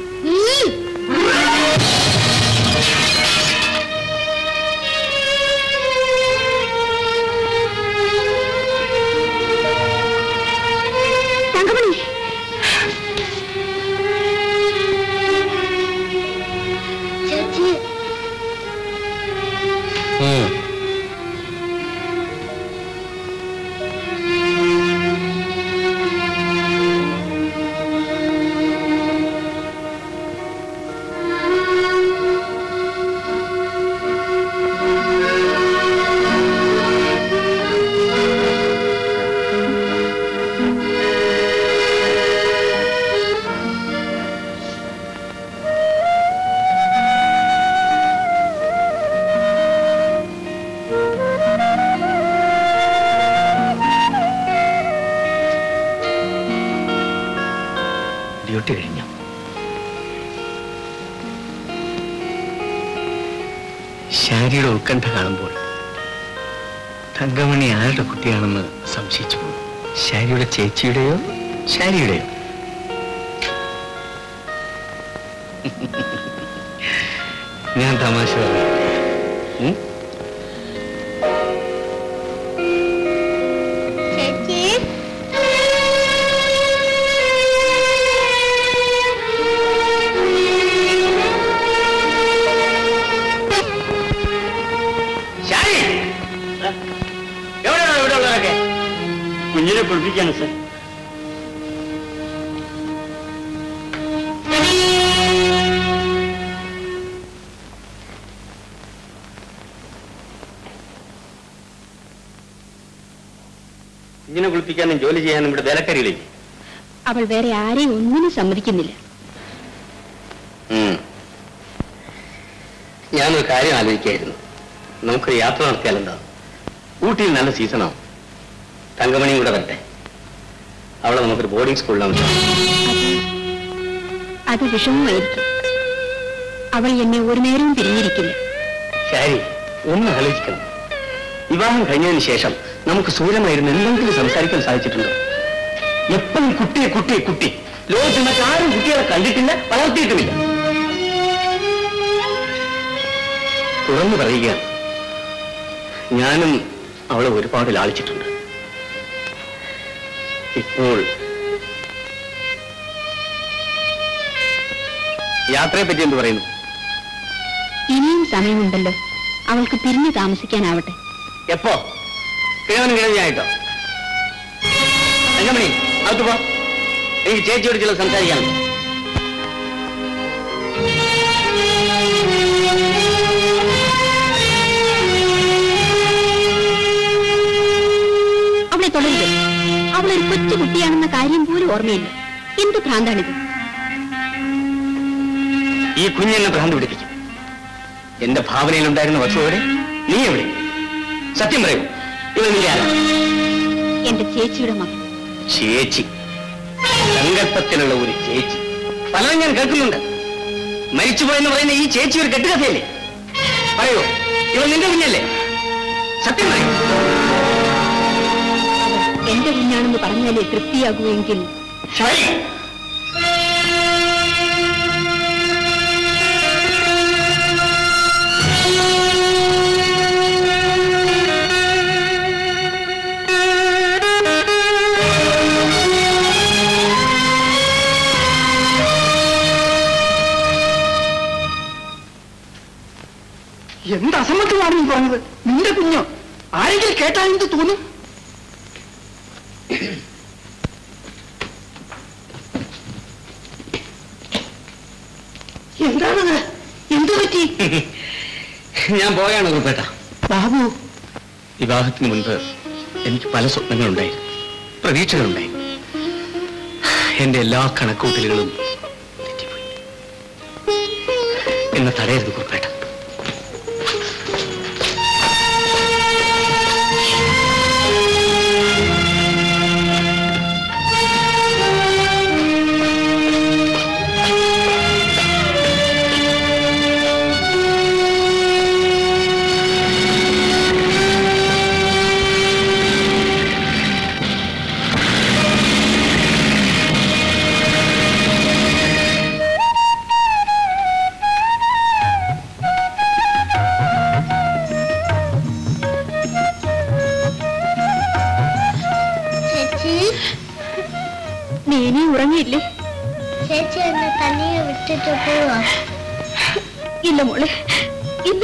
തങ്കമണി, ചേച്ചി പാട്ട് കഴിഞ്ഞു. ശാരിയുടെ ഉത്കണ്ഠ കാണുമ്പോൾ തങ്കമണി ആരുടെ കുട്ടിയാണെന്ന് സംശയിച്ചു പോകും. ശാരിയുടെ ചേച്ചിയുടെയോ ശാരിയുടെയോ? ഞാൻ തമാശ പറഞ്ഞു. കുഞ്ഞിനെ കുളിപ്പിക്കാണ് സാർ. കുഞ്ഞിനെ കുളിപ്പിക്കാനും ജോലി ചെയ്യാനും ഇവിടെ വേലക്കാരിയിലേക്ക്. അവൾ വേറെ ആരെയും ഒന്നിനും സമ്മതിക്കുന്നില്ല. ഞാനൊരു കാര്യം ആലോചിക്കായിരുന്നു. നമുക്കൊരു യാത്ര നടത്തിയാലെന്താ? ഊട്ടിയിൽ നല്ല സീസണാവും. തങ്കമണിയും കൂടെ വരട്ടെ. അവളെ നമുക്കൊരു ബോർഡിംഗ് സ്കൂളിലാണ്. അത് വിഷമമായിരിക്കും. അവൾ എന്നെ ഒരു നേരവും പിരിഞ്ഞിരിക്കില്ല. ശരി, ഒന്ന് ആലോചിക്കണം. വിവാഹം കഴിഞ്ഞതിന് ശേഷം നമുക്ക് സൂര്യമായിരുന്നു എന്തെങ്കിലും സംസാരിക്കാൻ സാധിച്ചിട്ടുണ്ടോ? എപ്പോഴും കുട്ടിയെ കുട്ടിയെ കുട്ടി. ലോകത്തിൽ മറ്റാരും കുട്ടികളെ കണ്ടിട്ടില്ല, വളർത്തിയിട്ടുമില്ല. തുറന്നു പറയുകയാണ്, ഞാനും അവളെ ഒരുപാട് ലാളിച്ചിട്ടുണ്ട്. ഇപ്പോൾ യാത്രയെ പറ്റി എന്ത് പറയുന്നു? ഇനിയും സമയമുണ്ടല്ലോ. അവൾക്ക് പിരിഞ്ഞു താമസിക്കാനാവട്ടെ. എപ്പോ? കിഴവനും കിഴവിയായിട്ടോ? തങ്കമണി, അകത്ത് പോ. എനിക്ക് ചേച്ചിയോട് ചില സംസാരിക്കാനുണ്ട്. അവളെ തുടരുത്. അവളൊരു കൊച്ചു കുട്ടിയാണെന്ന കാര്യം പോലും ഓർമ്മയില്ല. എന്ത് ഭ്രാന്താണിത്? ഈ കുഞ്ഞെന്നെ ഭ്രാന്ത് പിടിപ്പിക്കും. എന്റെ ഭാവനയിലുണ്ടായിരുന്ന വസുവിടെ നീ എവിടെ? സത്യം പറയൂ, ഇവ നിന്റെ ആരാ? എന്റെ ചേച്ചിയുടെ മകൻ. ചേച്ചി? സങ്കല്പത്തിലുള്ള ഒരു ചേച്ചി. പലരും ഞാൻ കേൾക്കുന്നുണ്ട്. മരിച്ചുപോയെന്ന് പറയുന്ന ഈ ചേച്ചി ഒരു കെട്ടുകഥയല്ലേ? പറയൂ, ഇവ നിന്റെ കുഞ്ഞല്ലേ? സത്യം പറയൂ. എന്റെ കുഞ്ഞാണെന്ന് പറഞ്ഞാലേ തൃപ്തിയാകുമെങ്കിൽ ശരി. എന്ത് അസമത്വമാണ് നീ പറഞ്ഞത്? നിന്റെ കുഞ്ഞോ? ആരെങ്കിലും കേട്ടാൽ എന്ത് തോന്നും? എന്താണത്? എന്തു പറ്റി? ഞാൻ പോയാണ് കുറുപ്പേട്ട. ബാബു, വിവാഹത്തിന് മുൻപ് എനിക്ക് പല സ്വപ്നങ്ങളുണ്ടായിരുന്നു, പ്രതീക്ഷകളുണ്ടായിരുന്നു. എന്റെ എല്ലാ കണക്കൂട്ടലുകളും തെറ്റിപ്പോയി. എന്നെ തടയരുത് കുറുപ്പേട്ട. ഉറങ്ങിയില്ലേ? ചേച്ചി എന്നെ തനിയെ വിട്ടിട്ട് പോവാ? ഇല്ല മോളെ, ഇല്ല.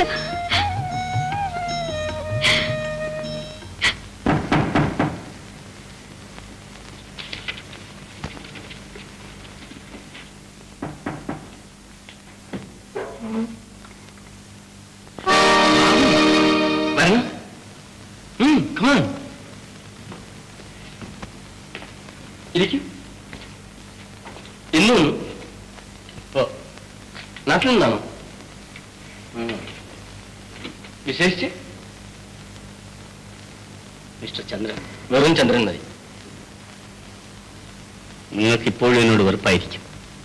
ഇരിക്കും. ഇന്നും നാട്ടിൽ നിന്നാണോ? വിശേഷിച്ച് മിസ്റ്റർ ചന്ദ്രൻ, വെറും ചന്ദ്രൻ മതി. നിങ്ങൾക്ക് ഇപ്പോഴും എന്നോട് വെറുപ്പായിരിക്കും.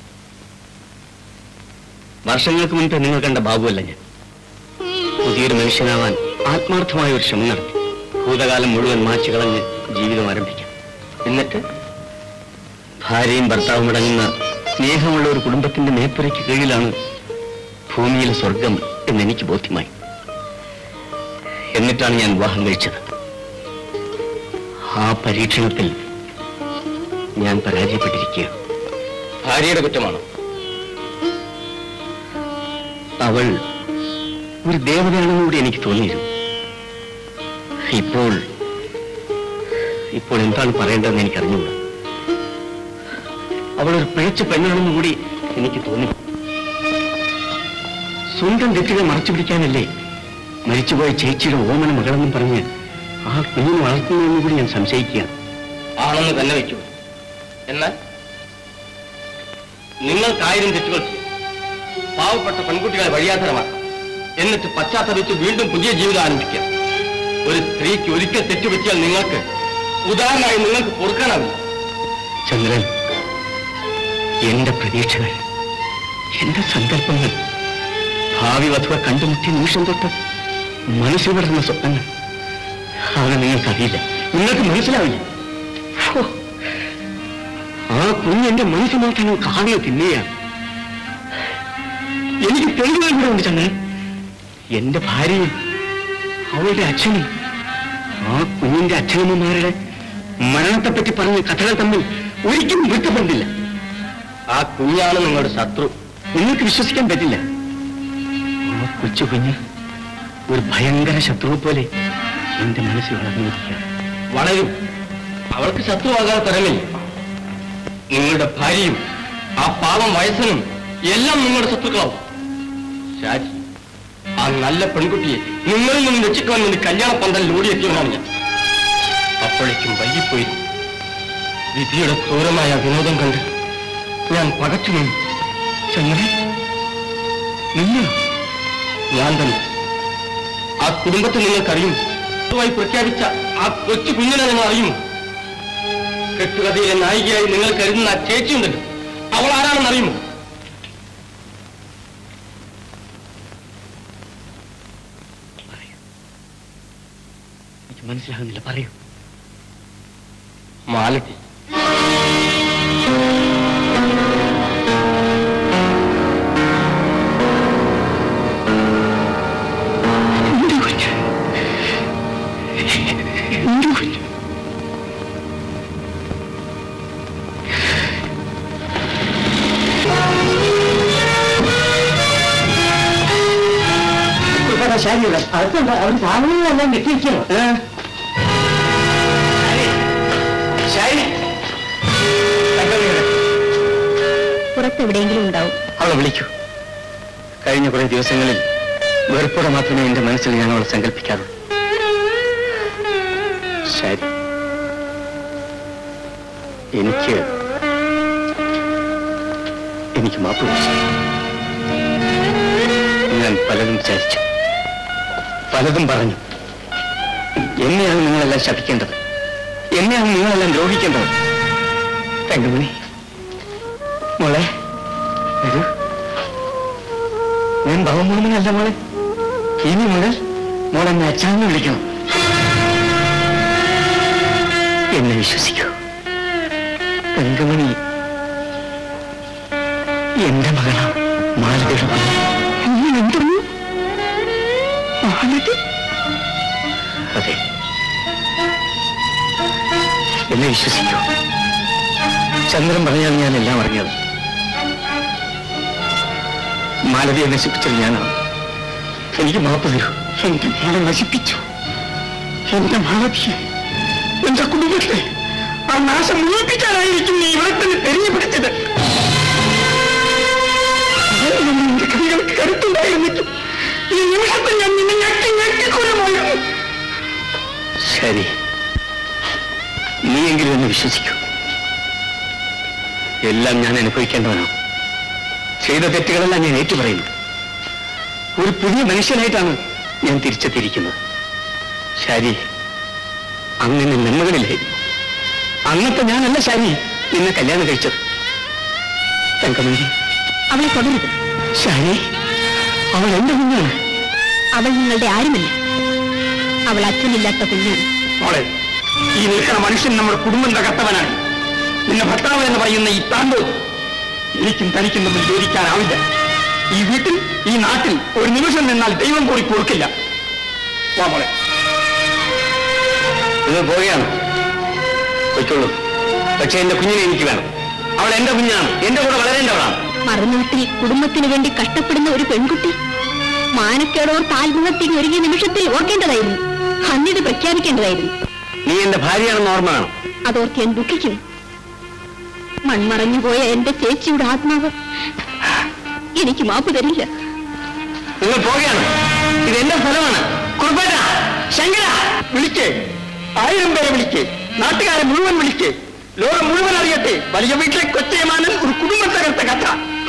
വർഷങ്ങൾക്ക് മുൻപ് നിങ്ങൾ കണ്ട ബാബുവല്ല ഞാൻ. പുതിയൊരു മനുഷ്യനാവാൻ ആത്മാർത്ഥമായ ഒരു ശ്രമം നടത്തി ഭൂതകാലം മുഴുവൻ മാച്ചു കളഞ്ഞ് ജീവിതം ആരംഭിക്കാം. എന്നിട്ട് ഭാര്യയും ഭർത്താവും അടങ്ങുന്ന സ്നേഹമുള്ള ഒരു കുടുംബത്തിന്റെ മേപ്പുരയ്ക്ക് കീഴിലാണ് ഭൂമിയിലെ സ്വർഗം എന്നെനിക്ക് ബോധ്യമായി. എന്നിട്ടാണ് ഞാൻ വിവാഹം കഴിച്ചത്. ആ പരീക്ഷണത്തിൽ ഞാൻ പരാജയപ്പെട്ടിരിക്കുകയാണ്. ഭാര്യയുടെ കുറ്റമാണോ? അവൾ ഒരു ദേവതയാണെന്ന് കൂടി എനിക്ക് തോന്നിയിരുന്നു. ഇപ്പോൾ എന്താണ് പറയേണ്ടതെന്ന് എനിക്കറിഞ്ഞുകൂടാ. അവളൊരു പിഴച്ച പെണ്ണാണെന്ന് കൂടി എനിക്ക് തോന്നി. സ്വന്തം തെറ്റുകൾ മറച്ചു പിടിക്കാനല്ലേ മരിച്ചുപോയ ചേച്ചിയുടെ ഓമന മകളെന്നും പറഞ്ഞ് ആ കുഞ്ഞിനെ വളർത്തുന്നതെന്ന് കൂടി ഞാൻ സംശയിക്കുകയാണ്. ആണെന്ന് തന്നെ വയ്ക്കൂ. എന്നാൽ നിങ്ങൾക്കായിരം തെറ്റുകൾ ചെയ്യും. പാവപ്പെട്ട പെൺകുട്ടികളെ വഴിയാധാരമാക്കാം. എന്നിട്ട് പശ്ചാത്തപിച്ച് വീണ്ടും പുതിയ ജീവിതം ആരംഭിക്കാം. ഒരു സ്ത്രീക്ക് ഒരിക്കൽ തെറ്റുപറ്റിയാൽ ഉദാഹരണമായി നിങ്ങൾക്ക് പൊറുക്കാനാവില്ല. ചന്ദ്രൻ, എന്റെ പ്രതീക്ഷകൾ, എന്റെ സങ്കല്പങ്ങൾ, ഭാവി വധുവ കണ്ടുമുട്ടിയ നിമിഷം തൊട്ട് മനസ്സിൽ വിടുന്ന സ്വപ്നങ്ങൾ, അത് നിങ്ങൾക്കറിയില്ല, നിങ്ങൾക്ക് മനസ്സിലാവില്ല. ആ കുഞ്ഞ് എന്റെ മനസ്സ് മാത്രം കാണുക തിന്നുകയാണ്. എനിക്ക് തെളിവുകൾ കൂടെ ഉണ്ട് ചന്ദ്രൻ. എന്റെ ഭാര്യയും അവളുടെ അച്ഛനും ആ കുഞ്ഞിന്റെ അച്ഛനമ്മമാരുടെ മരണത്തെപ്പറ്റി പറഞ്ഞ കഥകൾ തമ്മിൽ ഒരിക്കലും വൃത്തപ്പെടില്ല. ആ കുഞ്ഞാണ് നിങ്ങളുടെ ശത്രു. നിങ്ങൾക്ക് വിശ്വസിക്കാൻ പറ്റില്ല. ആ കൊച്ചു കുഞ്ഞ് ഒരു ഭയങ്കര ശത്രുവെ പോലെ എന്റെ മനസ്സിൽ വളർന്നിരിക്കുകയാണ്. വളരും. അവൾക്ക് ശത്രുവാകാതെ തരമില്ല. നിങ്ങളുടെ ഭാര്യയും ആ പാവം വയസ്സനും എല്ലാം നിങ്ങളുടെ ശത്രുക്കളാവും. ഷാജി, ആ നല്ല പെൺകുട്ടിയെ നിങ്ങളിൽ നിന്ന് രക്ഷിക്കാൻ വേണ്ടി കല്യാണ പന്തലിൽ ഓടിയെത്തിയവനാണ് ഞാൻ. അപ്പോഴേക്കും വൈകിപ്പോയിരുന്നു. വിധിയുടെ ക്രൂരമായ വിനോദം കണ്ട് ഞാൻ പകച്ചു നിന്നു. ചന്ദ്രൻ, നിന്നോ? ഞാൻ തന്നെ. ആ കുടുംബത്തെ നിങ്ങൾക്കറിയും. ായി പ്രഖ്യാപിച്ച ആ കൊച്ചു കുഞ്ഞിനെ നിങ്ങൾ അറിയുമോ? കെട്ടുകഥയിലെ നായികയായി നിങ്ങൾ കരുതുന്ന ആ ചേച്ചിയുണ്ടല്ലോ, അവൾ ആരാണെന്ന് അറിയുമോ? എനിക്ക് മനസ്സിലാകുന്നില്ല, പറയൂ. മാലതി. ശാരിയുടെ അടുത്തുണ്ട്. അവർ സാധനങ്ങളെല്ലാം വെട്ടിയിരിക്കണം. പുറത്തെവിടെയെങ്കിലും ഉണ്ടാവും. അവളെ വിളിക്കൂ. കഴിഞ്ഞ കുറെ ദിവസങ്ങളിൽ വെറുപ്പോടെ മാത്രമേ എന്റെ മനസ്സിൽ ഞാൻ അവളെ സങ്കല്പിക്കാറുള്ളൂ. ശരി, എനിക്ക് മാപ്പ് വിളിച്ചു. ഞാൻ പലതും വിചാരിച്ചു, പലതും പറഞ്ഞു. എന്നെയാണ് നിങ്ങളെല്ലാം ശപിക്കേണ്ടത്, എന്നെയാണ് നിങ്ങളെല്ലാം ദ്രോഹിക്കേണ്ടത്. തങ്കമണി മോളെ, വരൂ. ഞാൻ ഭവമൂലമല്ല മോളെ. ഇനി മുതൽ മോളെന്നെ അച്ഛനെന്ന് വിളിക്കണം. എന്നെ വിശ്വസിക്കൂ തങ്കമണി. എന്റെ മകളാണ് മാലതിയുടെ മകൾ. മാലതി? അതെ, എന്നെ വിശ്വസിക്കൂ. ചന്ദ്രൻ പറഞ്ഞാൽ ഞാൻ എല്ലാം അറിഞ്ഞത്. മാലതിയെ നശിപ്പിച്ചത് ഞാനാണ്. എനിക്ക് മാപ്പ് തരൂ. എന്റെ മോളെ നശിപ്പിച്ചു. എന്റെ മാലതിയെ, എന്റെ കുടുംബത്തെ ആ നാശം മുഴുപ്പിക്കാനായിരിക്കും നീ ഇവിടെ തന്നെ തെരഞ്ഞു പിടിച്ചത്. എന്റെ കൈകൾക്ക് കരുത്തുണ്ടായിരുന്നിട്ടും ഈ നിമിഷത്തിൽ ഞാൻ നിന്നെ ഞെട്ടിക്കൊല്ലുമായിരുന്നു. ശരി, നീയെങ്കിലും എന്നെ വിശ്വസിക്കൂ. എല്ലാം ഞാൻ അനുഭവിക്കേണ്ടവനാണ്. ചെയ്ത തെറ്റുകളെല്ലാം ഞാൻ ഏറ്റുപറയുന്നു. ഒരു പുതിയ മനുഷ്യനായിട്ടാണ് ഞാൻ തിരിച്ചെത്തിയിരിക്കുന്നത്. ശരി, അങ്ങനെ നന്മകളിലായിരുന്നു. അന്നത്തെ ഞാനല്ല ശരി നിന്നെ കല്യാണം കഴിച്ചത്. തങ്കമണി, അവളെ തുടരുത്. ശരി, അവൾ എന്റെ കുഞ്ഞാണ്. അവൾ നിങ്ങളുടെ ആരുമല്ല. അവൾ അച്ഛനില്ലാത്ത കുഞ്ഞാണ്. മോളെ, ഈ നിൽക്കുന്ന മനുഷ്യൻ നമ്മുടെ കുടുംബം തകർത്തവനാണ്. നിന്നെ ഭർത്താവ് എന്ന് പറയുന്ന ഈ താണ്ടോ എനിക്കും തനിക്കും തമ്മിൽ ജോലിക്കാനാവില്ല. ഈ വീട്ടിൽ, ഈ നാട്ടിൽ ഒരു നിമിഷം നിന്നാൽ ദൈവം കൂടി പൊറുക്കില്ല. വാ മോളെ. നിങ്ങൾ പോവുകയാണ്, വെച്ചോളൂ. പക്ഷെ എന്റെ കുഞ്ഞിനെ എനിക്ക് വേണം. അവൾ എന്റെ കുഞ്ഞാണ്, എന്റെ കൂടെ വളരേണ്ടവളാണ്. മറുനാട്ടിൽ കുടുംബത്തിന് വേണ്ടി കഷ്ടപ്പെടുന്ന ഒരു പെൺകുട്ടി മാനക്കേടോർ ആത്മഹത്യയ്ക്ക് ഒരുങ്ങിയ നിമിഷത്തിൽ ഓർക്കേണ്ടതായിരുന്നു. അന്നിത് പ്രഖ്യാപിക്കേണ്ടതായിരുന്നു. നീ എന്റെ ഭാര്യയാണെന്ന് ഓർമ്മ വേണം. അതോർത്ത് ഞാൻ ദുഃഖിക്കുന്നു. മൺമറഞ്ഞുപോയ എന്റെ ചേച്ചിയുടെ ആത്മാവ് എനിക്ക് മാപ്പ് തരില്ല. നിങ്ങൾ പോവുകയാണ്. ഇത് എന്റെ സ്ഥലമാണ്. കുറുപ്പേട്ട, ശങ്കര, വിളിക്കേ, 1000 പേരെ വിളിക്കേ, നാട്ടുകാരെ മുഴുവൻ വിളിക്കേ, ലോകം മുഴുവൻ അറിയട്ടെ വലിയ വീട്ടിലെ കൊച്ചയമാനൻ ഒരു കുടുംബം തകർത്ത കഥ.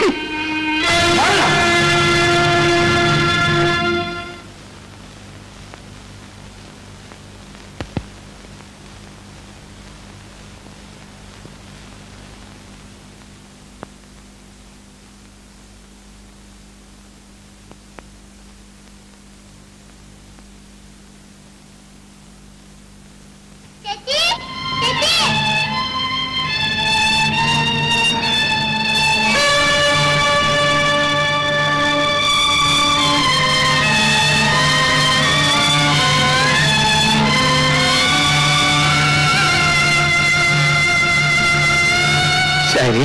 ശരി,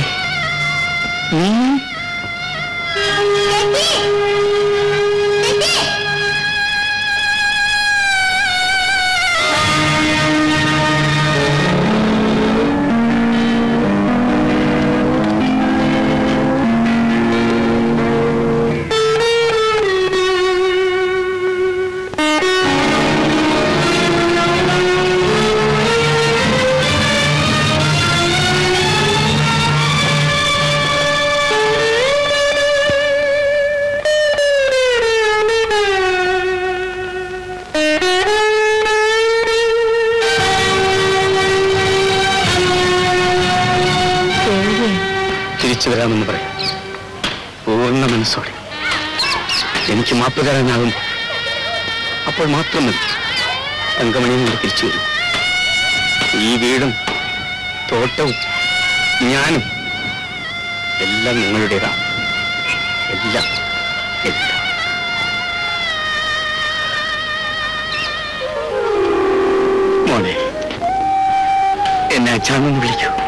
തിരിച്ചു വരാമെന്ന് പറയാം. പൂർണ്ണ മനസ്സോടെ എനിക്ക് മാപ്പ് തരാനാകും. അപ്പോൾ മാത്രം മതി തങ്കമണിയും കൊണ്ട് തിരിച്ചു വരും. ഈ വീടും തോട്ടവും ഞാനും എല്ലാം നിങ്ങളുടേതാണ്. എല്ലാം എല്ലാം. മോനെ, എന്നെ അച്ഛാമെന്ന് വിളിക്കൂ.